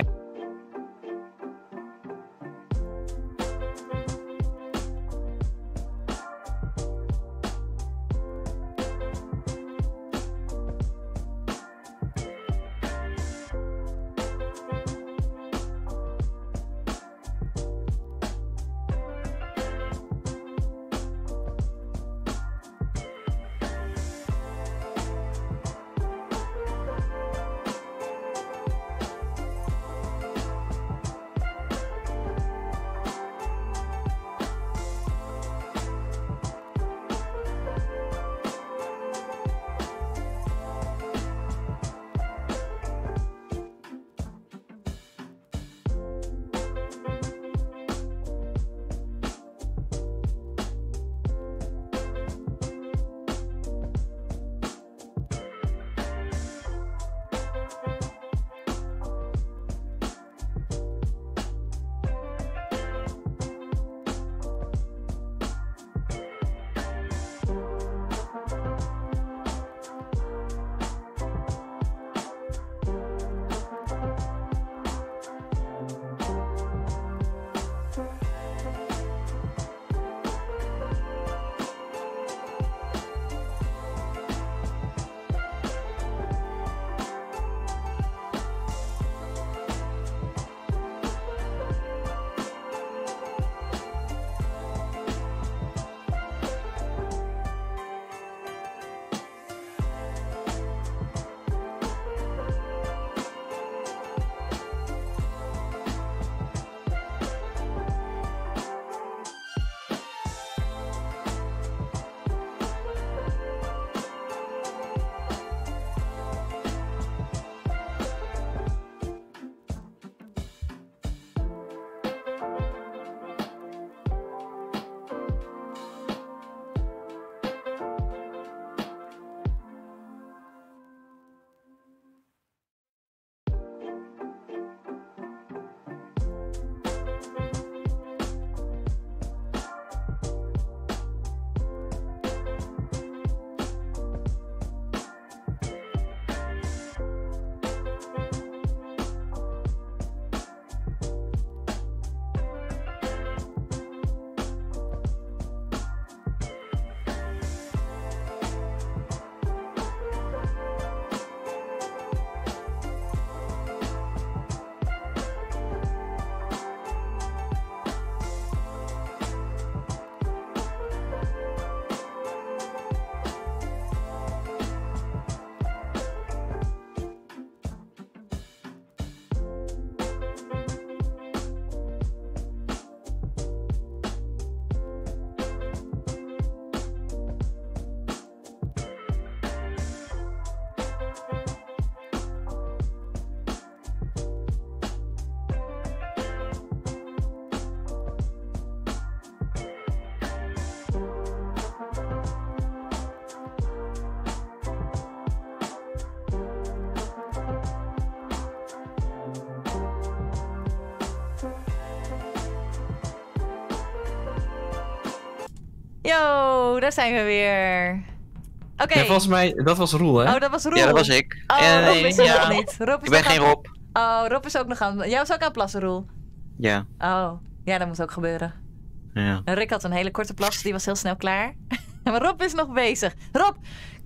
Yo, daar zijn we weer. Oké. Nee, volgens mij, dat was Roel, hè? Oh, dat was Roel. Ja, dat was ik. Oh, Eh, Rob is er ja. nog niet. Rob is Ik ben nog geen aan- Rob. Oh, Rob is ook nog aan... Jij was ook aan het plassen, Roel. Ja. Oh, ja, dat moet ook gebeuren. Ja. En Rick had een hele korte plas, die was heel snel klaar. Maar Rob is nog bezig. Rob,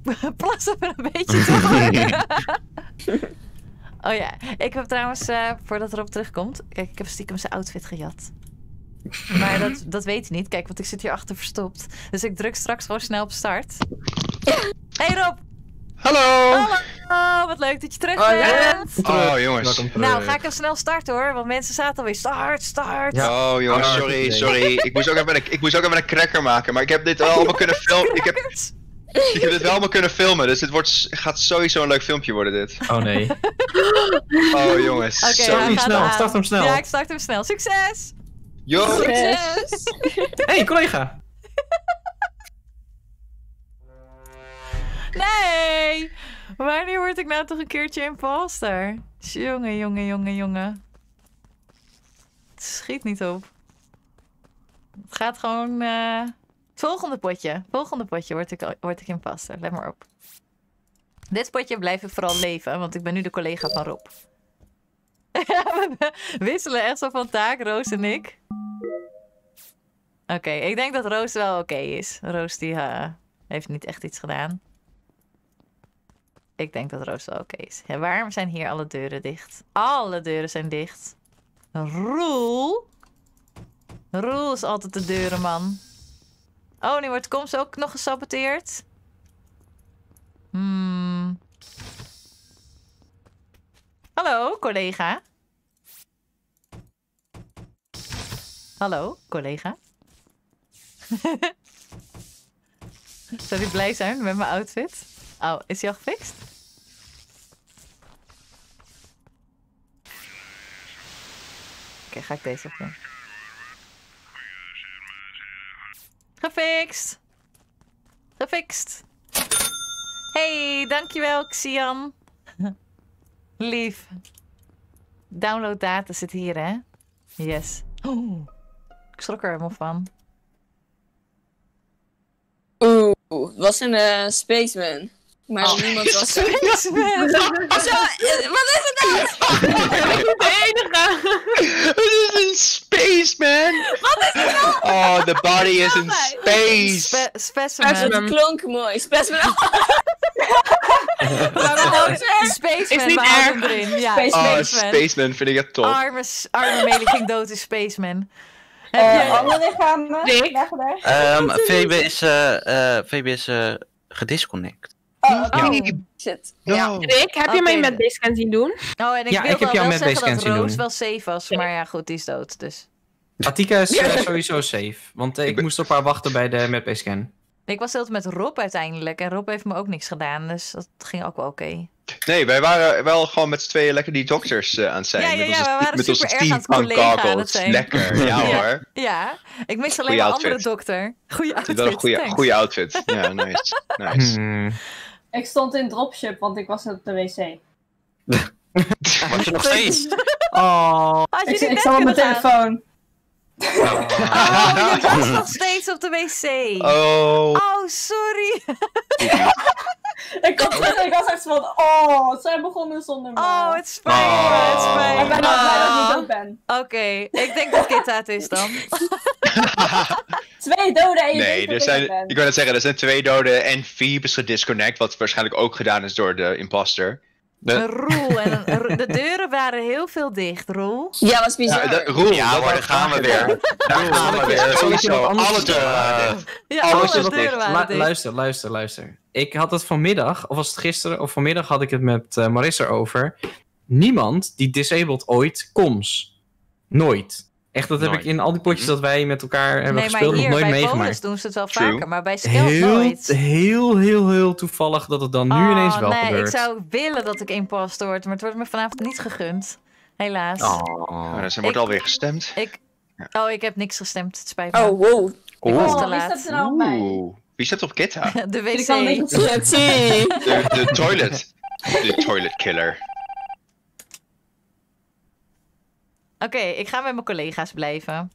plas even een beetje door. Oh ja, ik heb trouwens, uh, voordat Rob terugkomt... Kijk, ik heb stiekem zijn outfit gejat. Maar dat, dat weet hij niet. Kijk, want ik zit hier achter verstopt. Dus ik druk straks gewoon snel op start. Hey Rob! Hallo! Hallo! Wat leuk dat je terug oh, bent. Ja. Oh jongens. Nou, ga ik hem snel starten hoor. Want mensen zaten alweer start, start. Ja. Oh jongens, sorry, sorry. ik, moest ook even een, ik moest ook even een cracker maken. Maar ik heb dit wel allemaal kunnen filmen. Ik heb, ik heb dit wel allemaal kunnen filmen. Dus dit wordt, gaat sowieso een leuk filmpje worden dit. Oh nee. Oh jongens. Oké, sorry, snel. Start hem snel. Ja, ik start hem snel. Succes! Yo! Succes! Hey, collega. Nee! Wanneer word ik nou toch een keertje imposter? Jongen, jongen, jongen, jongen. Het schiet niet op. Het gaat gewoon... Uh... Volgende potje. Volgende potje word ik, word ik imposter. Let maar op. Dit potje blijf ik vooral leven, want ik ben nu de collega van Rob. We wisselen echt zo van taak, Roos en ik. Oké, okay, ik denk dat Roos wel oké okay is. Roos die uh, heeft niet echt iets gedaan. Ik denk dat Roos wel oké okay is. Ja, waarom zijn hier alle deuren dicht? Alle deuren zijn dicht. Roel? Roel is altijd de deurenman. Oh, nu wordt komst ook nog gesaboteerd. Hmm. Hallo, collega. Hallo, collega. Zou die blij zijn met mijn outfit? Oh, is hij al gefixt? Oké, okay, ga ik deze opdoen. Gefixt! Gefixt! Hey, dankjewel, Xian. Lief. Download data zit hier, hè? Yes. Oh, ik schrok er helemaal van. Oeh, het was een uh, spaceman. Maar oh. niemand was er. Spaceman! Zo, wat is het dan? De enige! Het is een spaceman! Wat is het dan? Oh, the body is in space! Spe specimen. Het klonk mooi. Specimen. Spaceman is niet erg erin. Ja, oh, Spaceman. Spaceman vind ik het top. Arme, arme Melie ging dood in Spaceman. Heb uh, je andere lichamen? Um, V B is, uh, uh, V B is uh, gedisconnect. Oh, okay. Oh. Shit. No. Ja. Rick, heb je okay. mij met Basecamp zien doen? Oh, en ik ja, wilde ik heb jou wel met zeggen dat zien Roos doen. wel safe was. Maar ja, goed, die is dood, dus. Attika is uh, sowieso safe. Want uh, ik ben... moest op haar wachten bij de map-scan. Ik was altijd met Rob uiteindelijk. En Rob heeft me ook niks gedaan. Dus dat ging ook wel oké. Okay. Nee, wij waren wel gewoon met z'n tweeën lekker die dokters uh, aan het zijn. Ja, ja, ja, met onze, we waren met super onze erg aan het collega aan het zijn. Lekker, ja, ja hoor. Ja, ik mis alleen een andere dokter. Goeie outfit, wel een goede, goede outfit. Ja, nice. nice. Hmm. Ik stond in dropship, want ik was op de wc. Was je nog steeds? Oh. Ik, ik zat op mijn telefoon. Oh, je was nog steeds op de wc. Oh. Oh, sorry. ik, kon, ik was echt van, oh, zij begonnen zonder mij. Oh, het spijt me, het spijt me. Ik ben al blij dat ik niet dood ben. Oké, okay, ik denk dat Kitta het is dan. Twee doden en je nee, er zijn, ik wil net zeggen, er zijn twee doden en Phoebe is gedisconnect, wat waarschijnlijk ook gedaan is door de imposter. De... Een Roel. En een, de deuren waren heel veel dicht, Roel. Ja, was bizar. Ja, de, Roel, ja hoor, daar gaan we weer. Daar gaan we weer. Sowieso, alle deuren waren dicht. Ja, alle deuren waren dicht. Luister, luister, luister. Ik had het vanmiddag, of was het gisteren, of vanmiddag had ik het met uh, Marissa over. Niemand die disabled ooit coms. Nooit. Echt, dat nooit. heb ik in al die potjes dat wij met elkaar hebben nee, gespeeld hier, nog nooit bij meegemaakt. Bonus doen ze het wel True. vaker, maar bij Skelf heel, nooit. Heel, heel, heel toevallig dat het dan nu oh, ineens wel nee, gebeurt. Ik zou willen dat ik imposter word, maar het wordt me vanavond niet gegund. Helaas. Oh, oh dus er wordt alweer gestemd. Ik, oh, ik heb niks gestemd. Het spijt me. Oh, wow. Ik was te oh, laat. Wie staat er nou op mij? Wie staat op Kitta? De wc. de, de toilet. De toilet killer. Oké, okay, ik ga met mijn collega's blijven.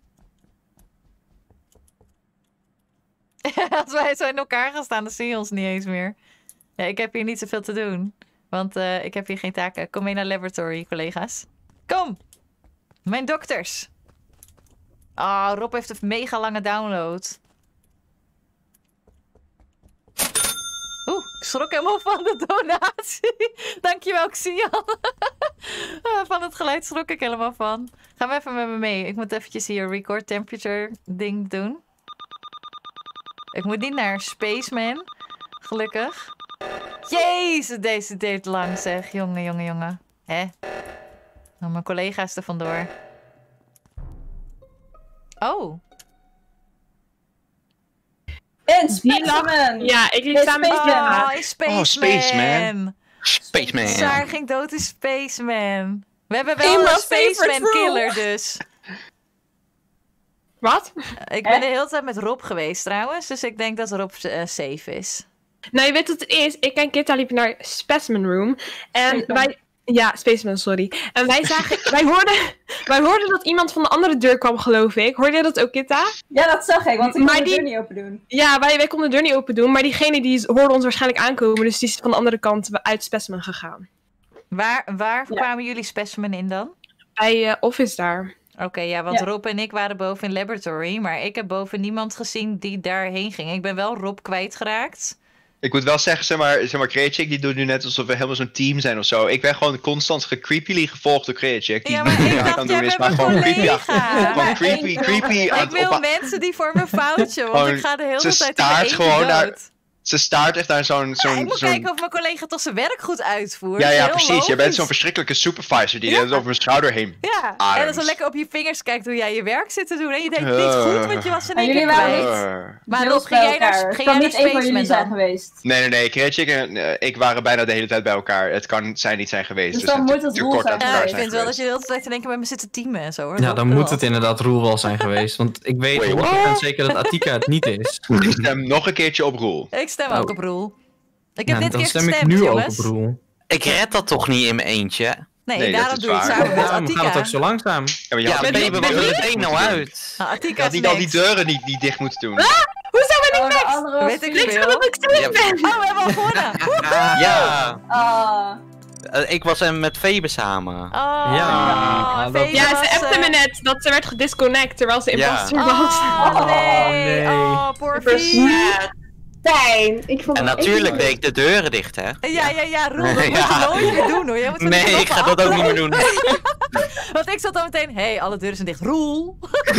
Als wij zo in elkaar gaan staan, dan zie je ons niet eens meer. Ja, ik heb hier niet zoveel te doen. Want uh, ik heb hier geen taken. Kom mee naar laboratory, collega's. Kom! Mijn dokters. Oh, Rob heeft een mega lange download. Oeh. Ik schrok helemaal van de donatie. Dankjewel, Xian. Van het geluid schrok ik helemaal van. Ga maar even met me mee. Ik moet eventjes hier record temperature ding doen. Ik moet niet naar Spaceman. Gelukkig. Jezus, deze deed lang zeg. Jongen, jongen, jongen. Hè? Nou, mijn collega's er vandoor. Oh. In Spaceman! Ja, ik liep samen met Oh, Spaceman. in Spaceman. Oh, Spaceman. Spaceman. Saar ging dood in Spaceman. We hebben wel In een my Spaceman favorite killer dus. Wat? Ik ben de hele tijd met Rob geweest trouwens. Dus ik denk dat Rob uh, safe is. Nou, je weet wat het is. Ik en Kitta liepen naar Specimen Room. En Spaceman. wij... Ja, Spaceman, sorry. En wij zagen... wij, hoorden, wij hoorden dat iemand van de andere deur kwam, geloof ik. Hoorde je dat ook, Kitta? Ja, dat zag ik, want ik kon Maar de die- deur niet open doen. Ja, wij, wij konden de deur niet open doen. Maar diegene die hoorde ons waarschijnlijk aankomen. Dus die is van de andere kant uit Specimen gegaan. Waar, waar Ja. kwamen jullie Specimen in dan? Bij eh, Office daar. Oké, ja, want Ja. Rob en ik waren boven in Laboratory. Maar ik heb boven niemand gezien die daarheen ging. Ik ben wel Rob kwijtgeraakt. Ik moet wel zeggen, zeg maar, zeg maar Creachick, die doet nu net alsof we helemaal zo'n team zijn of zo. Ik ben gewoon constant gecreepily gevolgd door Creachick. Die Ja, maar niet ik aan dacht, kan jij doen is, bent maar mijn gewoon creepy. collega. Gewoon creepy, creepy. aan Ik het wil op- mensen die voor mijn foutje. Want Gewoon, ik ga de hele ze tijd in mijn staart eentje gewoon naar- dood. Ze staart echt naar zo'n... Ja, zo'n ik moet zo'n- kijken of mijn collega toch zijn werk goed uitvoert. Ja, Dat is ja, heel precies. Je bent logisch. zo'n verschrikkelijke supervisor die Ja. net over mijn schouder heen Ja, ademt. en dan zo lekker op je vingers kijkt hoe jij je werk zit te doen. En je denkt niet Uh. goed, want je was in En één keer jullie waren kwijt. Uh. Maar Deels Rob, ging bij jij naar, elkaar. ging kan jij niet naar één van jullie Spaceman zijn dan? geweest. Nee, nee, nee. Creachick en eh, ik waren bijna de hele tijd bij elkaar. Het kan zij niet zijn geweest. Dus Dus, dan het moet het te Roel kort zijn uit Ja, elkaar ik zijn vind wel dat geweest. je de hele tijd in één keer met me zit te teamen en zo. Hoor. Ja, Rob, dan wel. moet het inderdaad Roel wel zijn geweest. Want ik weet Wait, honderd procent zeker dat Attika het niet is. Ik stem nog een keertje op Roel. Ik stem Oh. ook op Roel. Ik heb Ja, dit dan keer stem gestemd, ik nu jongens. ook op Roel. Ik red dat toch niet in mijn eentje? Nee, Nee, dat daarom is doe je het waar. samen met Daarom gaat het Attika. ook zo langzaam. Ja, maar je Ja, had ben niet- je die was er deuren meteen dicht nou moeten doen. uit. Nou, Je Attika had is niet al die niks. deuren niet, niet dicht moeten doen. Hoezo ben ik Oh, de niks? andere was Weet ik Felix. niet Ik veel. dat ik stil Ja. ben. Oh, we hebben al gewonnen. Ja, Ah. eh, ik was hem met Febe samen. Oh, Ja, dat- Vee Ja, was, ze appte eh, me net dat ze werd gedisconnect terwijl ze Ja. imposter was. Oh, nee. nee. Oh, poor Super Vee. sad. Fijn. Ik vond En het echt natuurlijk leuk. deed ik de deuren dicht, hè? Ja, ja, ja, Roel, dat moet je Ja. nooit meer doen hoor. Jij moet Nee, ik ga dat ook niet meer doen. Want ik zat dan meteen, hé, hey, alle deuren zijn dicht. Roel.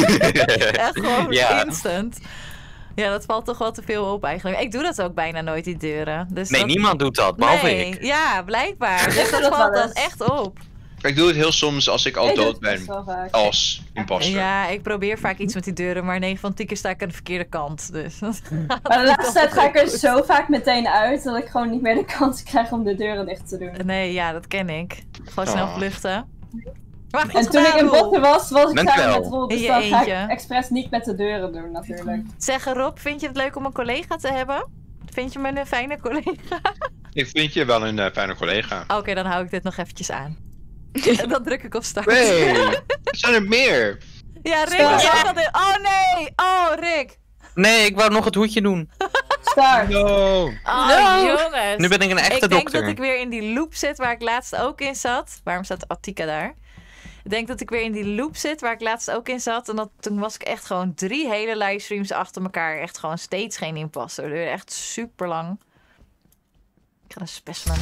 Echt gewoon Ja. instant. Ja, dat valt toch wel te veel op eigenlijk. Ik doe dat ook bijna nooit, die deuren. Dus Nee, dat... niemand doet dat, behalve nee. ik. Ja, blijkbaar. Dus doe dat dat valt wel dan eens. echt op. Ik doe het heel soms als ik al Ik doe dood het best ben. wel vaak. Als imposter. Ja, ik probeer vaak iets met die deuren, maar negen van tien keer sta ik aan de verkeerde kant. Dus dat gaat Maar de niet laatste tijd ga ik er altijd goed. zo vaak meteen uit dat ik gewoon niet meer de kans krijg om de deuren dicht te doen. Nee, ja, dat ken ik. Gewoon snel Oh. vluchten. Maar goed En toen ik gedaan, in Roel. botten was, was ik Dank samen wel. met Roel. In Dus je dan ga eentje. ik expres niet met de deuren doen natuurlijk. Zeg Rob, vind je het leuk om een collega te hebben? Vind je me een fijne collega? Ik vind je wel een eh, fijne collega. Oké, dan hou ik dit nog eventjes aan. En dan druk ik op start. Nee, er zijn er meer. Ja, Rick Start. was ook al dit. Oh nee! Oh, Rick! Nee, ik wou nog het hoedje doen. Start. No. Oh, No. jongens. Nu ben ik een echte ik denk dokter. dat ik weer in die loop zit waar ik laatst ook in zat. Waarom staat Attika daar? Ik denk dat ik weer in die loop zit waar ik laatst ook in zat. En dat, toen was ik echt gewoon drie hele livestreams achter elkaar. Echt gewoon steeds geen imposter. Dat duurde echt super lang. Ik ga naar Specimen.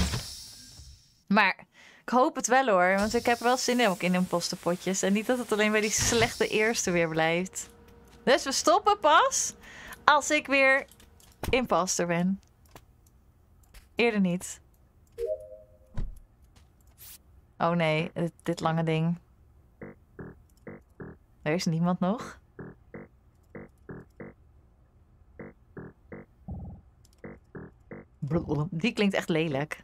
Maar ik hoop het wel hoor. Want ik heb wel zin in ook in imposterpotjes. En niet dat het alleen bij die slechte eerste weer blijft. Dus we stoppen pas als ik weer imposter ben. Eerder niet. Oh nee, dit, dit lange ding. Er is niemand nog. Die klinkt echt lelijk.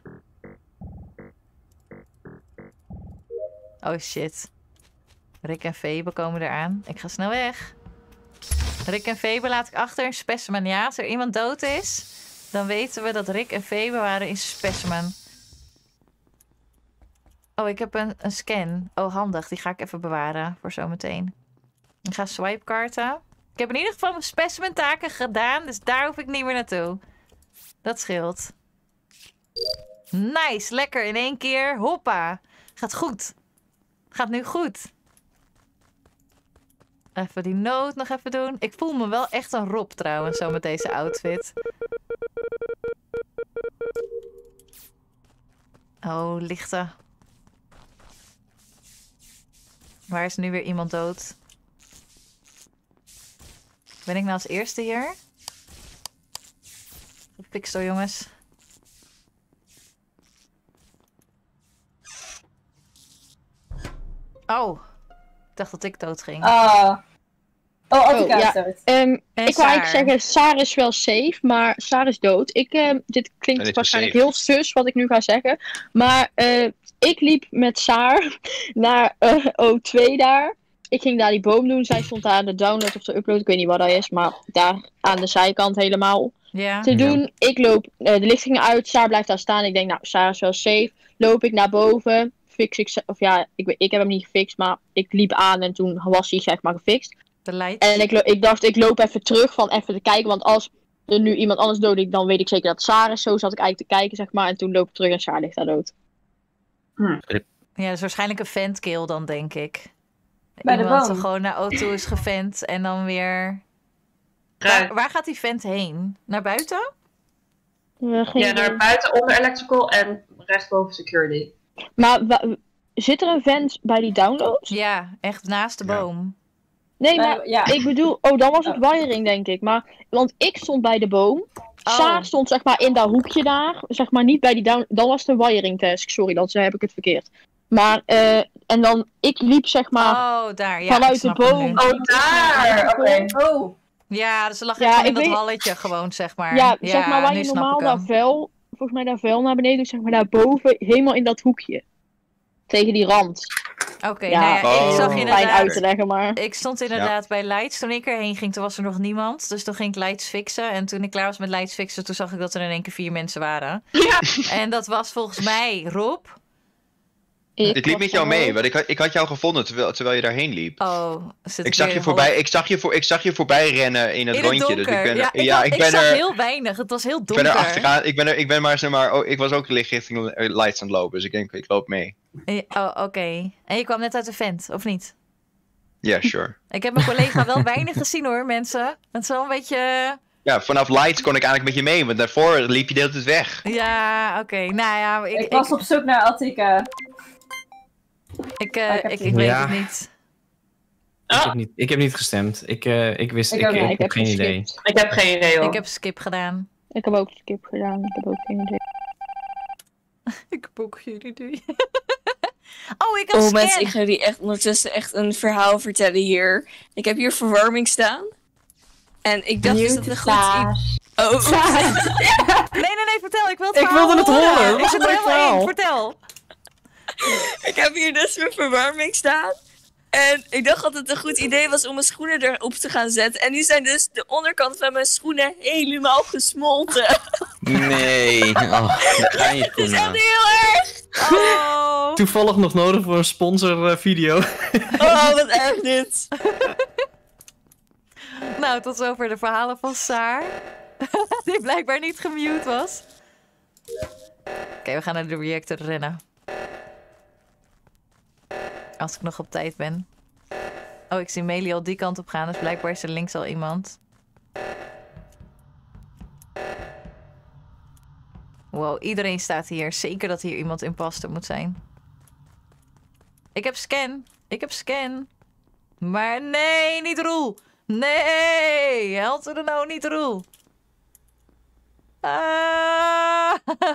Oh shit. Rick en Febe komen eraan. Ik ga snel weg. Rick en Febe laat ik achter in Specimen. Ja, als er iemand dood is, dan weten we dat Rick en Febe waren in Specimen. Oh, ik heb een, een scan. Oh, handig. Die ga ik even bewaren voor zometeen. Ik ga swipekaarten. Ik heb in ieder geval mijn specimen taken gedaan, dus daar hoef ik niet meer naartoe. Dat scheelt. Nice, lekker in één keer. Hoppa. Gaat goed. Gaat nu goed. Even die noot nog even doen. Ik voel me wel echt een Rob trouwens, zo met deze outfit. Oh, lichten. Waar is nu weer iemand dood? Ben ik nou als eerste hier? Gefixt door, jongens. Oh. Ik dacht dat ik dood ging. Ah. Oh, Attica Oh, is ja. dood. Ehm, En ik wou Saar. eigenlijk zeggen, Saar is wel safe, maar Saar is dood. Ik, ehm, dit En klinkt dit is waarschijnlijk safe. heel sus wat ik nu ga zeggen. Maar eh, ik liep met Saar naar eh, O twee daar. Ik ging daar die boom doen. Zij stond daar de download of de upload. Ik weet niet wat dat is, maar daar aan de zijkant helemaal Ja. te doen. Ik loop eh, de lichtingen uit. Saar blijft daar staan. Ik denk, nou, Saar is wel safe. Loop ik naar boven. Fix ik, ze- of ja, ik, weet- ik heb hem niet gefixt, maar ik liep aan en toen was hij zeg maar gefixt. De lights. En ik, lo- ik dacht, ik loop even terug van even te kijken. Want als er nu iemand anders dood is, dan weet ik zeker dat Saar is. Zo zat ik eigenlijk te kijken, zeg maar. En toen loop ik terug en Saar ligt daar dood. Ja, dat is waarschijnlijk een ventkill dan, denk ik. Bij de Iemand boom. gewoon naar O twee is gevent en dan weer... Ruik. Waar, waar gaat die vent heen? Naar buiten? Eh, geen Ja, idee. naar buiten onder electrical en rechtsboven security. Maar wa- zit er een vent bij die downloads? Ja, echt naast de Ja. boom. Nee, Eh, maar ja. ik bedoel... Oh, dan was het wiring, denk ik. Maar, want ik stond bij de boom. Oh. Saar stond zeg maar in dat hoekje daar. Zeg maar niet bij die down... Dan was de wiring task. Sorry, dan heb ik het verkeerd. Maar, eh... En dan... Ik liep zeg maar... Oh, daar. Ja, vanuit ik snap de hem boom. nu. Oh, daar! Oké. Oh. Ja, dus ze lag Ja, echt gewoon in ik dat weet- halletje gewoon, zeg maar. Ja, zeg maar waar nu je snap normaal ik dat hem. vuil... Volgens mij dat vuil naar beneden doet, zeg maar daarboven. Helemaal in dat hoekje. Tegen die rand. Oké, Ja, nou ja, ik Oh. zag Fijn inderdaad... uit te leggen, maar... Ik stond inderdaad bij Lights. Toen ik erheen ging, toen was er nog niemand. Dus toen ging ik Lights fixen. En toen ik klaar was met Lights fixen, toen zag ik dat er in één keer vier mensen waren. Ja. En dat was volgens mij Rob. Ik liep was met jou er mee, ook. want ik had, ik had jou gevonden terwijl, terwijl je daarheen liep. Oh, zit Ik ik zag, weer je in voorbij, Holland. ik, zag je voor, ik zag je voorbij rennen in het In het rondje. donker. Dus ik ben er, ja, ik, ja, had- ik ik ben zag er, heel weinig. Het was heel ik donker. ben er achteraan. Ik ben er, ik ben maar zeg maar, oh, ik was ook licht richting eh, Lights aan het lopen, dus ik denk, ik loop mee. Ja, Oh, oké. En je kwam net uit de vent, of niet? Ja, sure. Ik heb mijn collega wel weinig gezien hoor, mensen. Het is wel een beetje... Ja, vanaf Lights kon ik eigenlijk met je mee, want daarvoor liep je de hele tijd weg. Ja, oké. Nou ja, ik, Ik ik, was op zoek naar Attica. ik, eh, Maar ik heb ik, die- ik weet Ja. het niet. Ik, heb niet, ik heb niet gestemd. Ik, eh, ik wist, Ik ik, ook ik, niet. heb ik heb geen idee. geskipt. Ik heb geen idee hoor. Ik heb skip gedaan. Ik heb ook skip gedaan. Ik heb ook geen idee. Ik heb ook geen idee. Oh, ik heb Oh scan. mensen, ik ga jullie echt ondertussen echt een verhaal vertellen hier. Ik heb hier verwarming staan. En ik dacht dus dat het een goed idee... Oh, Nee, nee, nee, vertel. Ik wil het Ik verhaal wilde het horen. Dat Ik was zit een er leuk helemaal in. verhaal. Vertel. ik heb hier dus mijn verwarming staan. En ik dacht dat het een goed idee was om mijn schoenen erop te gaan zetten. En nu zijn dus de onderkant van mijn schoenen helemaal gesmolten. Nee, oh, daar ga je Het is echt schoenen. heel erg. Oh. Toevallig nog nodig voor een sponsor eh, video. Oh, wat erg dit. Nou, tot zover de verhalen van Saar. Die blijkbaar niet gemute was. Oké, we gaan naar de reactor rennen. Als ik nog op tijd ben. Oh, ik zie Melie al die kant op gaan. Dus blijkbaar is er links al iemand. Wow, iedereen staat hier. Zeker dat hier iemand imposter moet zijn. Ik heb scan. Ik heb scan. Maar nee, niet Roel. Nee, help er nou niet Roel. Ah.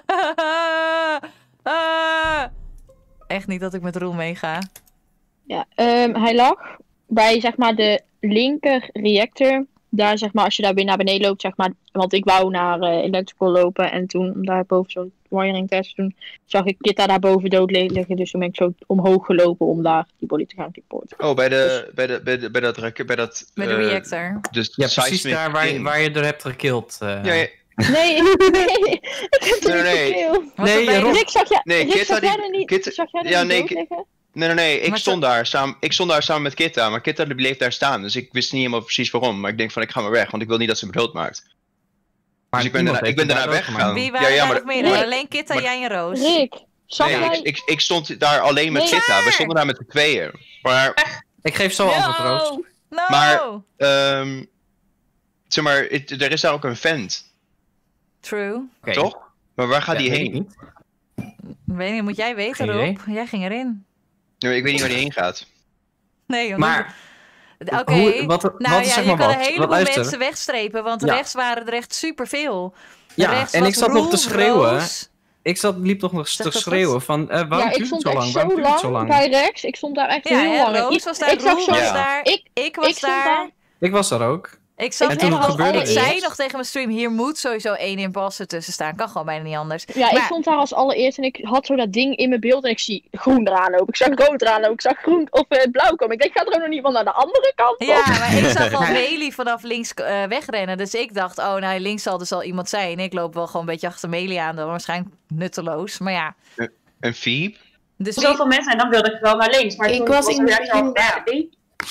Ah. Echt niet dat ik met Roel meega. Ja, ehm, hij lag bij zeg maar de linker reactor. Daar zeg maar, als je daar weer naar beneden loopt, zeg maar. Want ik wou naar eh, electrical lopen en toen om daar boven zo'n wiring test te doen, zag ik Kitta daar boven dood liggen. Dus toen ben ik zo omhoog gelopen om daar die body te gaan reporten. Oh, bij de, bij de, bij de, bij dat, rek- bij dat... Met de eh, reactor. Dus Ja, precies seismic daar waar, je- ding. waar je er hebt gekild. eh. Ja, ja, Nee, nee, ik heb Nee, het nee. niet gekild. Was Nee, dat bij- Rob- Rick, zag jij, Nee, Rick, Kitta zag jij die- er niet, Kitta- zag jij er ja, niet nee, dood Ki- liggen? Nee, nee, nee. Ik Maar stond, daar samen, ik stond daar samen met Kitta. Maar Kitta bleef daar staan. Dus ik wist niet helemaal precies waarom. Maar ik denk van, ik ga maar weg. Want ik wil niet dat ze me dood maakt. Maar Dus ik ben iemand daarna, ik heeft ben je daarna daar weggegaan. Wie Ja, waren ja, daar maar... nog meer? Nee. Alleen Kitta, maar- jij en Roos. Rick, zag Nee, jij... ik, ik, ik stond daar alleen met Nee. Kitta. We stonden daar met z'n tweeën. Maar, Ik geef zo antwoord, Roos. No. No! Maar- ehm zeg maar, het- er is daar ook een vent, True. Oké. toch? Maar waar gaat Ja, die weet ik heen? niet. Weet niet, moet jij weten, Geen idee. Rob? Jij ging erin. Nee, ik weet niet waar die heen gaat. Nee, joh. Maar... Oké, Hoe- wat- wat nou is ja, zeg je maar kan wat? een Wat heleboel luister. mensen wegstrepen, want Ja. rechts waren er echt superveel. Ja, rechts en was ik zat nog te Roel, schreeuwen. Roos. Ik zat, liep toch nog Zeg te dat schreeuwen van, uh, waarom Ja, duurt ik het stond zo echt lang? zo Waarom duurt het zo lang lang? bij rechts. Ik stond daar echt Ja, heel hè, lang. Roos Ik- was daar, ik zag Roel zo- was Ja. daar, Ik- ik was ik stond daar. daar. Ik was er ook. Ik zat En echt toen al, gebeurde ik er zei iets. nog tegen mijn stream, hier moet sowieso één imposter tussen staan. Kan gewoon bijna niet anders. Ja, ik Maar- stond daar als allereerst en ik had zo dat ding in mijn beeld en ik zie groen eraan lopen. Ik zag rood eraan lopen, ik zag groen of uh, blauw komen. Ik denk, gaat er ook nog iemand naar de andere kant op? Ja, maar ik zag al Meili vanaf links uh, wegrennen. Dus ik dacht, oh, nou, links zal dus al iemand zijn. Ik loop wel gewoon een beetje achter Meili aan. Dan waarschijnlijk nutteloos. Maar ja. Een Phoebe? Dus Er zoveel mensen en dan wilde ik wel naar links. Maar Ik toen was in er het echt al- begin ja. bij.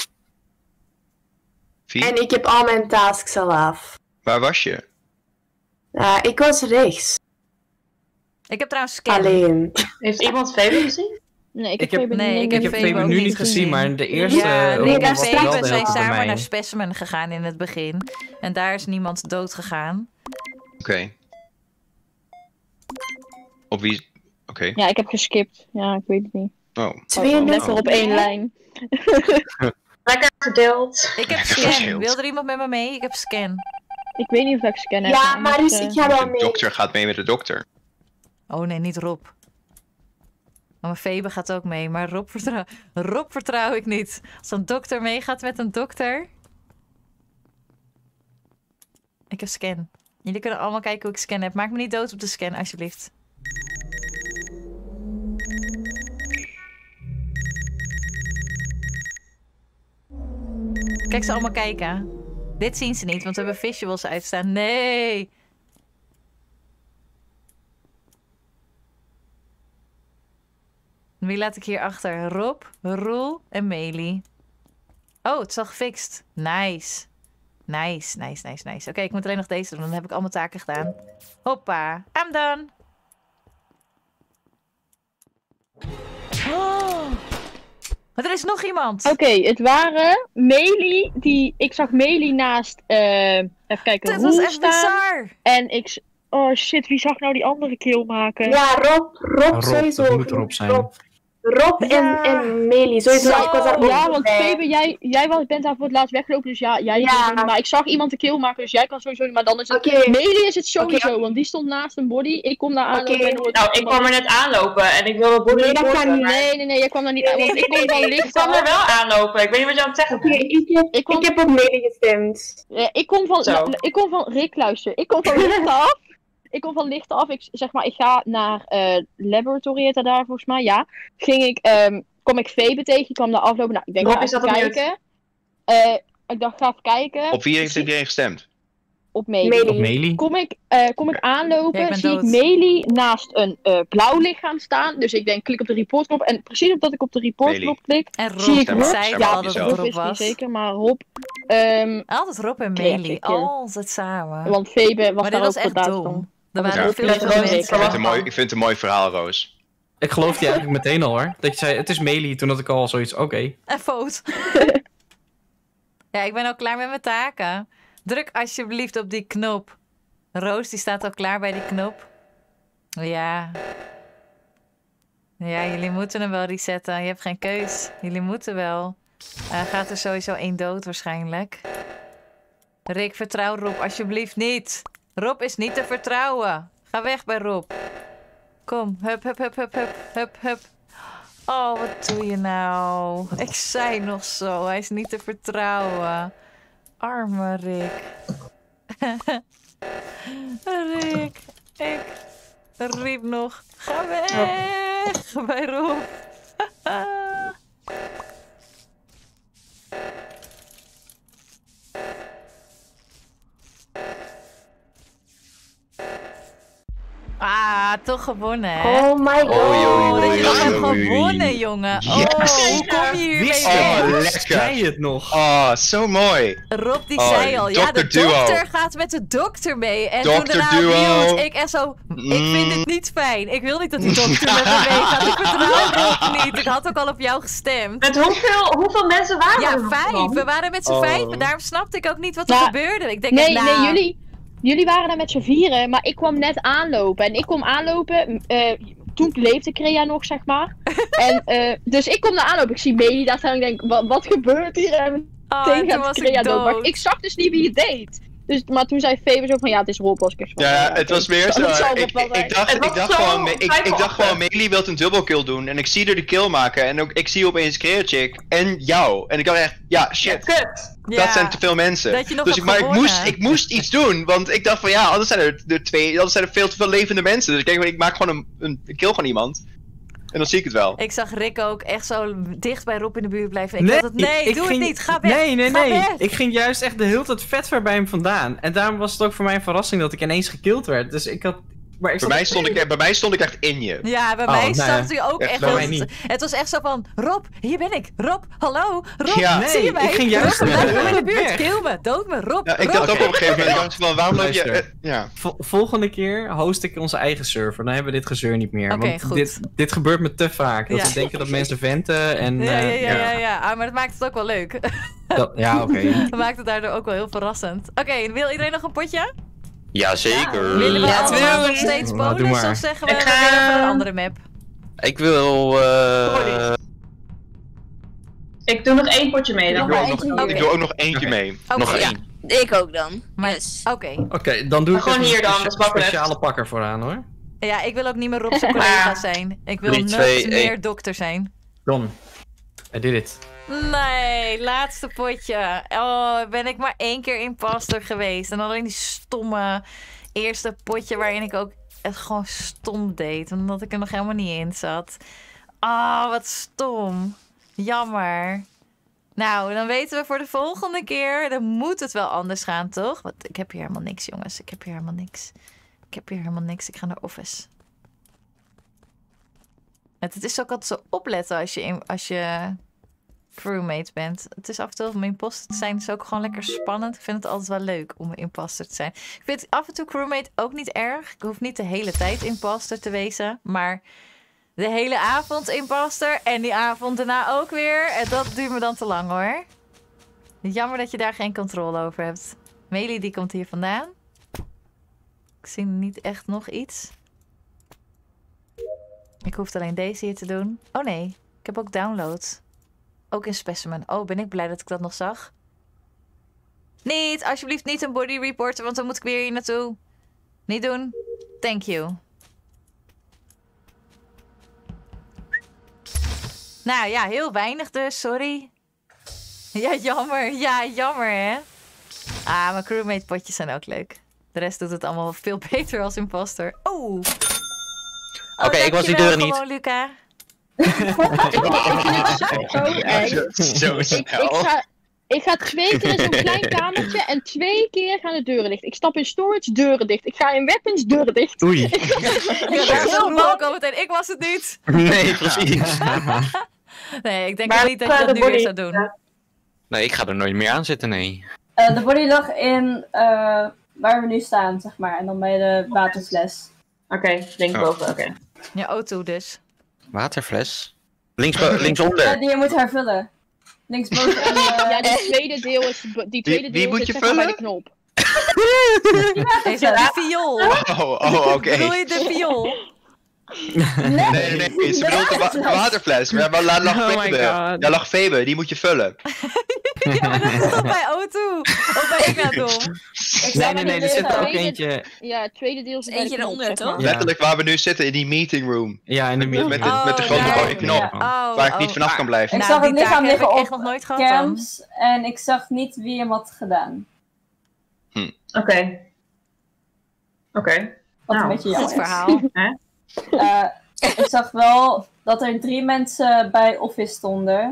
Phoebe? En ik heb al mijn tasks al af. Waar was je? Uh, ik was rechts. Ik heb trouwens scan. Alleen. Heeft iemand Febe gezien? Nee, ik Ik heb, heb- Febe nee, niet- ik Ik heb heb Febe Febe ook nu niet niet gezien, gezien. maar de eerste Ja, ronde Rick en daar was Febe wel Febe de zijn helft bij samen mij. naar Specimen gegaan in het begin. En daar is niemand dood gegaan. Oké. Op wie... Oké. Ja, ik heb geskipt. Ja, ik weet het niet. Oh. Lekker op één lijn. Lekker verdeeld. Ik heb Ja, scan. verschilt. Wil er iemand met me mee? Ik heb scan. Ik weet niet of ik scan heb. Ja, anders, Marius, eh, ik ga wel De mee. dokter gaat mee met de dokter. Oh nee, niet Rob. Maar Febe gaat ook mee. Maar Rob, vertrouw... Rob vertrouw ik niet. Als een dokter meegaat met een dokter. Ik heb scan. Jullie kunnen allemaal kijken hoe ik scan heb. Maak me niet dood op de scan, alsjeblieft. Kijk ze allemaal kijken. Dit zien ze niet, want we hebben visuals uitstaan. Nee! Wie laat ik hier achter? Rob, Roel en Meili. Oh, het is al gefixt. Nice. Nice, nice, nice, nice. Oké, ik moet alleen nog deze doen. Dan heb ik al mijn taken gedaan. Hoppa. I'm done. Oh. Maar er is nog iemand. Oké, het waren Meili, die... Ik zag Meili naast, eh even kijken, Dit was Roel echt staan. bizar. En ik... s- Oh shit, wie zag nou die andere kill maken? Ja, Rob, Rob, Rob, sowieso. dat moet Rob zijn. Rob, Rob en, Ja. en Meili, sowieso. Zo, Ik was daar ook Ja, want bij. Febe, jij, jij was, bent daar voor het laatst weggelopen, dus ja, jij Ja. sowieso niet. Maar ik zag iemand de kill maken, dus jij kan sowieso niet. Maar dan is het... Oké. Meili is het sowieso, Oké. want die stond naast een body. Ik kom daar aan. Oké. Nou, ik kwam er net aanlopen en ik wilde body Nee, dat kan reporten, niet. maar- Nee, nee, nee, jij kwam daar niet aan, want ik kom van Ik licht kwam er af. wel aanlopen. Ik weet niet wat je aan het zeggen Oké, bent. ik, heb, Ik kwam- ik heb op Meili gestemd. Ja, ik kom van, Zo. ik kom van, Rick, luister. Ik kom van licht af. Ik kom van licht af. Ik zeg maar, ik ga naar eh Laboratory, heet dat daar volgens mij, ja. Ging ik, ehm, kom ik Febe tegen, ik kwam daar aflopen. Nou, ik denk, Rob, ga is even dat op kijken. Eh, ik dacht, ga even kijken. Op wie heeft iedereen gestemd? Op Meili. Meili. Op Meili? Kom ik, eh, kom ik aanlopen, Ja, ik ben zie dood. ik Meili naast een eh, blauw lichaam staan. Dus ik denk, klik op de reportknop. En precies op dat ik op de reportknop klik, En Rob, zie ik Stem Rob. maar, zei stem al maar dat op het Rob Rob is niet was. zeker, maar Rob. ehm, Altijd Rob en Creatief Meili. kill. Altijd samen. want Febe was maar dit daar was ook echt voor laatst dom. dan. Er waren Ja, veel ik te vind veel het mensen. Ik vind, het een mooi, allemaal. ik vind het een mooi verhaal, Roos. Ik geloofde je eigenlijk meteen al hoor. Dat je zei, het is Meili. Toen had ik al zoiets, oké. En fout. Ja, ik ben al klaar met mijn taken. Druk alsjeblieft op die knop. Roos, die staat al klaar bij die knop. Ja. Ja, jullie moeten hem wel resetten. Je hebt geen keus. Jullie moeten wel. Uh, gaat er sowieso één dood waarschijnlijk. Rick, vertrouw Rob alsjeblieft niet. Rob is niet te vertrouwen. Ga weg bij Rob. Kom, hup, hup, hup, hup, hup, hup, hup. Oh, wat doe je nou? Ik zei nog zo, hij is niet te vertrouwen. Arme Rick. Rick, ik riep nog, ga weg bij Rob. Ah, toch gewonnen, hè? Oh my god. Oei, oei, Oh, oei, je hebt hem oei, oei. gewonnen, jongen. Oh, Yes. hoe kom je hiermee Wist weg? Oh, je lekker. Zei het nog? Oh, zo mooi. Rob die Oh, zei al, ja, de dokter duo. dokter gaat met de dokter mee. En toen Dokter daarna duo. mute, ik echt zo, ik vind Mm. dit niet fijn. Ik wil niet dat die dokter met me meegaat. Ik vertrouw Rob niet. Ik had ook al op jou gestemd. Met hoeveel, hoeveel mensen waren Ja, er nog vijf. dan? We waren met z'n Oh. vijf en daarom snapte ik ook niet wat er Nou, gebeurde. Ik denk, Nee, nou, nee, jullie, jullie waren daar met z'n vieren, maar ik kwam net aanlopen. En ik kom aanlopen, eh toen leefde Crea nog, zeg maar. En, uh, dus ik kom daar aanlopen, ik zie Meli daar staan en ik denk, wat, wat gebeurt hier? En Oh, meteen toen gaat was Crea ik dood. Maar dood. ik zag dus niet wie het deed. Dus, maar toen zei Febe zo van, ja, het is Rob, was ik echt van, Ja, ja, het oké, was meer zo. dat zal Ik, Rob wel ik, zijn. ik dacht, Het ik was dacht zo gewoon, me- ik, ik dacht twijfelachtig. gewoon, Melee wil een dubbelkill doen. En ik zie er die kill maken. En ook, ik zie opeens Creachick en jou. En ik dacht echt, ja, shit. Kut. Ja, Dat zijn te veel mensen. dat je nog Dus hebt ik, maar ik gewonnen. moest, ik moest iets doen. Want ik dacht van ja, anders zijn er, er twee, anders zijn er veel te veel levende mensen. Dus ik denk, ik maak gewoon een, een ik kill gewoon iemand. En dan zie ik het wel. Ik zag Rick ook echt zo dicht bij Rob in de buurt blijven. Ik Nee, dacht, het, nee, ik doe ging- het niet. Ga weg. Nee, nee, Ga nee. weg. Ik ging juist echt de hele tijd vet ver bij hem vandaan. En daarom was het ook voor mij een verrassing dat ik ineens gekillt werd. Dus ik had... Maar ik Bij zat- mij, stond ik, bij mij stond ik echt in je. Ja, bij Oh, mij nou ja. stond hij ook Echt echt bij mij heel- niet. Het was echt zo van, Rob, hier ben ik. Rob, hallo. Rob, Ja. zie je Nee, mij? ik ging juist Rob, blijf heel in de buurt. weg. Kill me, dood me. Rob, Ja, ik Rob. dacht ook op een gegeven moment, ik dacht van waarom loop je... Luister. eh, ja. Vol- volgende keer host ik onze eigen server. Dan hebben we dit gezeur niet meer. Oké, want goed. Dit, dit gebeurt me te vaak. Dat Ja. we denken dat mensen venten en... Ja, ja, eh, ja, ja, ja. Ah, maar dat maakt het ook wel leuk. Dat- ja, oké. Dat maakt het daardoor ook wel heel verrassend. Oké, wil iedereen nog een potje? Jazeker. Willen we Ja, allemaal doe. nog steeds Nou, doe bonus maar. of zeggen we Ik we ga- willen even een andere map? Ik wil... eh Ik doe nog één potje mee Ik dan. doe, maar ook eentje nog, hier. ik doe ook nog eentje mee. Oké, nog ja. één. Ik ook dan. Maar- Yes. Oké. Oké, dan doe ik Gewoon even hier dan, een dat is makkelijk. speciale pakker vooraan hoor. Ja, ik wil ook niet meer Rob zijn collega zijn. Ik wil Drie, nooit twee, meer één. dokter zijn. Don. I did it. Nee, laatste potje. Oh, ben ik maar één keer imposter geweest. En alleen die stomme eerste potje waarin ik ook het gewoon stom deed. Omdat ik er nog helemaal niet in zat. Ah, oh, wat stom. Jammer. Nou, dan weten we voor de volgende keer. Dan moet het wel anders gaan, toch? Want ik heb hier helemaal niks, jongens. Ik heb hier helemaal niks. Ik heb hier helemaal niks. Ik ga naar office. Het, het is ook altijd zo opletten als je, in, als je crewmate bent. Het is af en toe om imposter te zijn. Het is ook gewoon lekker spannend. Ik vind het altijd wel leuk om imposter te zijn. Ik vind af en toe crewmate ook niet erg. Ik hoef niet de hele tijd imposter te wezen. Maar de hele avond imposter en die avond daarna ook weer. En dat duurt me dan te lang hoor. Jammer dat je daar geen controle over hebt. Meli die komt hier vandaan. Ik zie niet echt nog iets. Ik hoef alleen deze hier te doen. Oh nee, ik heb ook download. Ook in Specimen. Oh, ben ik blij dat ik dat nog zag. Niet, alsjeblieft niet een body reporter, want dan moet ik weer hier naartoe. Niet doen. Thank you. Nou ja, heel weinig dus, sorry. Ja, jammer. Ja, jammer hè. Ah, mijn crewmate potjes zijn ook leuk. De rest doet het allemaal veel beter als imposter. Oh. Oké, okay, ik was die deur niet. Gewoon, Luca. Ik vind het zo eng. Zo Ik, ik, snel. ga, ik ga twee keer in zo'n klein kamertje en twee keer gaan de deuren dicht. Ik stap in storage, deuren dicht. Ik ga in weapons, deuren dicht. Oei. Ja, daar is heel ook al meteen. Ik was het niet. Nee, precies. Nee, ik denk Maar niet dat je eh, dat de nu weer body- zou doen. Nee, ik ga er nooit meer aan zitten, nee. Eh, de body lag in eh, waar we nu staan, zeg maar. En dan bij de waterfles. Oké, linksboven, Oh. oké. Ja, O twee dus. Waterfles. Links, linksonder. Ja, die je moet hervullen. Linksboven en... eh, Ja, die tweede deel is, die tweede wie deel moet zit je zeg maar bij de vullen? knop. Is dat die viool? Oh, oh oké. Bedoel je de viool? Nee, nee, nee. Ze bedoelt de, wa de waterfles. Maar ja, daar lag Oh my Febe. God. Daar lag Febe, die moet je vullen. Ja, maar dat is toch bij O twee? Of ben ik nou dom? ik Nee, zou nee, maar nee, niet er zit er weten. ook eentje. Ja, het tweede deel zit bij de Eentje knop, eronder, zeg toch? maar. Ja. Letterlijk waar we nu zitten, in die meeting room. Ja, in de Met, midden. met, de, met de grote Oh, rode daar. knop. Oh, Waar ik niet oh. vanaf kan blijven. Ik Nou, zag het die lichaam taak heb liggen ik op echt nog nooit gehad dan. cams. En ik zag niet wie hem had gedaan. Oké. Oké. Wat Nou, een beetje jammer Goed is. verhaal. Eh, ik zag wel dat er drie mensen bij Office stonden.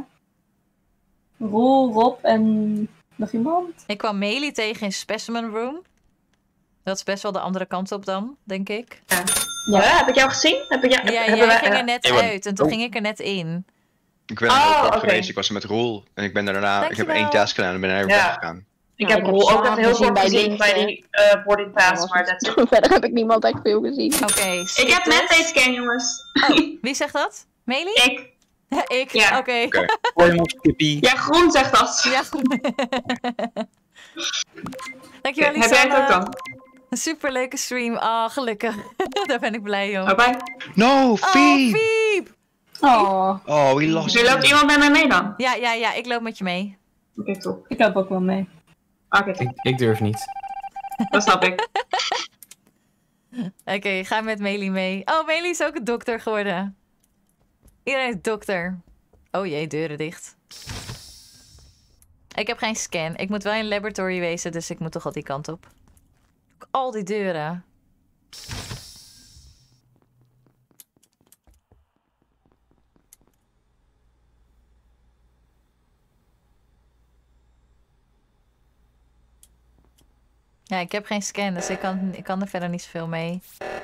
Roel, Rob en nog iemand? Ik kwam Meli tegen in Specimen Room. Dat is best wel de andere kant op dan, denk ik. Ja, heb ik jou gezien? Heb ik jou, Ja, hebben jij wij- ging er eh, net Ewan. uit en toen Oh. ging ik er net in. Ik ben er Oh, ook kort oké. geweest. Ik was er met Roel. En ik ben er daarna... Ik heb Dankjewel. één task gedaan en ben er even Ja. weggegaan. Ik Ja, heb ik heb Roel ook Samen echt heel gezien kort bij gezien links, bij hè. die eh boarding pass, maar dat Verder heb ik niemand echt veel gezien. Oké, Ik heb net deze. deze scan, jongens. Wie zegt dat? Meli? Ik. Ik? Ja. Oké. Oké. Hoi, Kippie. Ja, groen zegt dat. Ja. Dankjewel, Heb jij het ook Lisanne. dan? Een superleuke stream. Oh, gelukkig. Daar ben ik blij om. Bye bye. No, Oh, Fiep! Fiep! Oh. Oh, we lost Dus loopt iemand met mij mee dan? Ja, ja, ja. Ik loop met je mee. Oké, okay, top. Ik loop ook wel mee. Oké, Ik, ik durf niet. dat snap ik. Oké, okay, ga met Melie mee. Oh, Melie is ook een dokter geworden. Iedereen is dokter. Oh jee, deuren dicht. Ik heb geen scan. Ik moet wel in laboratory wezen, dus ik moet toch al die kant op. Al die deuren. Ja, ik heb geen scan, dus ik kan, ik kan er verder niet zoveel mee.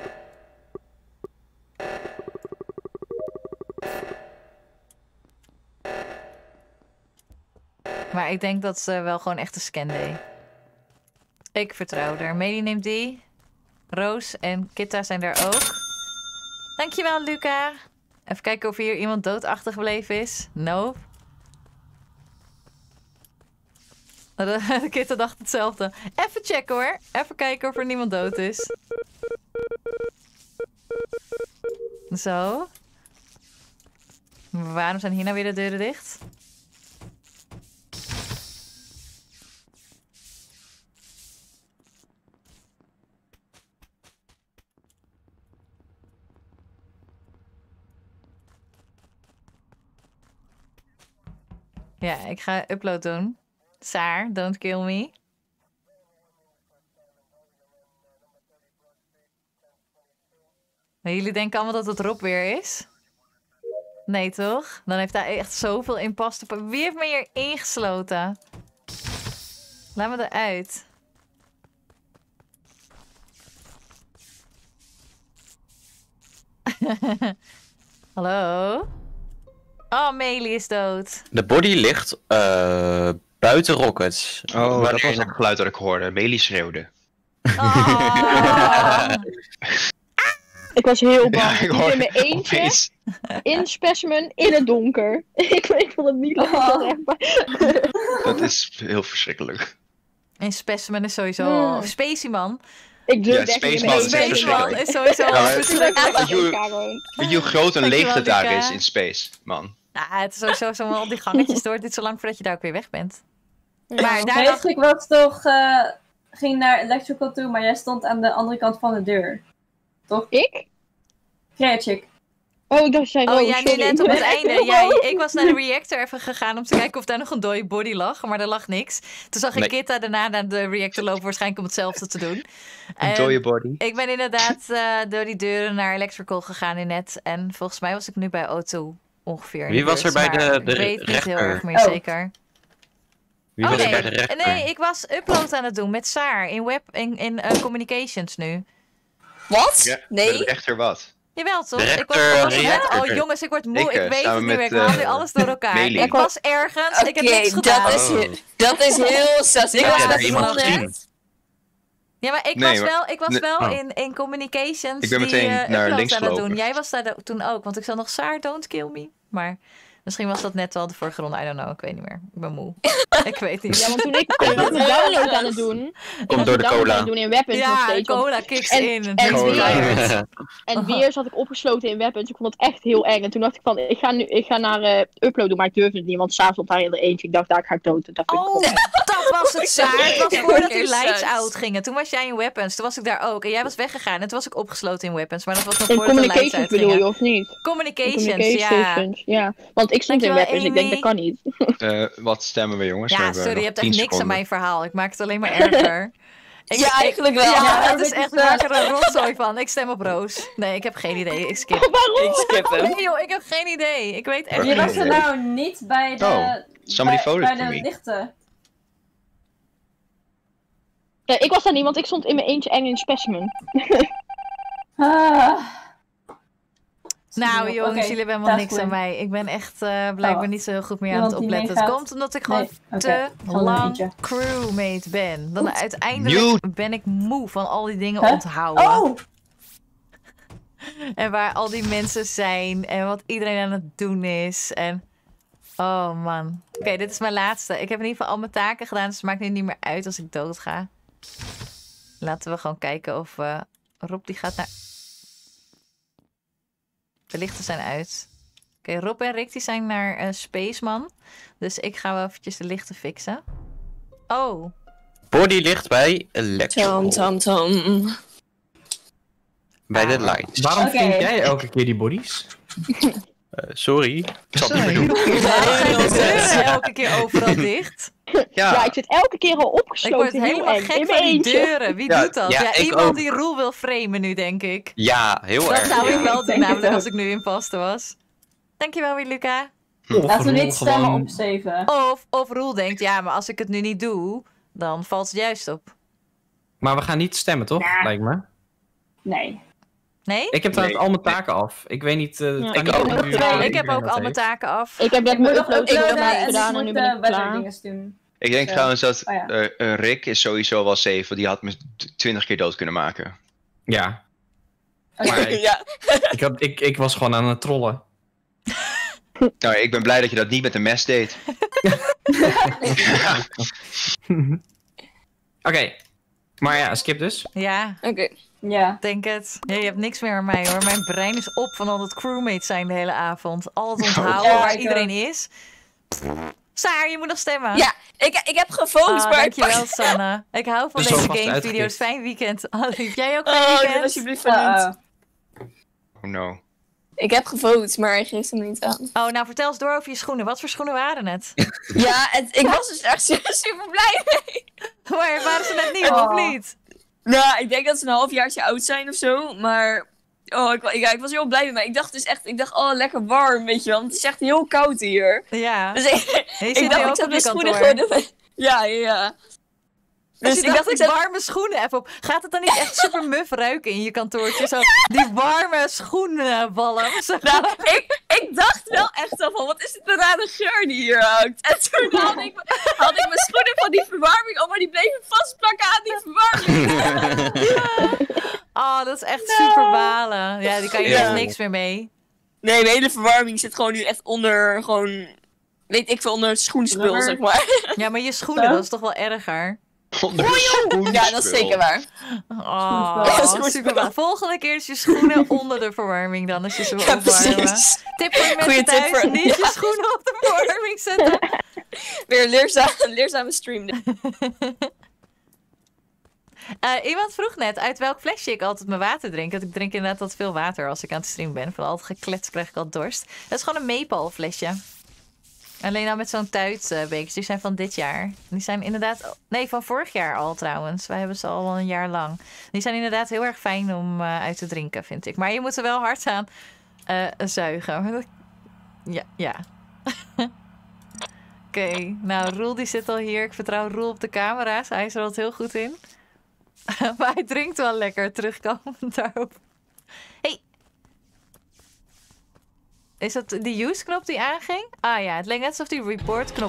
Maar ik denk dat ze wel gewoon echt een scan deed. Ik vertrouw er. Melie neemt die. Roos en Kitta zijn er ook. Dankjewel, Luca. Even kijken of hier iemand dood achtergebleven is. Nope. De Kitta dacht hetzelfde. Even checken hoor. Even kijken of er niemand dood is. Zo. Waarom zijn hier nou weer de deuren dicht? Ja, ik ga upload doen. Saar, don't kill me. Maar jullie denken allemaal dat het Rob weer is? Nee, toch? Dan heeft hij echt zoveel imposter... Wie heeft me hier ingesloten? Laat me eruit. Hallo? Oh, Melie is dood. De body ligt uh, buiten Rockets. Oh, Waar dat was is- het geluid dat ik hoorde. Melie schreeuwde. Oh. Ik was heel bang. Ja, Ik ik liep hoor in mijn eentje, opeens. in specimen, in het donker. ik, ik vond het niet leuk. Oh. Dat is heel verschrikkelijk. En Specimen is sowieso... Hmm. Of Speciman. Ik durf Ja, echt niet Spaceman meer is echt mee. Spaceman is sowieso... Ja, maar- verschrikkelijk. Weet je hoe- Weet je hoe groot een Dankjewel, leegte daar Luca. is in space, man? Nou, het is sowieso zo al die gangetjes door. Dit zo lang voordat je daar ook weer weg bent. Ja. Maar daar dacht Patrick was toch... eh, ging naar Electrical toe, maar jij stond aan de andere kant van de deur. Toch? Ik? Kreatjik. Oh, ik dacht jij Oh Roos, ja, nu sorry. net op het einde. Ja, ik was naar de reactor even gegaan om te kijken of daar nog een dode body lag. Maar er lag niks. Toen zag ik Nee. Kitta daarna naar de reactor lopen, waarschijnlijk om hetzelfde te doen. En Enjoy your body. ik ben inderdaad eh, door die deuren naar Electrical gegaan in net. En volgens mij was ik nu bij O twee ongeveer. in Wie de was er buurt, bij de- maar de ik weet niet heel rechter? erg meer Oh. zeker. Wie Oh, was er nee. bij de rechter? Nee, ik was upload aan het doen met Saar in web in, in eh, communications nu. Wat? Ja, bij Nee? de rechter wat? Jawel, toch? De ik was, rechter, was net- reactor. oh jongens, ik word moe. Ik, Ik, eh, weet het samen niet meer. met, Ik haal nu eh, alles door elkaar. Melie. Ik was ergens. Oké, ik heb niks dat, gedaan. is, Oh. he- dat is heel sass. Ik Ja, was heb net jij iemand begonnen. gezien? Ja, maar ik Nee, was maar- wel, ik was nee, wel oh. in, in communications Ik ben die meteen eh, naar uploads links aan het doen. gelopen. Jij was daar de- toen ook, want ik zag nog Saar, don't kill me. Maar misschien was dat net wel de vorige ronde. I don't know, ik weet niet meer. Ik ben moe. Ik weet niet. Ja, want toen ik, ik was mijn download aan het doen. Ik was door mijn de download cola. aan het doen in Weapons nog Ja, steeds. want- cola kicks En- in. en Drinks weer- Pirates. En weer zat ik opgesloten in Weapons. Ik vond het echt heel eng. En toen dacht ik van, ik ga, nu, ik ga naar eh uploaden, maar ik durfde het niet. Want s'avonds stond daar in de eentje. Ik dacht, daar ga ik dood. Dat dacht ik, Oh, kom. dat was het, Saar. Het was Ja, voordat oké, die lights zus. out gingen. Toen was jij in Weapons. Toen was ik daar ook. En jij was weggegaan. En toen was ik opgesloten in Weapons. Maar dat was nog In voordat de lights communications uit bedoel je, gingen. of niet? In Communications, ja. communications, ja. Want ik stond in Dankjewel, Weapons. Ik denk, Amy. dat kan niet. Eh, wat stemmen we, jongens? We Ja, hebben sorry, je nog hebt echt tien niks aan seconden. mijn verhaal. Ik maak het alleen maar erger. Ik- Ja, ik- eigenlijk wel. Ja, Ja, het dit is is, echt, ik eh, maak er een rotzooi van. Ik stem op Roos. Nee, ik heb geen idee. Ik skip. Waarom? Ik skip hem. Nee joh, ik heb geen idee. Ik weet echt Je niet. was er nou niet bij de, Oh, somebody bij, voted bij for de me. lichten. Ja, ik was daar niet, want ik stond in mijn eentje eng in specimen. Ah. Nou jongens, Oké, jullie hebben helemaal that's niks aan good. mij. Ik ben echt eh, blijkbaar Oh. niet zo heel goed meer aan Iemand het die opletten. Het meegaat? komt omdat ik gewoon Nee? Oké, te gewoon een lang eentje. crewmate ben. Dan Goed. uiteindelijk Mute. ben ik moe van al die dingen Huh? onthouden. Oh! En waar al die mensen zijn. En wat iedereen aan het doen is. En oh man. Oké, dit is mijn laatste. Ik heb in ieder geval al mijn taken gedaan. Dus het maakt nu niet meer uit als ik dood ga. Laten we gewoon kijken of uh, Rob die gaat naar... De lichten zijn uit. Oké, okay, Rob en Rick die zijn naar uh, Spaceman. Dus ik ga wel eventjes de lichten fixen. Oh. Body ligt bij Electrical. Tom, tom, tom. Bij de lights. Waarom Oké. vind jij elke keer die bodies? Uh, sorry. Ik zal het niet meer doen. De deuren zijn elke keer overal dicht. Ja, Ja, ik zit elke keer al Ik opgesloten. word heel helemaal eng, gek in van mijn die eentje. deuren. Wie Ja, doet dat? ja, Ja, ik iemand ook. die Roel wil framen nu, denk ik. ja heel Dat erg. zou ik ja. wel Ik doen, denk het namelijk ook. als ik nu imposter was. Dankjewel weer, Luca. Of Laten we Roel niet stemmen gewoon- op zeven. Of, of Roel denkt, ja, maar als ik het nu niet doe, dan valt het juist op. Maar we gaan niet stemmen, toch? Ja. Lijkt me. Nee. Nee? Ik heb trouwens Nee. al mijn taken af. Ik weet niet... uh, Ja, kan ik niet ook. of nu Nee, iedereen ik heb ook dat al mijn heeft. taken af. Ik heb net Ik moet mijn nog upload uploaden gedaan en gedaan ik en nu moet ben de ik weather klaar. dingen doen. Ik denk Zo. trouwens dat Oh ja. eh, eh, Rick is sowieso wel safe, want die had me twintig keer dood kunnen maken. Ja. Oké. Maar ik, Ja. ik, had, ik, ik was gewoon aan het trollen. Nou, ik ben blij dat je dat niet met een mes deed. Oké. Maar ja, skip dus. Ja, Oké. Ja. denk het. Ja, je hebt niks meer aan mij hoor. Mijn brein is op van al dat crewmates zijn de hele avond. Al het onthouden Ja, waar ik iedereen is. Saar, je moet nog stemmen. Ja, ik, ik heb gevoond, Ah, maar ik dankjewel, Sanne. Ik hou van Dus deze alvast gamevideo's. uitgekikt. Fijn weekend. Oh, lief, jij ook fijn Oh, weekend? doe alsjeblieft van niet. Uh-oh. Oh no. Ik heb gevoond, maar hij geeft hem niet aan. Oh, nou vertel eens door over je schoenen. Wat voor schoenen waren het? Ja, het, ik was dus echt super blij mee. Maar waren ze net nieuw Oh. of niet? Nou, ik denk dat ze een halfjaartje oud zijn of zo, maar... Oh, ik, wa- ja, ik was heel blij met mij. Ik dacht dus echt, ik dacht, oh, lekker warm, weet je wel. Want het is echt heel koud hier. Ja. Dus ik, Je ik zit nu dacht, ook ik zet op je mijn schoenen kantoor. gewoon... Ja, ja, ja. Dus Dus je ik dacht, ik zet... warme schoenen even op. Gaat het dan niet echt super muf ruiken in je kantoortje? Zo, die warme schoenenballen. Zo. Nou, ik, ik dacht wel echt al van, wat is dit een rare geur die hier hangt? En toen had ik, had ik mijn schoenen van die verwarming op, maar die bleven vastplakken aan die verwarming. Oh, dat is echt super balen. Ja, die kan je Ja. echt niks meer mee. Nee, mijn hele verwarming zit gewoon nu echt onder, gewoon, weet ik veel, onder het schoenspul, Rubber. zeg maar. Ja, maar je schoenen, Zo? dat is toch wel erger? Onder de schoenspul. Ja, dat is zeker waar. Oh, Schoenspul. super balen. Volgende keer is je schoenen onder de verwarming dan, als je ze wil Ja, opwarmen. precies. Tip voor de mensen Goeie tip thuis, voor- niet je schoenen op de verwarming zetten. Weer een leerza leerzame stream. Eh, iemand vroeg net uit welk flesje ik altijd mijn water drink. Want ik drink inderdaad altijd veel water als ik aan het streamen ben. Van altijd geklets krijg ik al dorst. Dat is gewoon een Maple flesje. Alleen dan met zo'n tuitbekertje. Die zijn van dit jaar. Die zijn inderdaad... Nee, van vorig jaar al trouwens. Wij hebben ze al een jaar lang. Die zijn inderdaad heel erg fijn om uh, uit te drinken, vind ik. Maar je moet er wel hard aan uh, zuigen. Ja, ja. Oké, okay, nou Roel die zit al hier. Ik vertrouw Roel op de camera's. Hij is er altijd heel goed in. Maar hij drinkt wel lekker, terugkomend daarop. Hey. Is dat die use-knop die aanging? Ah ja, het leek net alsof die report-knop...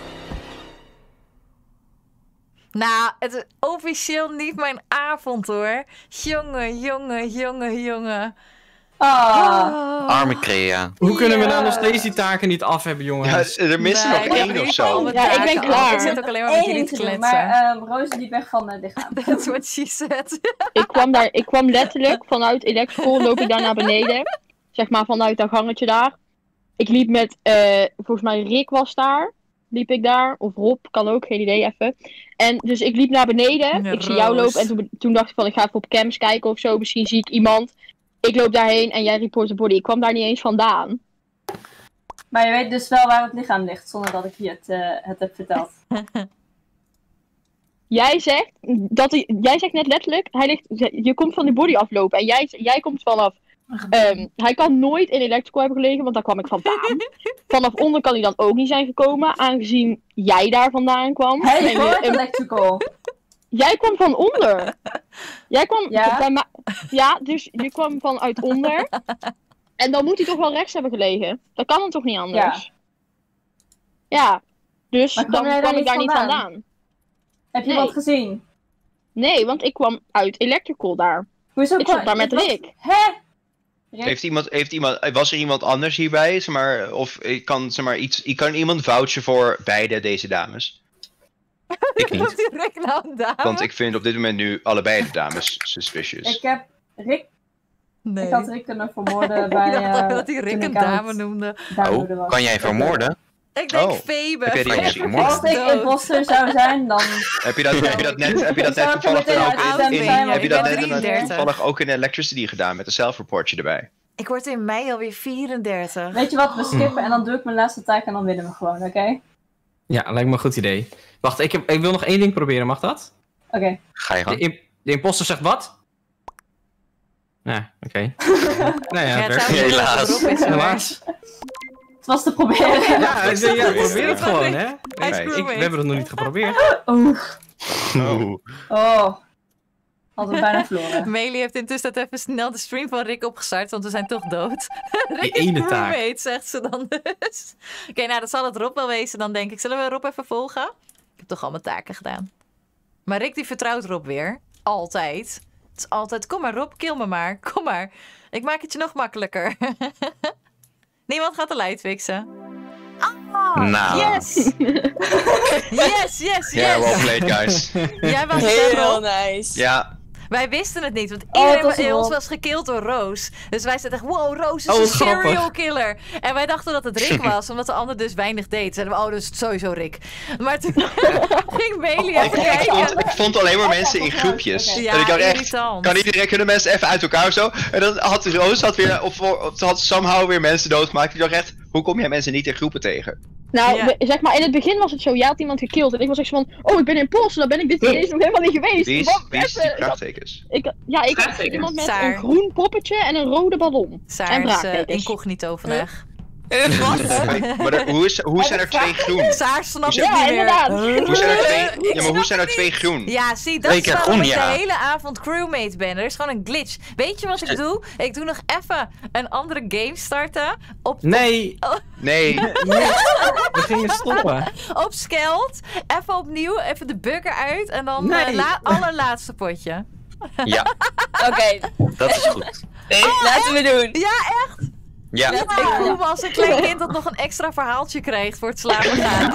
Nou, het is officieel niet mijn avond hoor. Jongen, jongen, jongen, jongen. Ah. Arme Crea. Hoe kunnen we Ja. nou nog steeds die taken niet af hebben, Ja, jongens? er mist er Nee, nog ik heb één nu of al zo. mijn Ja, ik ben taken klaar. af. Ik zit ook alleen maar met Eén jullie ding te te doen, kletsen. maar um, Roos liep weg van het lichaam. That's what she said. Ik kwam, daar, ik kwam letterlijk vanuit Electrical, loop ik daar naar beneden. Zeg maar vanuit dat gangetje daar. Ik liep met, eh, volgens mij Rick was daar. Liep ik daar. Of Rob, kan ook, geen idee even. En dus ik liep naar beneden. Ja, ik zie jou Roos. lopen. En toen, toen dacht ik van, ik ga even op cams kijken of zo. Misschien zie ik iemand. Ik loop daarheen en jij report de body. Ik kwam daar niet eens vandaan. Maar je weet dus wel waar het lichaam ligt, zonder dat ik je het, uh, het heb verteld. Jij zegt, dat hij, jij zegt net letterlijk, hij ligt, je komt van die body aflopen. En jij, jij komt vanaf... Um, hij kan nooit in Electrical hebben gelegen, want daar kwam ik vandaan. Vanaf onder kan hij dan ook niet zijn gekomen, aangezien jij daar vandaan kwam. Hij En je- hoort en- electrical. Jij kwam van onder. Jij kwam Ja? bij ma- Ja, dus je kwam vanuit onder. En dan moet hij toch wel rechts hebben gelegen. Dat kan dan toch niet anders? Ja. Ja. Dus Maar kwam dan jij daar kwam ik niet daar niet vandaan? vandaan. Heb je Nee. wat gezien? Nee, want ik kwam uit Electrical daar. Hoezo Ik kwam- zat daar met wat- Rick. Hè? Rick? Heeft iemand, heeft iemand, was er iemand anders hierbij? Zeg maar, of ik kan, zeg maar, iets, ik kan iemand vouchen voor beide deze dames? Ik Wat niet. die Rick nou een dame? Want ik vind op dit moment nu allebei de dames suspicious. Ik heb Rick... Nee. Ik had Rick kunnen vermoorden bij... Ik dacht eh, dat hij Rick toen een ik aan dame het noemde. downloaden Oh, was. kan jij vermoorden? Ik denk Oh. Febe. Heb jij die Febe gezien? is Als ik dood. imposter zou zijn, dan... Heb je dat, heb je dat net, heb je dat net Zou ik toevallig meteen dan ook in, uitgestemd in- zijn, want heb je ik dat ben net dan drieëndertig. toevallig ook in Electricity gedaan met een self-reportje erbij? Ik word in mei alweer vierendertig. Weet je wat, we skippen en dan doe ik mijn laatste taak en dan winnen we gewoon, oké? Ja, lijkt me een goed idee. Wacht, ik, heb, ik wil nog één ding proberen, mag dat? Oké. Ga je De, gang. im- de imposter zegt wat? Ja, oké. Nee, ja, Ja, het het werkt. zou niet Helaas. dat het erop is, hoor. Helaas. Het was te proberen. Ja, ik denk, ja, probeer het gewoon, hè. Hij is Ik, ik- crewmate. we hebben het nog niet geprobeerd. Oeh. Oh. Oh. Hadden we bijna verloren. Meili heeft intussen even snel de stream van Rick opgestart, want we zijn toch dood. Die Rick is ene taak. crewmate, zegt ze dan dus. Oké, nou, dat zal het Rob wel wezen dan, denk ik. Zullen we Rob even volgen? Ik heb toch al mijn taken gedaan. Maar Rick die vertrouwt Rob weer. Altijd. Het is altijd, kom maar Rob, kill me maar. Kom maar. Ik maak het je nog makkelijker. Niemand gaat de light fixen. Ah, Nou. yes! yes, yes, Ja, yes! well played, guys. Jij was er, Heel Rob. nice. Ja, Wij wisten het niet, want Oh, iedereen het was bij ons Rob. was gekild door Roos. Dus wij zeiden echt, wow, Roos is Oh, een wat grappig. serial killer. En wij dachten dat het Rick was, omdat de ander dus weinig deed. Zeiden we, oh, dus het is sowieso Rick. Maar toen ging Bailey ik, even ik, kijken. vond, ik vond alleen maar mensen in groepjes. Oké. Ja, en ik dacht echt, irritant. kan iedereen, kunnen mensen even uit elkaar of zo? En dan had Roos had weer, of, of had somehow weer mensen doodgemaakt. Ik dacht echt, hoe kom jij mensen niet in groepen tegen? Nou, Ja. we- zeg maar, in het begin was het zo, jij had iemand gekild. En ik was echt zo van, oh, ik ben imposter, dan ben ik dit deze nog helemaal niet geweest. Wie is, Wacht wie is die even. vraagtekens? Ik, ja, ik had Vraagtekens. iemand met Saar. een groen poppetje en een rode ballon. En Saar is eh, vraagtekens. incognito vandaag. Oké, maar er- hoe, is, hoe zijn er twee groen? Saar snapt het Ja, niet meer. inderdaad. Hoe zijn er Ik twee, ja, maar hoe snap zijn er het twee niet. groen? Ja, zie, dat Twee is keer waarom groen, ik ja. de hele avond crewmate ben. Er is gewoon een glitch. Weet je wat ik doe? Ik doe nog even een andere game starten. Op, Nee, Nee, we gingen stoppen. op Skeld. Even opnieuw, even de bug eruit. En dan Nee. eh, la allerlaatste potje. Ja, Oké, dat is goed. laten we doen. Ja, echt? Ja. Ik voel me als een klein kind dat nog een extra verhaaltje kreeg voor het slapen gaan.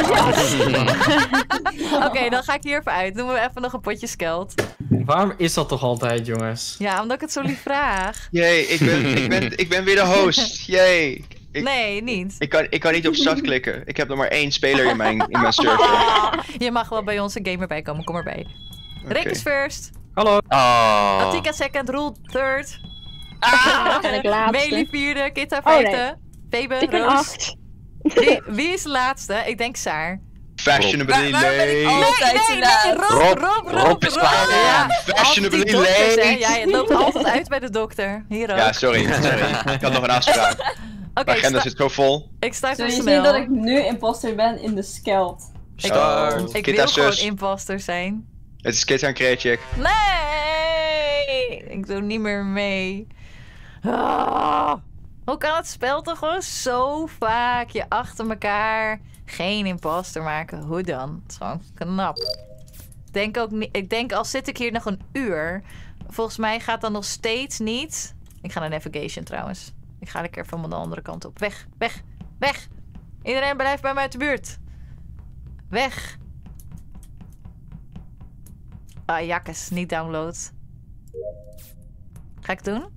Oké, dan ga ik hier even uit. Doen we even nog een potje Skeld. Waarom is dat toch altijd, jongens? Ja, omdat ik het zo lief vraag. jee, ik ben, ik, ben, ik ben weer de host. Jee. Ik, Nee, niet. ik, kan, ik kan niet op start klikken. Ik heb nog maar één speler in mijn, in mijn server. Je mag wel bij onze gamer bij komen. Kom erbij. Rick Oké. is first. Hallo. Oh. Attika second. Roel third. En ik laatste. Meili vierde. Kitta Oh, nee. vijfde. Febe, Ik ben Roos. acht. Wie, wie is de laatste? Ik denk Saar. Fashionably Waar- waarom ben ik late. altijd te laat? Rob, Rob, Rob, Rob, Rob is klaar. Ja, Fashionably altijd die dokters, hè. late. Ja, het loopt altijd uit bij de dokter. Hier ook. Ja, sorry, sorry. Ik had nog een afspraak. Oké, Mijn agenda sta- zit zo vol. ik start Zul hem je snel. zien dat ik nu imposter ben in de Skeld? Ik, Start. ik Kitta wil gewoon zus. imposter zijn. Het is Kit en Kreetjek. Nee! Ik doe niet meer mee. Ah, hoe kan het spel toch gewoon zo vaak je achter elkaar geen imposter maken? Hoe dan? Het is gewoon knap. Ik denk ook niet, ik denk al zit ik hier nog een uur. Volgens mij gaat dan nog steeds niet. Ik ga naar navigation trouwens. Ik ga lekker van de andere kant op. Weg, weg, weg. Iedereen blijft bij mij uit de buurt. Weg. Ah, jakkes, niet download. Ga ik het doen?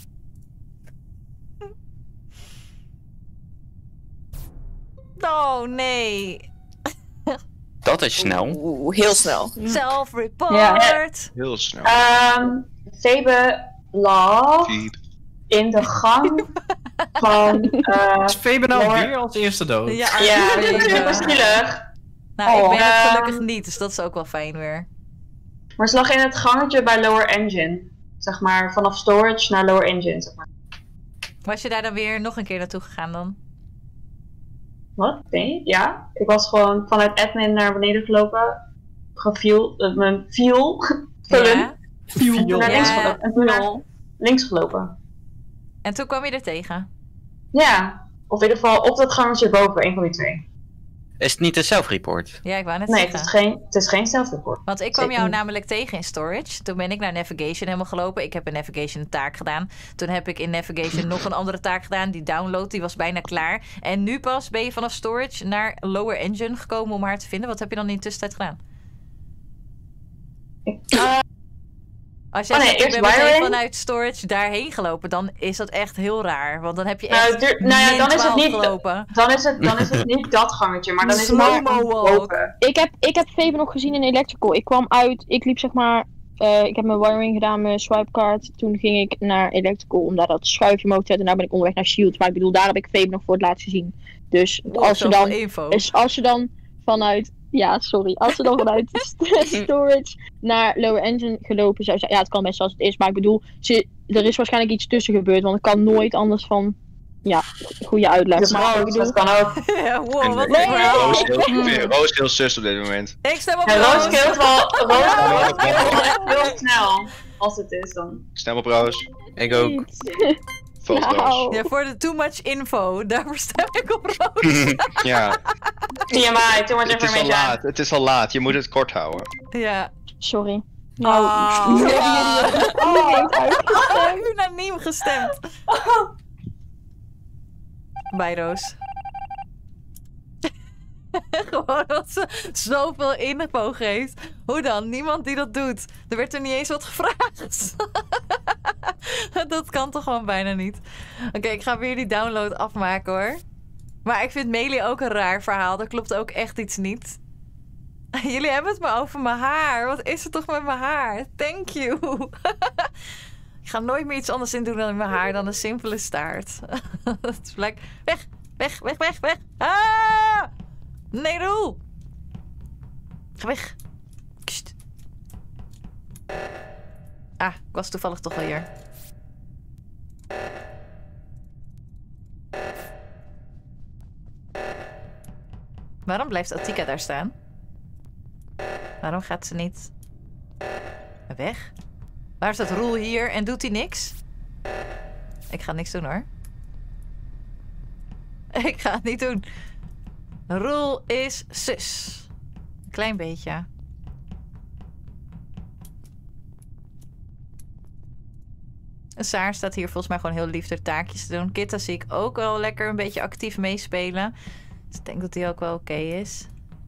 Oh, nee. Dat is snel. Oeh, heel snel. Self-report. Heel snel. Ehm Febe lag Piep. in de gang van... eh Is Febe nou Maar- weer als eerste dood? Ja, ja, dat is ja. super zielig. Nou, ik Oh, ben het ehm, gelukkig niet, dus dat is ook wel fijn weer. Maar ze lag in het gangetje bij Lower Engine. Zeg maar, vanaf storage naar Lower Engine, zeg maar. Was je daar dan weer nog een keer naartoe gegaan dan? Wat? Nee? Ja. Ik was gewoon vanuit admin naar beneden gelopen. Gefuel, uh, mijn fuel vullen. Ja. En naar links Ja. gelopen. En toen naar links gelopen. En toen kwam je er tegen. Ja. Of in ieder geval op dat gangetje boven, een van die twee. Is het niet een self-report? Ja, ik wou net Nee, zeggen. het is geen, het is geen self-report. Want ik kwam Zeker jou niet. namelijk tegen in storage. Toen ben ik naar navigation helemaal gelopen. Ik heb in navigation een taak gedaan. Toen heb ik in navigation nog een andere taak gedaan. Die download, die was bijna klaar. En nu pas ben je vanaf storage naar lower engine gekomen om haar te vinden. Wat heb je dan in de tussentijd gedaan? Als jij Oh nee, zegt, ik eerst ben meteen wiring. vanuit storage daarheen gelopen, dan is dat echt heel raar. Want dan heb je Nou, echt duur- nou ja, min dan is het twaalf niet- gelopen. Dan is het, dan is het niet dat gangetje, maar dan is het wel Slow-mo walk. boven. Ik heb, ik heb Febe nog gezien in Electrical. Ik kwam uit, ik liep zeg maar, eh, ik heb mijn wiring gedaan, mijn swipecard. Toen ging ik naar Electrical om daar dat schuifje omhoog te zetten. En daar ben ik onderweg naar Shield. Maar ik bedoel, daar heb ik Febe nog voor het laatst gezien. Dus Oh, als, je zoveel dan, info. dus als je dan vanuit, ja sorry, als je dan vanuit de st- storage naar Lower Engine gelopen zou zijn. Ja, het kan best zoals het is. Maar ik bedoel, ze, er is waarschijnlijk iets tussen gebeurd. Want het kan nooit anders van, ja, goede uitleg. Dus maar ik Roos, bedoel, dat kan ook. Ja, wow, En- wat Nee, een nee, verhaal. Roos is heel- ik vind Roos heel sus op dit moment. Ik stem op Ja, Roos Roos. killt wel, Roos Roos killt wel echt heel snel. Als het is dan. Stem op Roos. Ik ook. Vote Roos. nou, Ja, voor de too much info, daarvoor stem ik op Roos. Ja, T M I, too much het is al information. laat. Het is al laat. Je moet het kort houden. Ja. sorry. Nou, Nou, oh. Unaniem gestemd. Bij Roos. Gewoon dat ze zoveel info geeft. Hoe dan? Niemand die dat doet. Er werd er niet eens wat gevraagd. Dat kan toch gewoon bijna niet. Oké, ik ga weer die download afmaken hoor. Maar ik vind Melee ook een raar verhaal. Er klopt ook echt iets niet. Jullie hebben het maar over mijn haar. Wat is er toch met mijn haar? Thank you. Ik ga nooit meer iets anders in doen dan in mijn haar dan een simpele staart. Dat is blijkt. Weg, weg, weg, weg, weg. Ah! Nee, Roel. Ga weg. Kst. Ah, ik was toevallig toch al hier. Waarom blijft Attika daar staan? Waarom gaat ze niet weg? Waar staat Roel hier en doet hij niks? Ik ga niks doen hoor. Ik ga het niet doen. Roel is sus. Een klein beetje. Saar staat hier volgens mij gewoon heel lief de taakjes te doen. Kitta zie ik ook wel lekker een beetje actief meespelen. Dus ik denk dat hij ook wel oké is.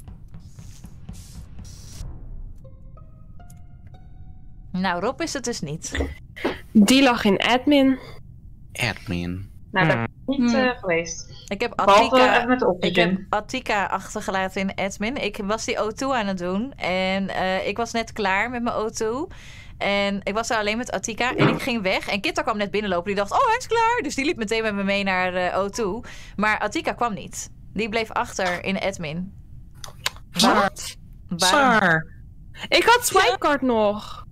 Nou, Rob is het dus niet. Die lag in admin. Admin. Nou, daar ben ik niet uh, geweest. Ik heb Behalve Attika, even met de ik heb oxygen. Attika achtergelaten in admin. Ik was die O twee aan het doen. En uh, ik was net klaar met mijn O twee. En ik was er alleen met Attika. En ik ging weg. En Kitta kwam net binnenlopen. Die dacht, oh, hij is klaar. Dus die liep meteen met me mee naar uh, O twee. Maar Attika kwam niet. Die bleef achter in admin. Wat? Waarom? Saar. Ik had swipecard nog.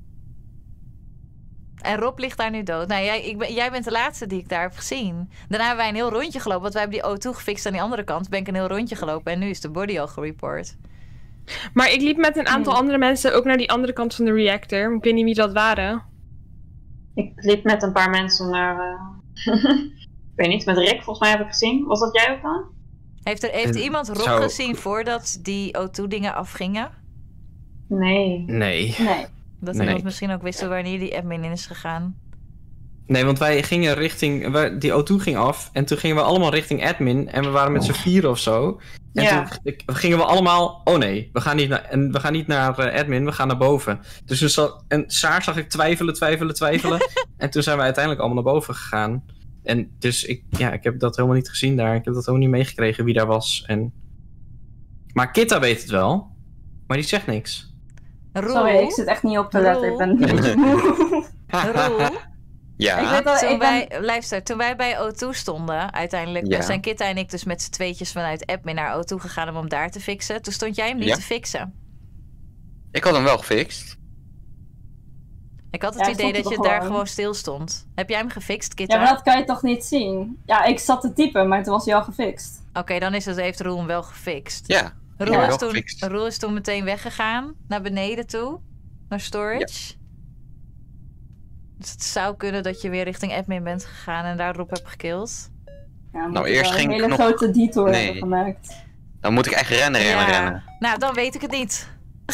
En Rob ligt daar nu dood. Nou, jij, ik ben, jij bent de laatste die ik daar heb gezien. Daarna hebben wij een heel rondje gelopen. Want wij hebben die O twee gefixt aan die andere kant. Ben ik een heel rondje gelopen. En nu is de body al gereport. Maar ik liep met een aantal andere mensen ook naar die andere kant van de reactor. Ik weet niet wie dat waren. Ik liep met een paar mensen naar... Uh... ik weet niet, met Rick volgens mij heb ik gezien. Was dat jij ook dan? Heeft er heeft En iemand Rob zou- gezien voordat die O twee dingen afgingen? Nee. Nee. Nee. Dat Nee. iemand misschien ook wist wanneer die admin in is gegaan. Nee, want wij gingen richting... wij- die O twee ging af en toen gingen we allemaal richting admin. En we waren met z'n vieren of zo. En Ja. toen ik- gingen we allemaal... Oh nee, we gaan niet naar, en we gaan niet naar eh, admin, we gaan naar boven. Dus we zat, en Saar zag ik twijfelen, twijfelen, twijfelen. En toen zijn we uiteindelijk allemaal naar boven gegaan. En dus ik, ja, ik heb dat helemaal niet gezien daar. Ik heb dat helemaal niet meegekregen wie daar was. En... Maar Kitta weet het wel. Maar die zegt niks. Roel? Sorry, ik zit echt niet op te letten. Ik ben een beetje moe. Roel? Ja. Ik weet wel, Toen ik ben... wij, luister, toen wij bij O twee stonden, uiteindelijk Ja. zijn Kitta en ik dus met z'n tweetjes vanuit admin naar O twee gegaan om hem daar te fixen. Toen stond jij hem niet Ja. te fixen. Ik had hem wel gefixt. Ik had het Ja, hij idee stond dat er je toch daar gewoon. gewoon stil stond. Heb jij hem gefixt, Kitta? Ja, maar dat kan je toch niet zien? Ja, ik zat te typen, maar toen was hij al gefixt. Oké, dan is het, heeft Roel hem wel gefixt. Ja. Roel, Ja, is wel toen, gefixt. Roel is toen meteen weggegaan, naar beneden toe, naar storage. Dus het zou kunnen dat je weer richting admin bent gegaan en daar Rob hebt gekillt. Ja, Nou, eerst een ging ik hele nog- grote detour Nee. hebben gemaakt. Dan moet ik echt rennen, rennen, Ja. rennen. Nou, dan weet ik het niet.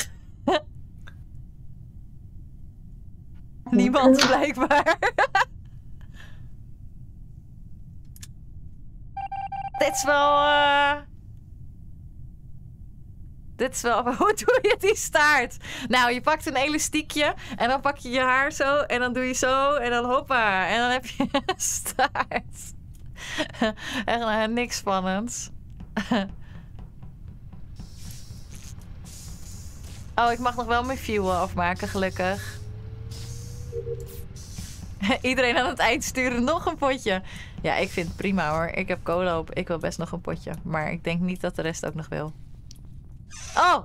Niemand blijkbaar. Dit is wel... eh, Dit is wel... Hoe doe je die staart? Nou, je pakt een elastiekje en dan pak je je haar zo en dan doe je zo en dan hoppa. En dan heb je een staart. Echt uh, niks spannends. Oh, ik mag nog wel mijn fuel afmaken, gelukkig. Iedereen aan het eind sturen nog een potje. Ja, ik vind het prima hoor. Ik heb cola op. Ik wil best nog een potje. Maar ik denk niet dat de rest ook nog wil. Oh!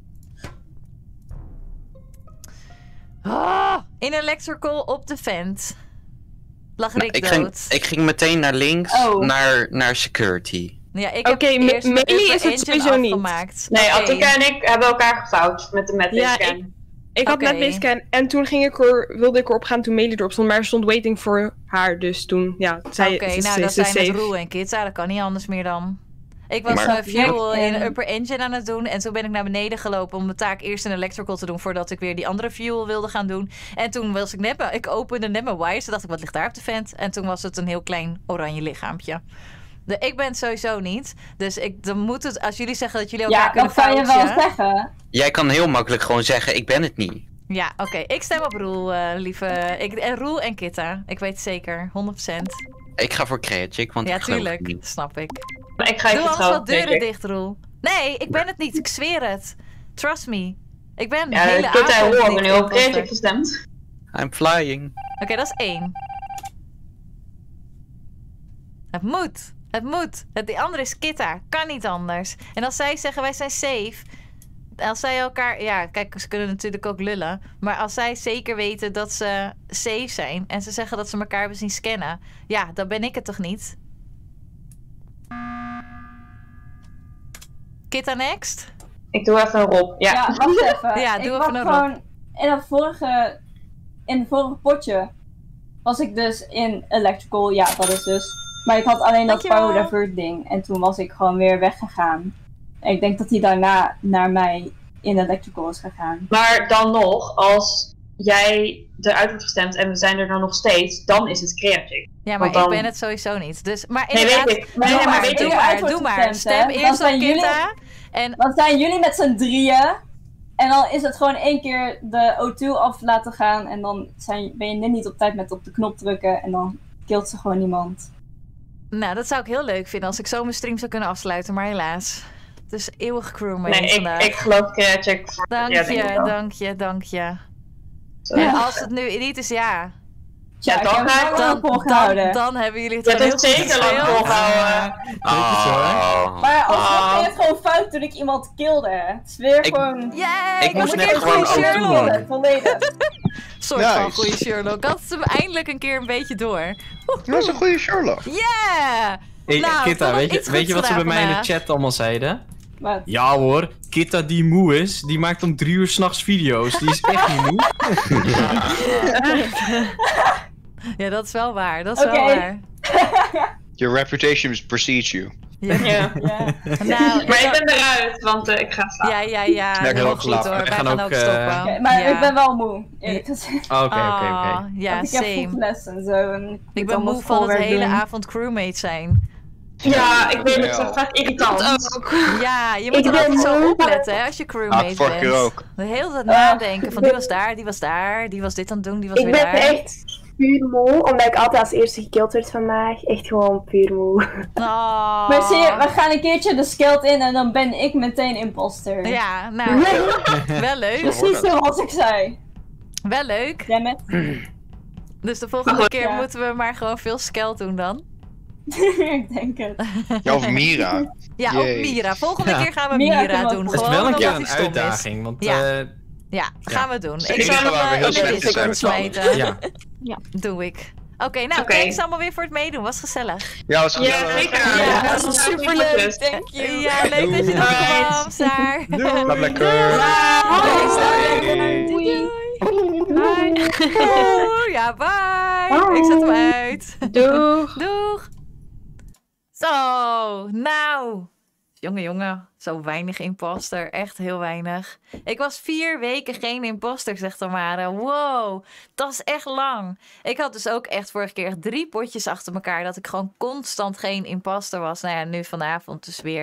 Oh! In electrical op de vent. Lag Nou, Rick ik, dood. ging, ik ging meteen naar links, Oh. naar, naar security. Ja, ik Oké, heb Me- eerst Melee mijn is het engine sowieso niet. afgemaakt. Nee, Oké. Attica en ik hebben elkaar gefouwd met de Ja, Medbay ik, scan. ik had Oké. net mee scan en toen ging ik er, wilde ik erop gaan toen Melee erop stond, maar er stond waiting voor haar. Dus toen, ja, zei Oké, ze, nou ze, dat ze zijn het safe. Roel en Kitsa. Dat kan niet anders meer dan. Ik was Maar- uh, fuel Ja, in en- upper engine aan het doen. En toen ben ik naar beneden gelopen om de taak eerst in electrical te doen. Voordat ik weer die andere fuel wilde gaan doen. En toen was ik net, mijn- ik opende net mijn wires. Toen dacht ik, wat ligt daar op de vent? En toen was het een heel klein oranje lichaampje. De, ik ben het sowieso niet. Dus ik, dan moet het, als jullie zeggen dat jullie elkaar Ja, kunnen dat kan je wel foutje- zeggen. Jij kan heel makkelijk gewoon zeggen, ik ben het niet. Ja, oké. Ik stem op Roel, eh, lieve. Ik, en Roel en Kitta. Ik weet het zeker. honderd procent. Ik ga voor Creatic, want Ja, ik geloof tuurlijk. het niet. Snap ik. Maar ik ga even Doe anders trouwen. wat deuren dicht, Roel. Nee, ik ben het niet. Ik zweer het. Trust me. Ik ben de Ja, hele ik heb avond daar niet nu op imposter. Creative gestemd. I'm flying. Oké, dat is één. Het moet. Het moet. Het, die andere is Kitta. Kan niet anders. En als zij zeggen wij zijn safe. Als zij elkaar... Ja, kijk, ze kunnen natuurlijk ook lullen. Maar als zij zeker weten dat ze safe zijn. En ze zeggen dat ze elkaar hebben zien scannen. Ja, dan ben ik het toch niet? Kitta next? Ik doe even een Rob. Ja. Ja, wacht even. Ja, ik doe was even een Rob. gewoon in het vorige, in het vorige potje was ik dus in electrical. Ja, dat is dus. Maar ik had alleen dat Dankjewel. power divert ding en toen was ik gewoon weer weggegaan. En ik denk dat hij daarna naar mij in electrical is gegaan. Maar dan nog, als jij eruit wordt gestemd en we zijn er dan nog steeds, dan is het Creative. Ja, maar Want dan- ik ben het sowieso niet. Dus, maar Nee, inderdaad, weet ik. doe Nee, nee, maar, maar weet doe ik. maar, Eruit doe wordt maar. gestemd, Stem hè? Dan eerst op zijn jullie- Kitta. En Dan zijn jullie met z'n drieën. En dan is het gewoon één keer de O twee af laten gaan. En dan zijn, ben je net niet op tijd met op de knop drukken. En dan killt ze gewoon niemand. nou, dat zou ik heel leuk vinden als ik zo mijn stream zou kunnen afsluiten. Maar helaas. Het is eeuwig crewmate Nee, ik, vandaag. ik geloof Creative voor Dank ja, denk ik je, wel. dank je, dank je. Zo. En als het nu niet is, ja. Ja, ik dan heb ga het ik wel Dan, volgehouden. dan, dan hebben jullie het Je gewoon hebt heel het goed zeker lang gespeeld. volgehouden. Oh. Maar alsnog Ah. ging het gewoon fout toen ik iemand kilde. Het is weer Ik- gewoon... Yay, Ik moest heb net een gewoon goede ook Sherlock. doen. Volledig. Soort van Nice. goede Sherlock. Dat is hem eindelijk een keer een beetje door. Dat is een goede Sherlock. Yeah! Hey, Nou, Kitta, toch nog weet je, iets weet je goeds wat ze bij mij in gedaan de chat allemaal zeiden? Wat? Ja hoor, Kitta die moe is, die maakt om drie uur s'nachts video's. Die is echt niet moe. Ja, dat is wel waar. Dat is Oké. wel waar. Your reputation precedes you. Ja. Ja. Ja. Nou, Maar ik ben eruit, want eh, ik ga slapen. Ja, ja, ja. Lekker Heel ook goed slapen. hoor. We Wij gaan gaan ook, ook eh, stoppen. Oké, maar Ja. ik ben wel moe, eerlijk gezegd. Oké, oké, Ah, oké. Ja, Want ik heb same. les en zo. En Ik moet ben allemaal moe van het schoolwerk hele doen. avond crewmate zijn. Ja, ik weet het, Ja. het is vaak irritant. Ja, je moet Ik er ben altijd zo moe. opletten hè, als je Ah, crewmate vorige bent. keer ook. De hele tijd Ah, nadenken ik van die ben- was daar, die was daar, die was dit aan het doen, die was Ik weer ben daar. echt puur moe, omdat ik altijd als eerste gekild werd vandaag. Echt gewoon puur moe. Oh. Maar zie je, we gaan een keertje de skeld in en dan ben ik meteen imposter. Ja, nou, wel leuk. Precies zoals ik zei. Wel leuk. Jij met? Dus de volgende goed, keer ja. moeten we maar gewoon veel skeld doen dan. Ik denk het. Ja, of Mira. Ja, Jee. ook Mira. Volgende Ja. keer gaan we Mira Mira, kan ook doen. goed. Het is Gewoon wel een keer omdat een hij stom is. uitdaging, want Ja. eh, Ja, gaan we doen. Ze Ik zal enige waar we hem heel uh, slecht op in de zijn Discord met z'n allen. smijten. ja. Doe ik. Oké, nou, Oké. thanks allemaal weer voor het meedoen. Was gezellig. Ja, was Ja, gezellig. zeker. Ja, dat dat was superleuk. Thank you. Ja, leuk dat je er Doei. kwam, Saar. Slaap lekker. Doei. Doei. Doei. Doei. Ja, bye. Ik zet hem uit. Doeg! Doeg. Zo, nou. Jongen, jongen. Zo weinig imposter. Echt heel weinig. Ik was vier weken geen imposter, zegt Tamara. Wow, dat is echt lang. Ik had dus ook echt vorige keer drie potjes achter elkaar... dat ik gewoon constant geen imposter was. Nou ja, nu vanavond dus weer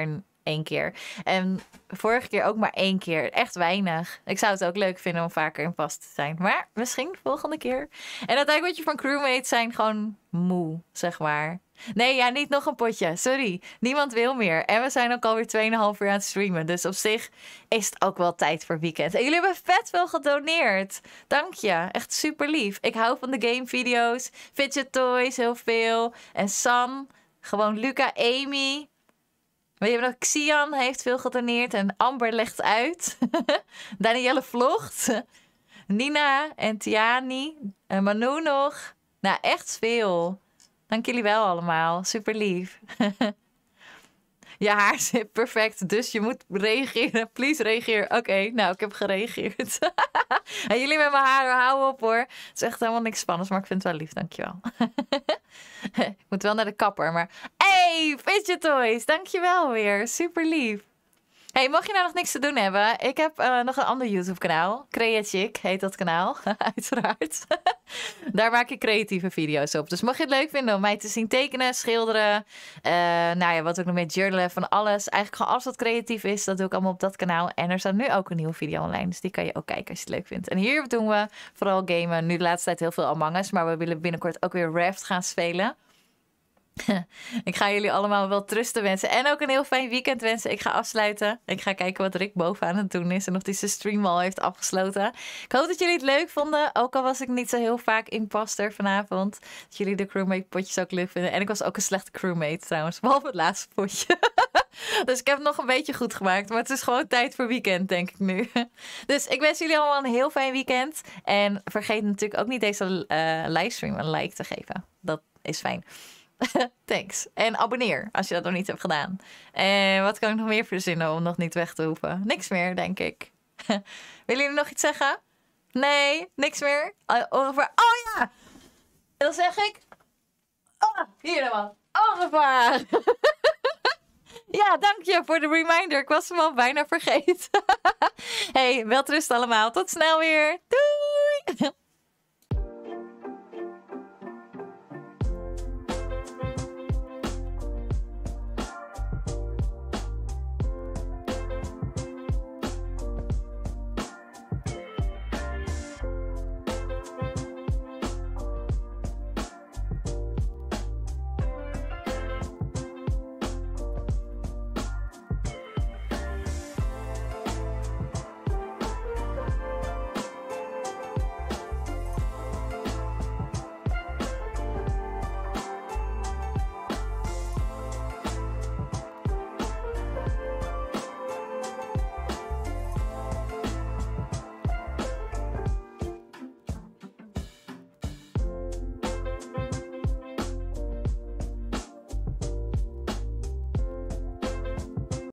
één keer. En vorige keer ook maar één keer. Echt weinig. Ik zou het ook leuk vinden om vaker in pas te zijn. Maar misschien de volgende keer. En uiteindelijk word je van crewmates zijn gewoon moe, zeg maar. Nee, ja, niet nog een potje. Sorry. Niemand wil meer. En we zijn ook alweer twee en een half uur aan het streamen. Dus op zich is het ook wel tijd voor weekend. En jullie hebben vet veel gedoneerd. Dank je. Echt super lief. Ik hou van de gamevideo's. Fidget toys, heel veel. En San. Gewoon Luca, Amy. We hebben nog Xian heeft veel gedoneerd. En Amber legt uit. Danielle vlogt. Nina en Tiani. En Manu nog. Nou, echt veel. Dank jullie wel allemaal. Super lief. Je haar zit perfect, dus je moet reageren. Please reageer. Oké, okay, nou, ik heb gereageerd. En jullie met mijn haar, hou op hoor. Het is echt helemaal niks spannends, maar ik vind het wel lief. Dankjewel. Ik moet wel naar de kapper, maar... Hey, Fidget Toys, dankjewel weer. Super lief. Hey, mocht je nou nog niks te doen hebben, ik heb uh, nog een ander YouTube-kanaal. Creachick heet dat kanaal, uiteraard. Daar maak ik creatieve video's op. Dus mocht je het leuk vinden om mij te zien tekenen, schilderen, uh, nou ja, wat ook nog meer journalen, van alles. Eigenlijk gewoon alles wat creatief is, dat doe ik allemaal op dat kanaal. En er staat nu ook een nieuwe video online, dus die kan je ook kijken als je het leuk vindt. En hier doen we vooral gamen. Nu de laatste tijd heel veel Among Us, maar we willen binnenkort ook weer Raft gaan spelen. Ik ga jullie allemaal wel trusten wensen. En ook een heel fijn weekend wensen. Ik ga afsluiten. Ik ga kijken wat Rick boven aan het doen is. En of hij zijn stream al heeft afgesloten. Ik hoop dat jullie het leuk vonden. Ook al was ik niet zo heel vaak imposter vanavond. Dat jullie de crewmate potjes ook leuk vinden. En ik was ook een slechte crewmate trouwens. Behalve het laatste potje. Dus ik heb het nog een beetje goed gemaakt. Maar het is gewoon tijd voor weekend, denk ik nu. Dus ik wens jullie allemaal een heel fijn weekend. En vergeet natuurlijk ook niet deze uh, livestream een like te geven. Dat is fijn. Thanks. En abonneer als je dat nog niet hebt gedaan. En wat kan ik nog meer verzinnen om nog niet weg te hoeven? Niks meer, denk ik. Willen jullie nog iets zeggen? Nee, niks meer? Oh, oh ja! En dan zeg ik... Oh, hier dan. Au revoir. Ja, dank je voor de reminder. Ik was hem al bijna vergeten. Hey, welterust allemaal. Tot snel weer. Doei!